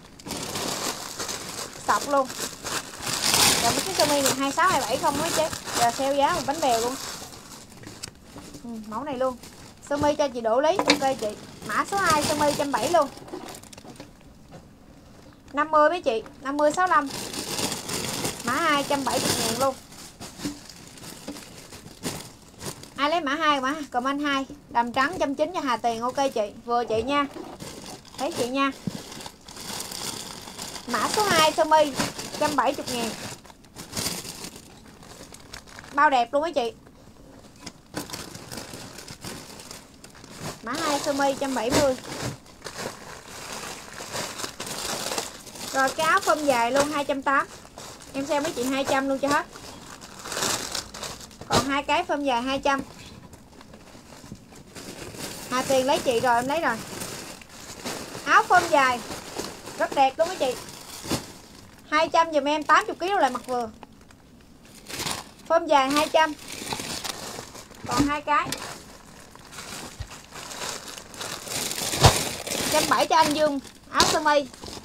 Sọc luôn. Rồi mấy cái sơ mi này hai mươi sáu hai mươi bảy không mấy chứ. Giờ sale giá một bánh bèo luôn. Ừ, mẫu này luôn. Sơ mi cho chị Đỗ Lý. Ok chị. Mã số hai sơ mi một trăm bảy mươi luôn. năm mươi mấy chị. năm mươi sáu mươi lăm. Mã hai một trăm bảy mươi ngàn luôn. Ai lấy mã hai mã comment hai, đầm trắng một trăm chín mươi cho Hà Tiền. Ok chị, vừa chị nha. Thấy chị nha. Mã số hai sơ mi một trăm bảy mươi ngàn. Bao đẹp luôn á chị. Mã hai sơ mi một trăm bảy mươi. Rồi cái áo phông dài luôn hai trăm tám mươi. Em xem mấy chị hai trăm luôn cho hết. Còn hai cái phông dài hai trăm. Hà Tiền lấy chị rồi, em lấy rồi. Áo phông dài rất đẹp luôn á chị. hai trăm giùm em, tám mươi ki lô lại mặc vừa. Phông dài hai trăm. Còn hai cái. một trăm bảy mươi cho anh Dương áo sơ mi.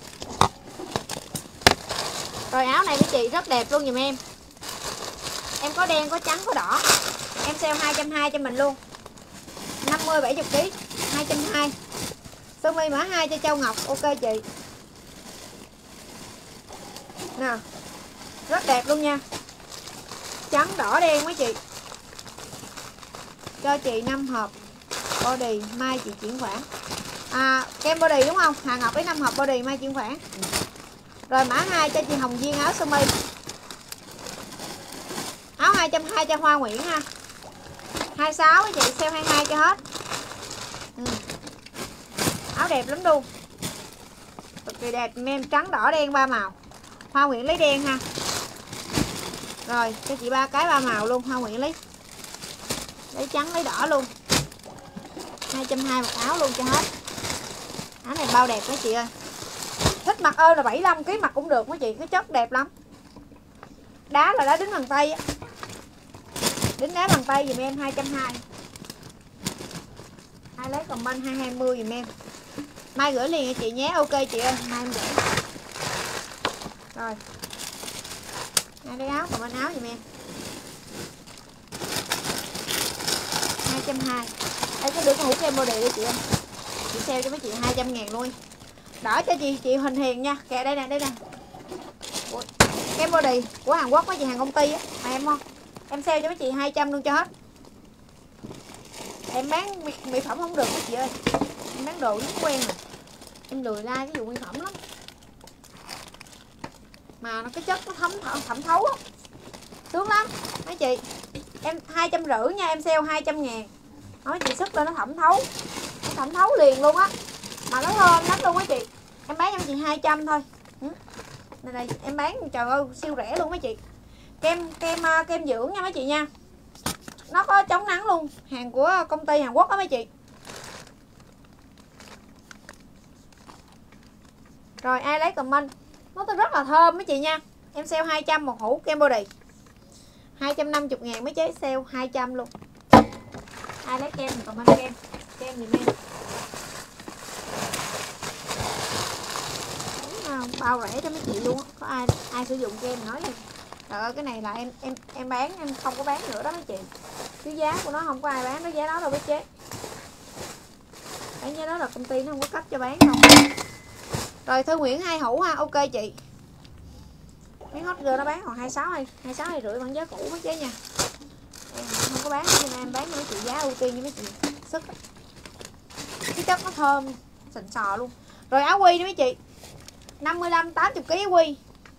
Rồi áo này với chị rất đẹp luôn giùm em. Em có đen, có trắng, có đỏ. Em sale hai trăm hai mươi cho mình luôn. năm mươi bảy mươi ký, hai trăm hai mươi. Sơ mi mã hai cho Châu Ngọc. Ok chị. Nào. Rất đẹp luôn nha. Trắng, đỏ, đen mấy chị. Cho chị năm hộp body, mai chị chuyển khoản. À, kem body đúng không? Hà Ngọc lấy năm hộp body, mai chuyển khoản. Rồi mã hai cho chị Hồng Duyên áo sơ mi. Áo hai trăm hai mươi cho Hoa Nguyễn ha. hai mươi sáu với chị, sale hai mươi hai cho hết. Ừ. Áo đẹp lắm luôn. Cực kỳ đẹp, men trắng đỏ đen ba màu. Hoa Nguyễn lấy đen ha. Rồi, cho chị ba cái ba màu luôn, Hoa Nguyễn lấy lấy trắng lấy đỏ luôn. hai trăm hai mươi một áo luôn cho hết. Áo này bao đẹp đó chị ơi. Thích mặc ơi là bảy mươi lăm ký mặc cũng được mấy chị, cái chất đẹp lắm. Đá là đá đính bằng tay á. Đính đá bằng tay dùm em hai trăm hai mươi. Ai lấy comment hai trăm hai mươi dùm em. Mai gửi liền cho chị nhé. Ok chị ơi, mai em gửi. Rồi. Ai lấy áo comment áo dùm em. hai trăm hai mươi. Đây có được hũ kem body đi chị ơi. Chị sale cho mấy chị hai trăm ngàn luôn. Đỡ cho chị chị Huỳnh Hiền nha. Kìa đây nè, đây nè. Kem body của Hàn Quốc mấy chị, hàng công ty á, mà em không. Em sale cho mấy chị hai trăm luôn cho hết. Em bán mỹ, mỹ phẩm không được mấy chị ơi. Em bán đồ rất quen nè. Em lười like cái vụ mỹ phẩm lắm. Mà nó cái chất nó thấm thẩm, thẩm thấu á. Sướng lắm mấy chị. Em hai trăm rưỡi nha, em sale hai trăm ngàn. Nói chị sức lên nó thẩm thấu. Nó thẩm thấu liền luôn á. Mà nó thơm lắm luôn á chị. Em bán cho mấy chị hai trăm thôi. Ừ. Này này em bán trời ơi siêu rẻ luôn mấy chị. Kem kem kem dưỡng nha mấy chị nha. Nó có chống nắng luôn, hàng của công ty Hàn Quốc đó mấy chị. Rồi ai lấy comment. Nó rất là thơm mấy chị nha. Em sale hai trăm một hũ kem body. hai trăm năm mươi ngàn mấy chế sale hai trăm luôn. Ai lấy kem thì comment kem. Kem gì em. Bao rẻ cho mấy chị luôn á. Có ai ai sử dụng kem nói đi. Trời ơi cái này là em em em bán em không có bán nữa đó mấy chị. Cái giá của nó không có ai bán cái giá đó đâu mấy chế. Cái giá đó là công ty nó không có cấp cho bán đâu. Rồi Thư Nguyễn hai hũ ha. Ok chị. Mấy hot girl nó bán còn hai mươi sáu hay hai mươi sáu hay rưỡi bằng giá cũ mấy chế nha. Em không có bán cho nên em bán cho mấy chị giá ưu tiên cho mấy chị sức. Cái chất nó thơm xịn sò luôn. Rồi áo quy đó mấy chị. năm mươi lăm tám mươi ký quy.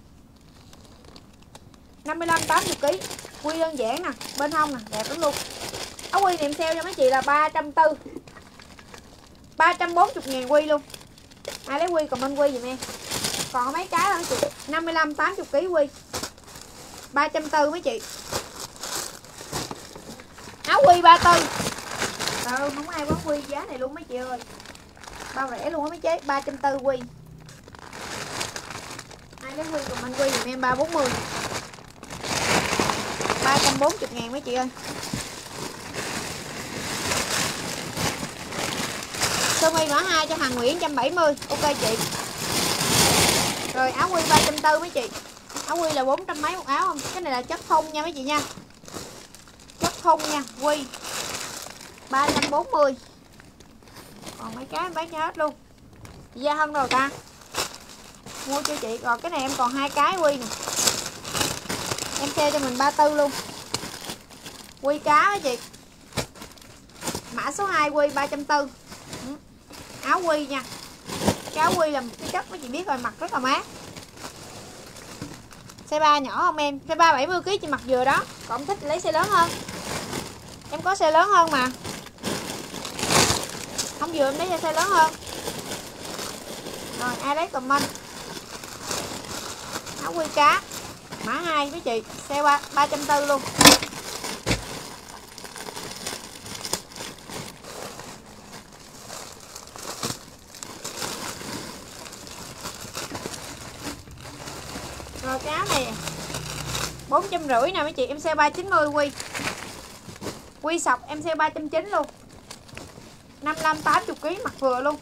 năm mươi lăm tám mươi ký. Quy đơn giản nè, bên hông nè, đẹp lắm luôn. Áo quy này em sale cho mấy chị là ba trăm tư mươi. ba trăm bốn mươi ngàn quy luôn. Ai lấy quy comment quy giùm em. Còn mấy cái đó mấy chị, năm mươi lăm tám mươi ký quy. ba trăm tư mươi mấy chị. Áo quy ba tư. Trời ơi, không ai bán quy giá này luôn mấy chị ơi. Bao rẻ luôn á mấy chế, ba trăm tư mươi quy. Ai lấy quy comment quy giùm em ba bốn mươi. ba trăm bốn mươi ngàn mấy chị ơi. Sơ mi mã hai cho Hằng Nguyễn một trăm bảy mươi. Ok chị. Rồi áo quy ba trăm tư mươi mấy chị. Áo quy là bốn trăm mấy một áo không? Cái này là chất thun nha mấy chị nha. Chất thun nha, quy ba trăm bốn mươi. Còn mấy cái em bán cho hết luôn. Gia Hân rồi ta. Mua cho chị. Rồi cái này em còn hai cái quy nè. Em sale cho mình ba tư luôn. Quy cá đó chị. Mã số hai quy ba trăm tư mươi. Áo quy nha. Cái áo quy là một cái chất mấy chị biết rồi, mặc rất là mát. Size ba nhỏ không em? Size ba bảy mươi ki lô gam chị mặc vừa đó. Còn thích lấy size lớn hơn. Em có size lớn hơn mà. Không vừa em lấy size lớn hơn. Rồi ai lấy comment. Áo quy cá mã hai với chị, size ba ba trăm tư mươi luôn. Rồi cái áo này bốn trăm rưỡi nè mấy chị, em size ba chín mươi quy. Quy sọc em size ba trăm chín mươi luôn. năm mươi lăm tám mươi ki lô gam mặc vừa luôn.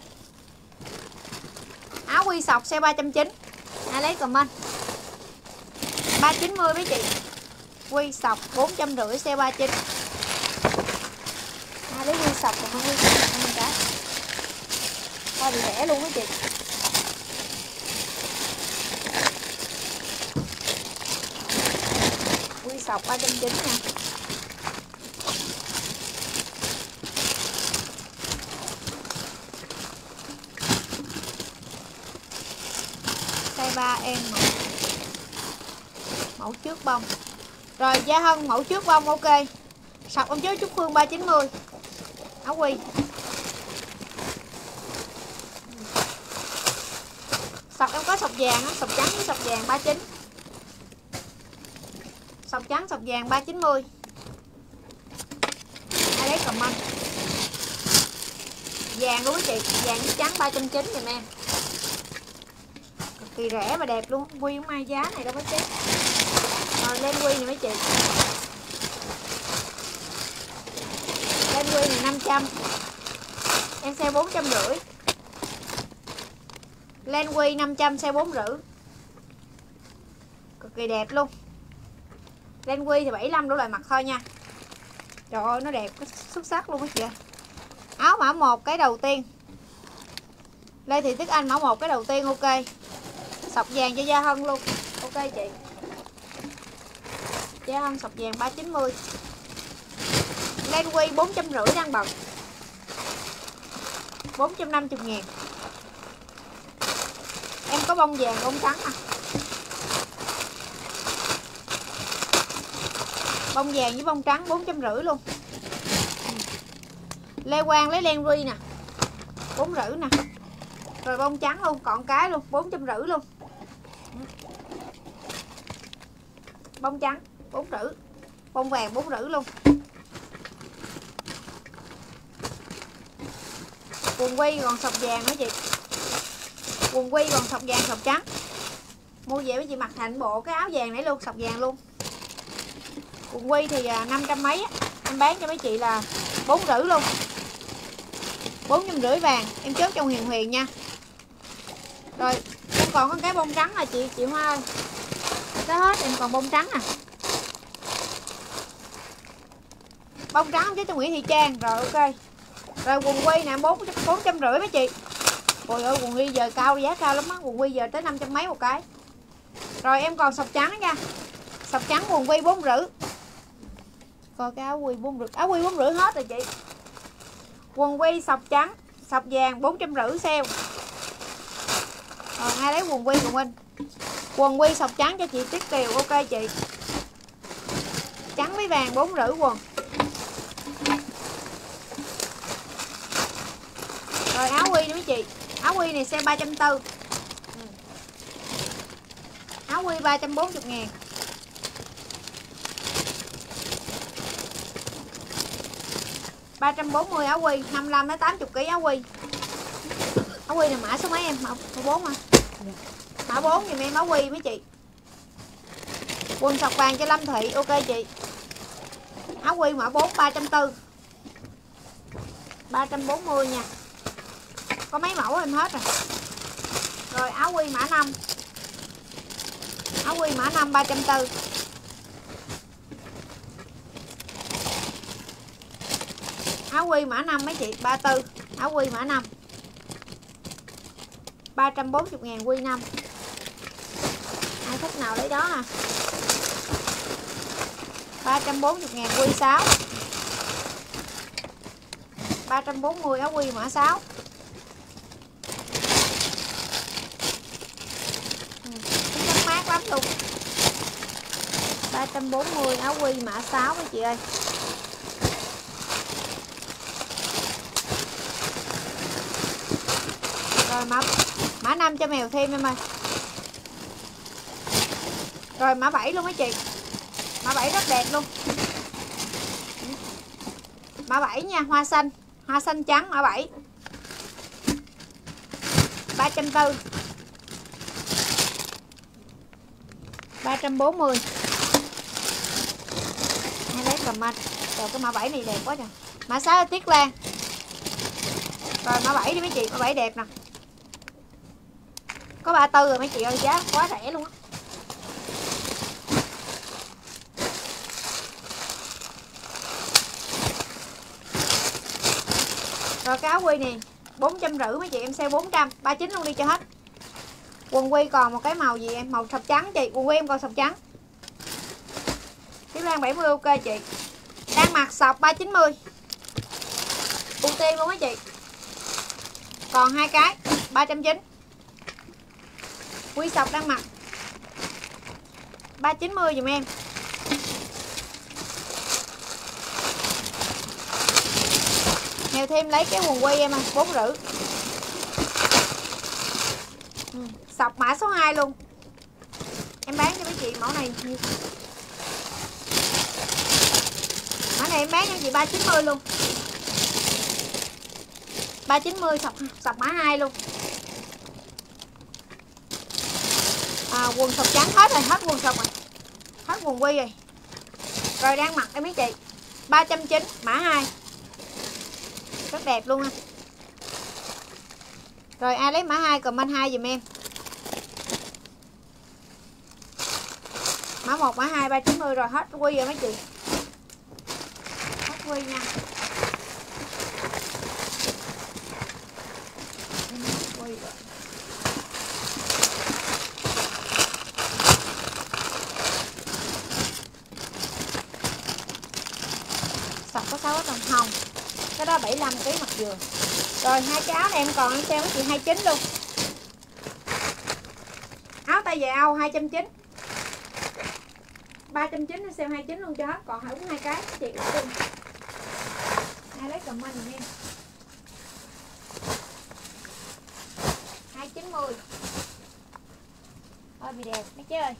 Áo quy sọc size ba trăm chín mươi. Ai lấy comment. ba chín mươi mấy chị. Quy sọc bốn trăm rưỡi size ba chín. Ai lấy quy sọc còn quy sọc cái. Coi bị rẻ luôn mấy chị. Quy sọc ba trăm chín mươi nha. Size ba em mẫu, mẫu trước bông. Rồi Gia Hân mẫu trước bông ok. Sọc em trước Trúc Phương ba chín mươi. Áo quy. Sọc em có sọc vàng, sọc trắng với sọc vàng ba chín. Sọc trắng sọc vàng ba chín mươi. Ai lấy comment. Vàng luôn quý chị, vàng với trắng ba trăm chín mươi giùm em. Cực kỳ rẻ mà đẹp luôn, quy không ai giá này đâu có chết. Rồi lên quy này mấy chị. Lên quy này năm trăm. Em size bốn trăm rưỡi. Lên quy năm trăm size bốn rưỡi. Cực kỳ đẹp luôn. Lên quy thì bảy mươi lăm đổ lại mặt thôi nha. Trời ơi nó đẹp xuất sắc luôn á chị. Áo mã một cái đầu tiên. Lê Thị Tuyết Anh mã một cái đầu tiên ok. Sọc vàng cho Gia Hân luôn. Ok chị. Gia Hân sọc vàng ba chín mươi. Lên quy bốn trăm rưỡi đang bật. bốn trăm năm mươi ngàn. Em có bông vàng bông trắng à. Bông vàng với bông trắng bốn trăm rưỡi luôn. Lê Quang lấy len ri nè. bốn rưỡi nè. Rồi bông trắng luôn, còn cái luôn, bốn trăm rưỡi luôn. Bông trắng bốn rưỡi. Bông vàng bốn rưỡi luôn. Quần quy còn sọc vàng nữa chị. Quần quy còn sọc vàng sọc trắng. Mua về với chị mặc thành bộ cái áo vàng này luôn, sọc vàng luôn. Quần quy thì năm trăm mấy á, em bán cho mấy chị là bốn rưỡi luôn. bốn trăm rưỡi vàng, em chốt trong Huyền Huyền nha. Rồi, em còn có cái bông trắng là chị chị Hoa ơi. Tới hết em còn bông trắng nè. Bông trắng chứ cho Nguyễn Thị Trang, rồi ok. Rồi quần quy nè, bốn bốn trăm rưỡi mấy chị. Ôi ơi quần quy giờ cao, giá cao lắm á, quần quy giờ tới năm trăm mấy một cái. Rồi em còn sọc trắng nha. Sọc trắng quần quy bốn rưỡi. Coi cái áo quy bốn rưỡi, áo quy bốn rưỡi hết rồi chị. Quần quy sọc trắng, sọc vàng bốn trăm rưỡi sale. Rồi ai lấy quần quy quần Minh. Quần quy sọc trắng cho chị Tuyết Kiều ok chị. Trắng với vàng bốn rưỡi quần. Rồi áo quy nữa mấy chị. Áo quy này size ba trăm tư mươi. Áo quy ba trăm bốn mươi ngàn. ba trăm bốn mươi áo quy, năm mươi lăm đến tám mươi ki lô gam áo quy. Áo quy này mã số mấy em? Mã bốn hả? Mã bốn giùm em áo quy mấy chị. Quần sọc vàng cho Lâm Thị ok chị. Áo quy mã bốn ba trăm tư mươi. ba trăm bốn mươi nha. Có mấy mẫu em hết rồi. Rồi áo quy mã năm. Áo quy mã năm ba trăm tư mươi. Áo quy mã năm mấy chị, ba mươi tư. Áo quy mã năm. ba trăm bốn mươi ngàn quy năm. Ai thích nào lấy đó nè. ba trăm bốn mươi ngàn quy sáu. ba trăm bốn mươi áo quy mã sáu. Ừ, nó mát lắm luôn. ba trăm bốn mươi áo quy mã sáu mấy chị ơi. Rồi mã mã năm cho mèo thêm em ơi. Rồi mã bảy luôn mấy chị. Mã bảy rất đẹp luôn. Mã bảy nha, hoa xanh, hoa xanh trắng mã bảy. ba trăm bốn mươi. ba trăm bốn mươi. Hai lấy comment. Trời cái mã bảy này đẹp quá trời. Mã sáu Tiết Lan. Rồi mã bảy đi mấy chị, mã bảy đẹp nè. Có ba tư rồi mấy chị ơi, giá quá rẻ luôn á. Rồi cái áo quy này bốn trăm rưỡi mấy chị, em sale bốn trăm, ba mươi chín luôn đi cho hết. Quần quy còn một cái màu gì em, màu sọc trắng chị, quần quy em còn sọc trắng. Tiếp Lan bảy mươi ok chị. Đang mặc sọc ba trăm chín mươi. Ưu tiên luôn mấy chị. Còn hai cái ba trăm chín mươi. Quy sọc đang mặc ba trăm chín mươi dùm em. Nghèo thêm lấy cái quần quy em à, bốn rưỡi. Ừ, sọc mã số hai luôn. Em bán cho mấy chị mẫu này nhiêu? Mã này em bán cho chị ba trăm chín mươi luôn. ba trăm chín mươi sọc sọc mã hai luôn. À, quần sọc trắng hết rồi, hết quần sọc rồi. Hết quần quy rồi. Rồi đang mặc đây mấy chị. ba trăm chín mươi mã hai. Rất đẹp luôn ha. Rồi ai lấy mã hai comment hai dùm em. Mã một mã hai ba trăm chín mươi rồi, hết quy rồi mấy chị. Hết quy nha. Quy rồi. Sọc có sáu tầng hồng. Cái đó bảy mươi lăm ký mặt dừa. Rồi hai cái áo này em còn em sale với chị hai mươi chín luôn. Áo tay dài Âu hai trăm chín mươi. ba trăm chín mươi em sale hai mươi chín luôn cho hết, còn hữu hai cái chị ưu. Ai lấy comment giùm em. hai trăm chín mươi. Ôi bị đẹp mấy chứ ơi.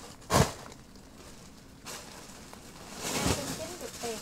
hai trăm chín mươi tiền.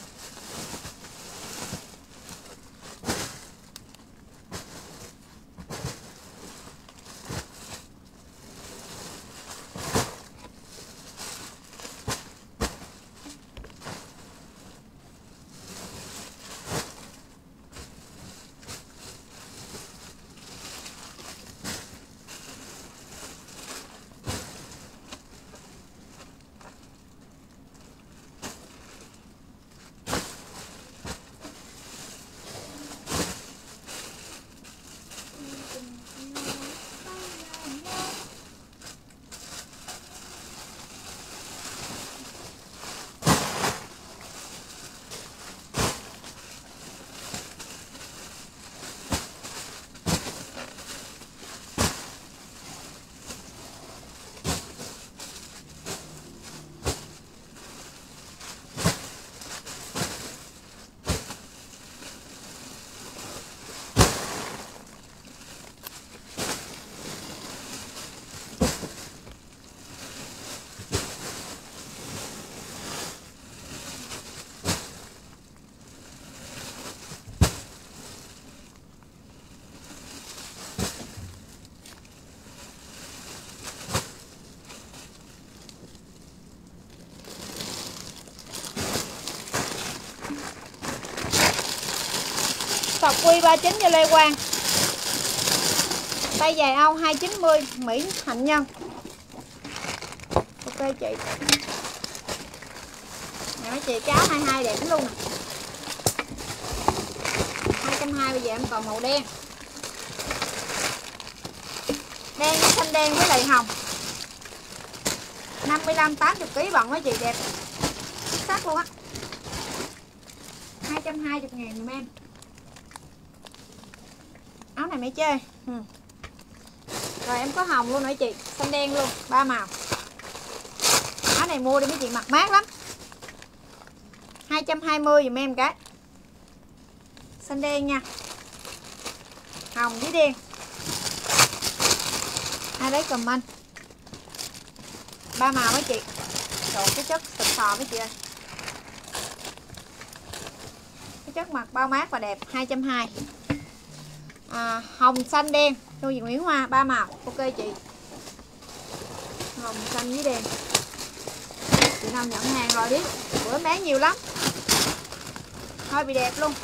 Sọc quy ba mươi chín cho Lê Quang. Tay dài Âu hai trăm chín mươi Mỹ Hạnh Nhân. Ok chị. Nè mấy chị, cái áo hai mươi hai đẹp luôn nè. hai trăm hai mươi bây giờ em còn màu đen. Đen với xanh đen với lại hồng. năm mươi lăm tám mươi ký bận mấy chị, đẹp xuất sắc luôn á. hai trăm hai mươi ngàn dùm em. áo này mấy chơi. Ừ. Rồi em có hồng luôn nữa chị, xanh đen luôn, ba màu. Áo này mua đi mấy chị mặc mát lắm. hai trăm hai mươi dùm em cái. Xanh đen nha. Hồng với đen. Ai lấy comment. Ba màu mấy chị. Trời cái chất sụp sò mấy chị ơi. Cái chất mặt bao mát và đẹp, hai trăm hai mươi. À, hồng xanh đen cho Việt Nguyễn Hoa, ba màu. Ok chị. Hồng xanh với đen. Chị nào nhận hàng rồi đi, bữa bán nhiều lắm. Thôi bị đẹp luôn.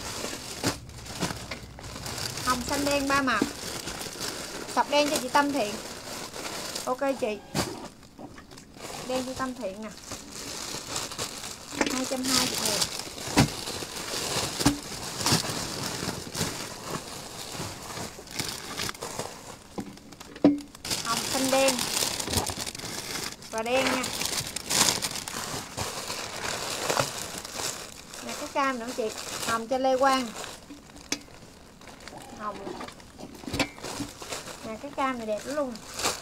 Hồng xanh đen ba màu. Sọc đen cho chị Tâm Thiện. Ok chị. Đen cho Tâm Thiện nè. hai trăm hai mươi ngàn. Hồng xanh đen và đen nha. Nè cái cam nữa chị. Hồng cho Lê Quang. Hồng. Nè cái cam này đẹp lắm luôn.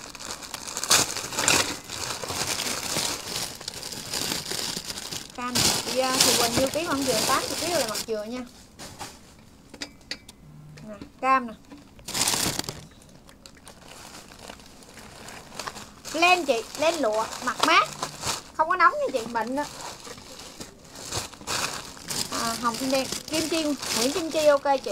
Cam này chị thì Quỳnh nhiêu ký không dừa, tám mươi ký là mặt dừa nha. Nè cam nè. Len chị, len lụa, mặt mát. Không có nóng nha chị, bệnh đó. À, hồng xanh đen, kim chi, Nguyễn Kim Chi ok chị.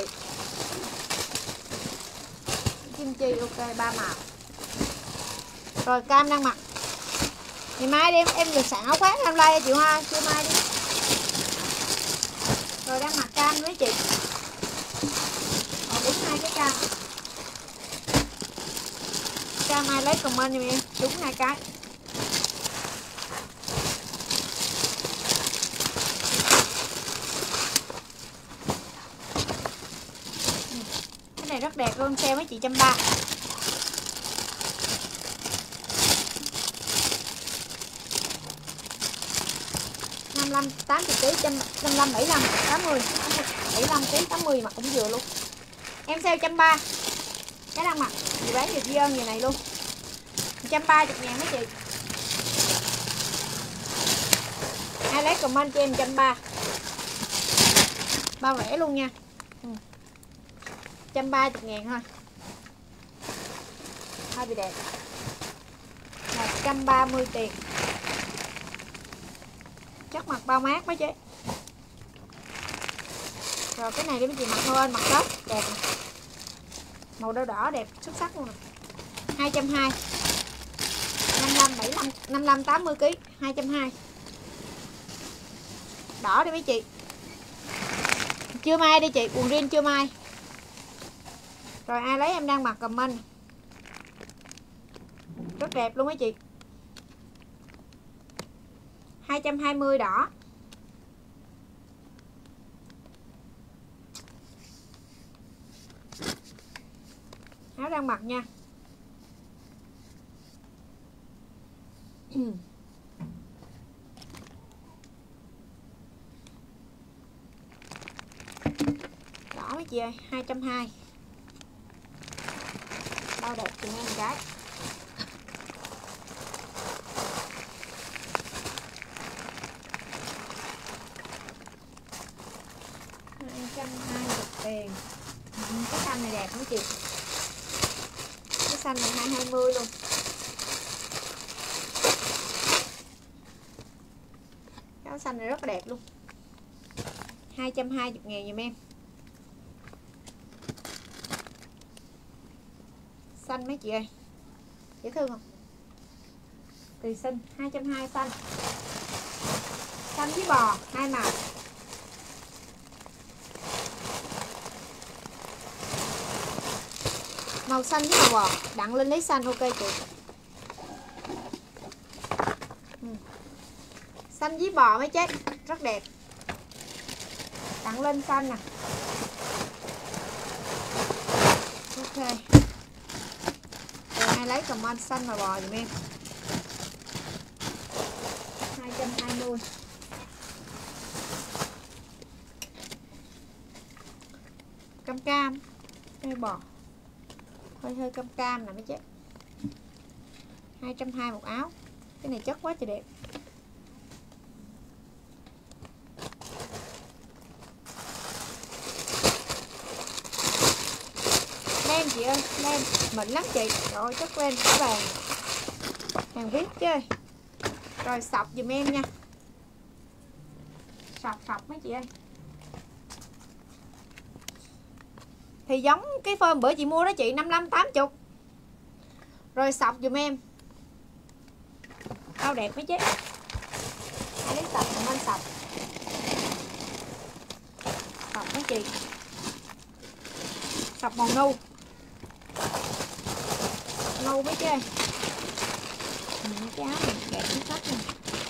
Kim chi ok, ba màu. Rồi cam đang mặc. Ngày mai đi em em được sẵn áo khoác em like chị Hoa, chưa mai đi. Rồi đang mặc cam với chị. Rồi đúng hai cái cam. Cam ai lấy comment giùm em, đúng hai cái. Cái này rất đẹp luôn, sale mấy chị trăm ba. năm mươi lăm, tám mươi ký, năm mươi lăm, bảy mươi lăm, tám mươi, bảy mươi lăm ký, tám mươi mặt cũng vừa luôn. Em sale một trăm ba mươi. Cái đang mặc, chị bán được dơn như này luôn. một trăm ba mươi ngàn mấy chị. Ai lấy comment cho em một trăm ba mươi. Bao rẻ luôn nha. Ừ. một trăm ba mươi ngàn thôi. Thôi bị đẹp. một trăm ba mươi tiền. Chắc mặt bao mát mấy chị. Rồi cái này để mấy chị mặc lên, mặc tóc đẹp nè. Màu đỏ đỏ đẹp xuất sắc luôn nè. hai trăm hai mươi. năm mươi lăm, bảy mươi lăm, năm mươi lăm, tám mươi ký, hai trăm hai mươi. Đỏ đi mấy chị. Chưa mai đi chị, quần riêng chưa mai. Rồi ai lấy em đang mặc comment. Rất đẹp luôn mấy chị. hai trăm hai mươi đỏ. Áo đang mặc nha. Đỏ mấy chị ơi, hai trăm hai mươi. Bao đẹp chị em cái. hai trăm hai mươi tiền. Cái xanh này đẹp mấy chị. Cái xanh này hai trăm hai mươi luôn. Cái áo xanh này rất là đẹp luôn. hai trăm hai mươi ngàn giùm em. Xanh mấy chị ơi. Dễ thương không? Tùy xinh, hai trăm hai mươi xanh. Xanh với bò, hai màu. Màu xanh với màu bò, đặng lên lấy xanh ok chị. Ừ. Xanh với bò mấy chết, rất đẹp. Đặng lên xanh nè. Ok. Rồi ai lấy comment xanh màu bò giùm em. hai trăm hai mươi. Cam cam, cây bò. hơi hơi cam cam nè mấy chị. hai trăm hai mươi một áo. Cái này chất quá trời đẹp. Len chị ơi, len mịn lắm chị. Trời ơi, chất len cả vàng. Hàng viết chứ. Rồi sọc dùm em nha. Sọc sọc mấy chị ơi. Thì giống cái phơm bữa chị mua đó chị, năm mươi lăm tám mươi. Rồi sọc dùm em. Bao đẹp mấy chứ. Hãy lấy sọc dùm anh sọc. Sọc mấy chị. Sọc màu nâu. Nâu mấy chứ. Ừ, cái áo này đẹp cái sách này.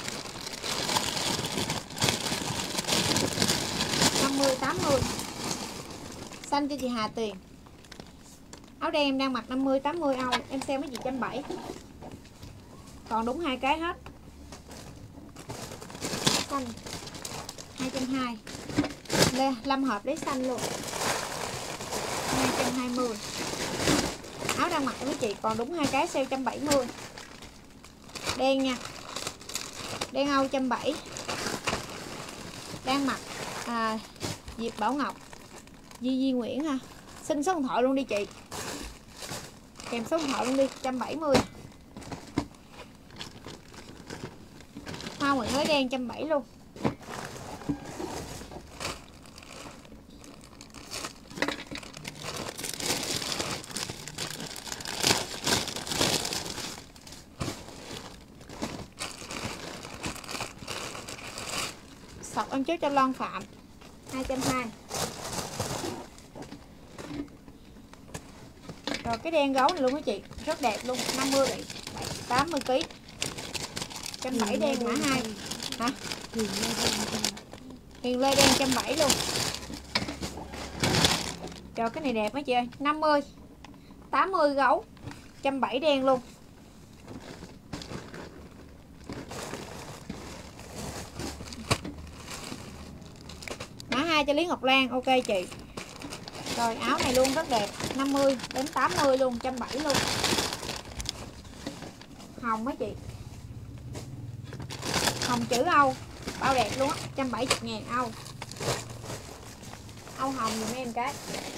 năm mươi tám mươi. Xanh cho chị Hà Tiền. Áo đen em đang mặc năm mươi tám mươi Âu, em sale mấy chị một trăm bảy mươi. Còn đúng hai cái hết. Xanh hai trăm hai mươi. Lâm hộp lấy xanh luôn. hai trăm hai mươi. Áo đang mặc mấy chị còn đúng hai cái, sale một trăm bảy mươi. Đen nha. Đen Âu một trăm bảy mươi. Đang mặc à, Diệp Bảo Ngọc, Di Di Nguyễn ha. Xin số điện thoại luôn đi chị. Kèm số điện thoại luôn đi, một trăm bảy mươi. Hoa Nguyễn lấy đen một trăm bảy mươi luôn. Sọc ăn trước cho Loan Phạm hai trăm hai mươi. Rồi cái đen gấu này luôn đó chị, rất đẹp luôn, năm mươi bảy tám mươi ký. một trăm bảy mươi đen mã hai. Hả? Hiền Lê đen một trăm bảy mươi luôn. Rồi cái này đẹp mấy chị ơi, năm mươi tám mươi gấu, một trăm bảy mươi đen luôn. Mã hai cho Lý Ngọc Lan, ok chị. Rồi áo này luôn rất đẹp, năm mươi đến tám mươi luôn, một trăm bảy mươi luôn. Hồng mấy chị. Hồng chữ Âu, bao đẹp luôn á, một trăm bảy mươi ngàn Âu. Âu hồng dùm em cái.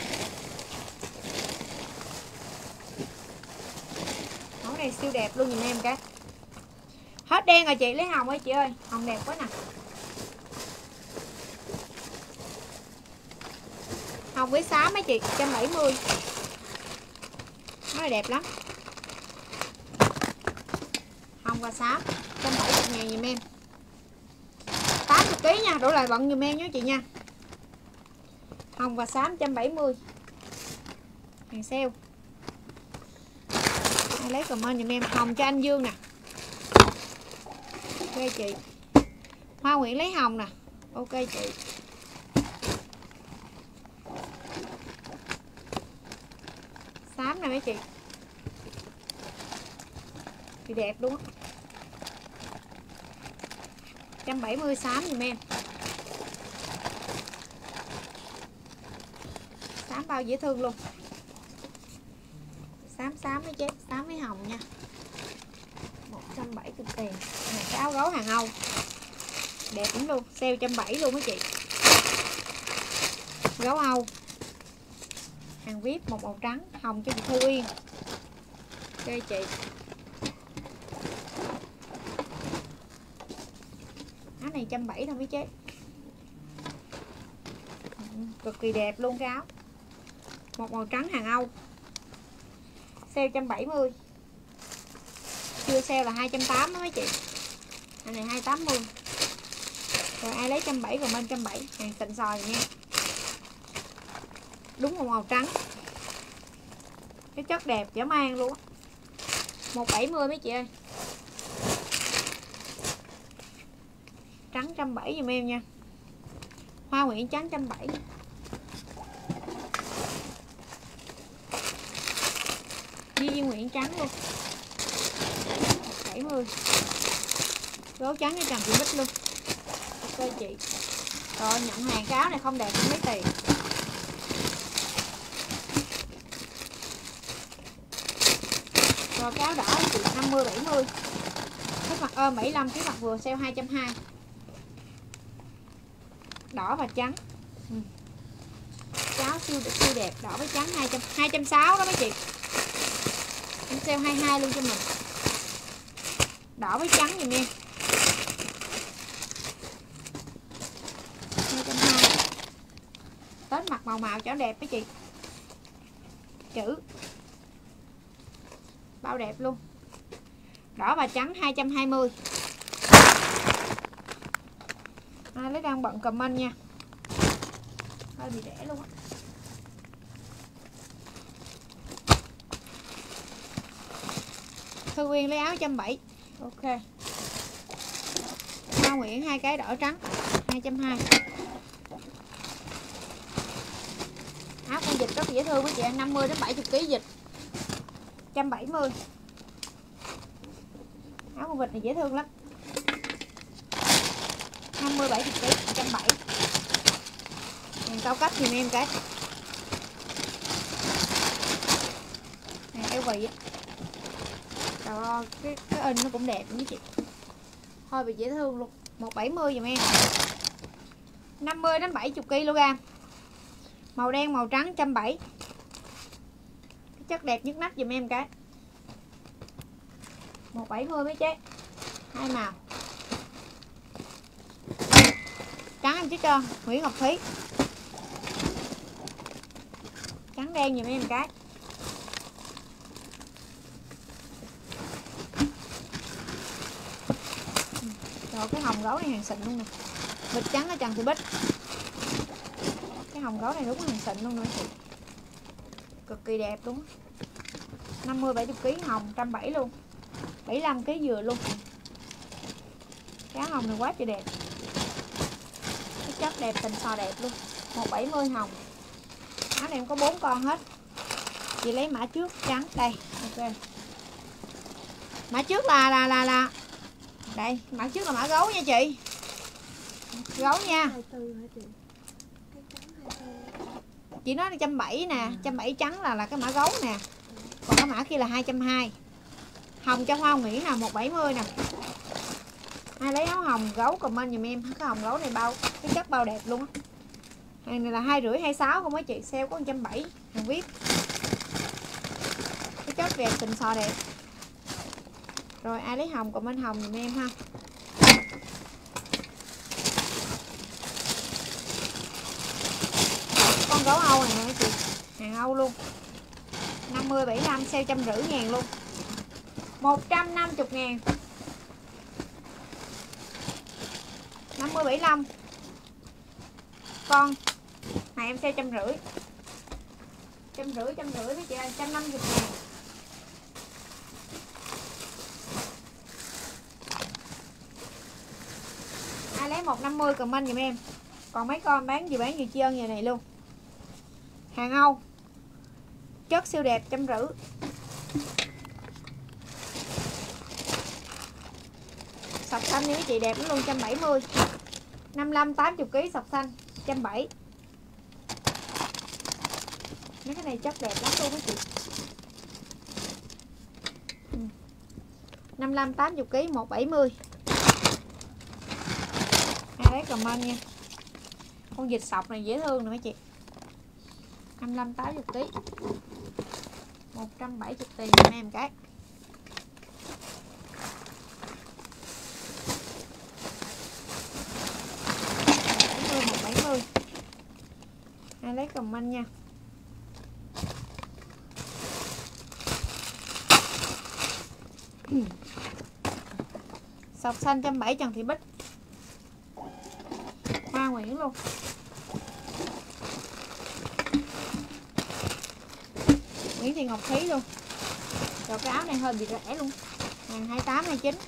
Áo này siêu đẹp luôn dùm em cái. Hết đen rồi chị, lấy hồng ơi chị ơi, hồng đẹp quá nè. Hồng với xám mấy chị, một trăm bảy mươi. Nó này đẹp lắm. Hồng và xám, một trăm bảy mươi ngàn dùm em. tám mươi ký nha, đổ lại bận dùm em nhé chị nha. Hồng và xám một trăm bảy mươi. Hàng sale. Ai lấy comment dùm em. Hồng cho anh Dương nè. Ok chị. Hoa Nguyễn lấy hồng nè. Ok chị. Xám nè mấy chị. Thì đẹp đúng không? một trăm bảy mươi xám dùm em. Xám bao dễ thương luôn. Xám xám mấy chứ, xám với hồng nha. một trăm bảy mươi tiền. Này cái áo gấu hàng Âu. Đẹp lắm luôn, sale một trăm bảy mươi luôn mấy chị. Gấu Âu. Hàng vê i pê một màu trắng, hồng cho chị Thu Yên. Ok chị. Áo này một trăm bảy mươi thôi mấy chế. Cực kỳ đẹp luôn cái áo. Một màu trắng hàng Âu. Sale một trăm bảy mươi. Chưa sale là hai trăm tám mươi đó mấy chị. Anh này hai trăm tám mươi. Rồi ai lấy một trăm bảy mươi rồi bên một trăm bảy mươi. Hàng xịn sòi nha. Đúng một màu trắng. Cái chất đẹp dễ mang luôn. một trăm bảy mươi mấy chị ơi. Trắng một trăm bảy mươi giùm em nha. Hoa Nguyễn trắng một trăm bảy mươi. Di Di Nguyễn trắng luôn. bảy mươi. Gấu trắng cho Trần Thị Bích luôn. Ok chị. Rồi nhận hàng cái áo này không đẹp không mấy tiền. Rồi cái áo đỏ chị năm mươi bảy mươi. Cái mặt ôm bảy mươi lăm, cái mặt vừa sale hai trăm hai mươi. Đỏ và trắng. Ừ. Cái áo siêu siêu đẹp, đỏ với trắng hai trăm hai trăm sáu mươi đó mấy chị. Em sale hai mươi hai luôn cho mình. Đỏ với trắng giùm em. hai trăm hai mươi. Tết mặt màu màu cho đẹp mấy chị. Chữ bao đẹp luôn. Đỏ và trắng hai trăm hai mươi. Ai lấy đang bận comment nha. Hơi bị rẻ luôn á. Thư Uyên lấy áo một trăm bảy mươi. Ok. Hoa Nguyễn hai cái đỏ trắng hai trăm hai mươi. Áo con vịt rất dễ thương với chị em, năm mươi đến bảy mươi ký vịt. một trăm bảy mươi. Áo con vịt này dễ thương lắm. năm mươi bảy mươi ký một trăm bảy mươi. Hàng cao cấp thì em cái. Hàng eo quỳ á. Trời ơi, cái, cái in nó cũng đẹp nữa chị. Thôi bị dễ thương luôn. một trăm bảy mươi giùm em. năm mươi đến bảy mươi ki lô gam. Màu đen màu trắng một trăm bảy mươi. Cái chất đẹp nhất nách giùm em cái. một trăm bảy mươi mấy chế. Hai màu. Trắng em chứ cho Nguyễn Ngọc Thúy. Trắng đen giùm em cái. Rồi cái hồng gấu này hàng xịn luôn nè. Bịch trắng ở Trần Thị Bích. Cái hồng gấu này đúng hàng xịn luôn nữa chị. Cực kỳ đẹp luôn. năm mươi bảy mươi ký hồng một trăm bảy mươi luôn. bảy mươi lăm ký dừa luôn. Cái hồng này quá trời đẹp. Cái chất đẹp, tình sò đẹp luôn. một trăm bảy mươi hồng. Áo này em có bốn con hết. Chị lấy mã trước trắng đây. Ok. Mã trước là là là là đây, mã trước là mã gấu nha chị. Gấu nha. Chị nói là một trăm bảy mươi nè, một trăm bảy mươi trắng là là cái mã gấu nè. Còn cái mã kia là hai trăm hai mươi. Hồng cho Hoa Nguyễn là một trăm bảy mươi nè. Ai lấy áo hồng gấu comment giùm em, cái hồng gấu này bao cái chất bao đẹp luôn á. Hàng này là hai rưỡi hai mươi sáu không mấy chị, sale có một trăm bảy mươi, hàng vê i pê. Cái chất đẹp, tình sò đẹp. Rồi ai lấy hồng comment hồng giùm em ha. Con gấu Âu này nè chị, hàng Âu luôn. năm mươi bảy mươi lăm, sale trăm rưỡi ngàn luôn. một trăm năm mươi ngàn. năm mươi bảy mươi lăm. Con này em sale trăm rưỡi. Trăm rưỡi, trăm rưỡi với chị ơi, trăm năm mươi ngàn. Ai lấy một trăm năm mươi comment giùm em. Còn mấy con bán gì bán gì trơn như này luôn. Hàng Âu. Chất siêu đẹp, trăm rưỡi. Sọc xanh đi mấy chị, đẹp lắm luôn, một trăm bảy mươi. năm mươi lăm tám mươi ký sọc xanh, một trăm bảy mươi. Mấy cái này chất đẹp lắm luôn mấy chị. năm mươi lăm tám mươi ký, một trăm bảy mươi. Ai lấy comment nha. Con vịt sọc này dễ thương nè mấy chị. năm mươi lăm tám mươi ký. một trăm bảy mươi tiền giùm em cái. bảy mươi, một trăm bảy mươi. Ai lấy comment nha. Sọc xanh một trăm bảy mươi Trần Thị Bích. Hoa Nguyễn luôn. Nguyễn Thị Ngọc Thúy luôn. Rồi cái áo này hơi bị rẻ luôn. Hàng hai mươi tám hai mươi chín.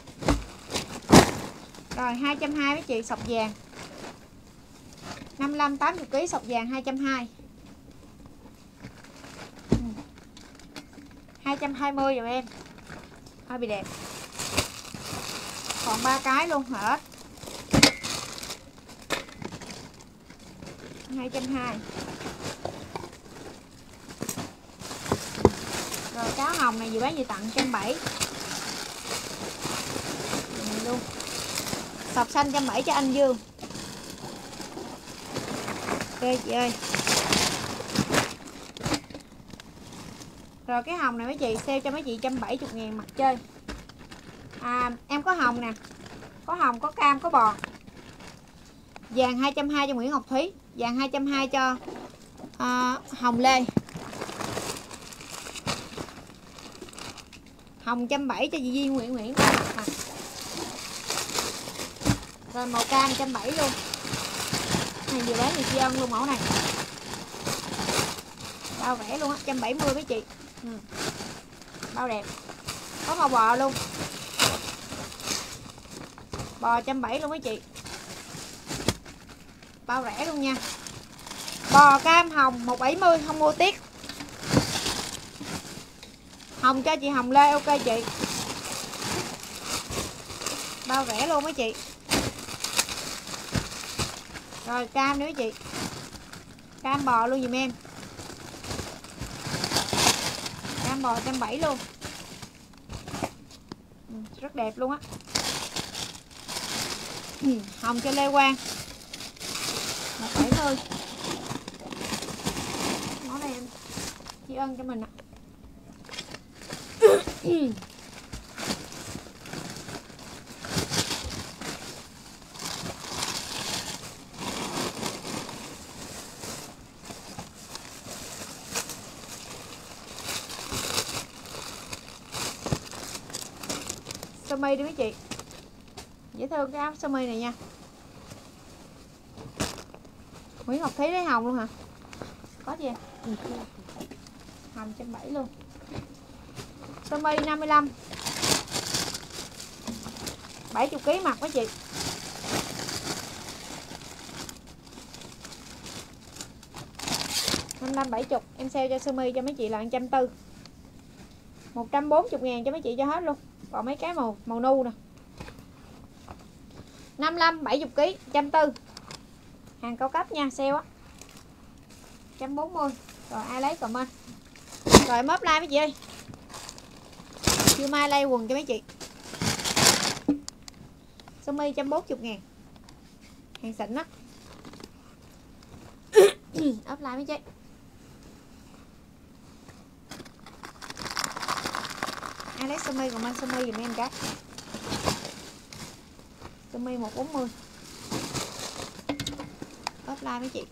Rồi hai trăm hai mươi với chị, sọc vàng. năm mươi lăm tám mươi ký sọc vàng hai trăm hai mươi. hai trăm hai mươi rồi em. Hơi bị đẹp. Còn ba cái luôn hả? hai trăm hai mươi. Rồi cái áo hồng này vừa bán vừa tặng một trăm bảy mươi. Này luôn. Sọc xanh một trăm bảy mươi cho anh Dương. Ok chị ơi. Rồi cái hồng này mấy chị sale cho mấy chị một trăm bảy mươi ngàn mặt chơi. À, em có hồng nè. Có hồng, có cam, có bò. Vàng hai trăm hai mươi cho Nguyễn Ngọc Thúy. Vàng hai trăm hai mươi cho à, Hồng Lê. Hồng một trăm bảy mươi cho chị Duyên Nguyễn Nguyễn. Rồi màu cam một trăm bảy mươi luôn. Này vừa bán thì chị ân luôn mẫu này. Bao rẻ luôn á, một trăm bảy mươi mấy chị. Ừ. Bao đẹp. Có màu bò luôn. Bò một trăm bảy mươi luôn mấy chị. Bao rẻ luôn nha. Bò cam hồng một trăm bảy mươi không mua tiếc. Hồng cho chị Hồng Lê ok chị. Bao rẻ luôn mấy chị. Rồi cam nữa mấy chị. Cam bò luôn dùm em. Cam bò một trăm bảy mươi luôn. Ừ, rất đẹp luôn á. Ừ, hồng cho Lê Quang một trăm bảy mươi. Món này em chị ân cho mình ạ. Sơ mi đi mấy chị. Dễ thương cái áo sơ mi này nha. Nguyễn Ngọc Thúy lấy hồng luôn hả? Có gì em? Ừ, hồng một trăm bảy mươi luôn. Sơ mi năm mươi lăm. bảy mươi ký mặt mấy chị. năm mươi lăm bảy mươi. Em sale cho sơ mi cho mấy chị là một trăm bốn mươi. một trăm bốn mươi ngàn cho mấy chị cho hết luôn. Còn mấy cái màu màu nu nè. năm mươi lăm bảy mươi ký một trăm bốn mươi. Hàng cao cấp nha, sale á. một trăm bốn mươi. Rồi ai lấy comment. Rồi mớp like mấy chị ơi. Chưa mai lay quần cho mấy chị. Sơ mi một trăm bốn mươi ngàn. Hàng xịn đó. Ốp like mấy chị. Ai lấy sơ mi còn mang sơ mi dùm em cái. Sơ mi một trăm bốn mươi. Ốp like mấy chị.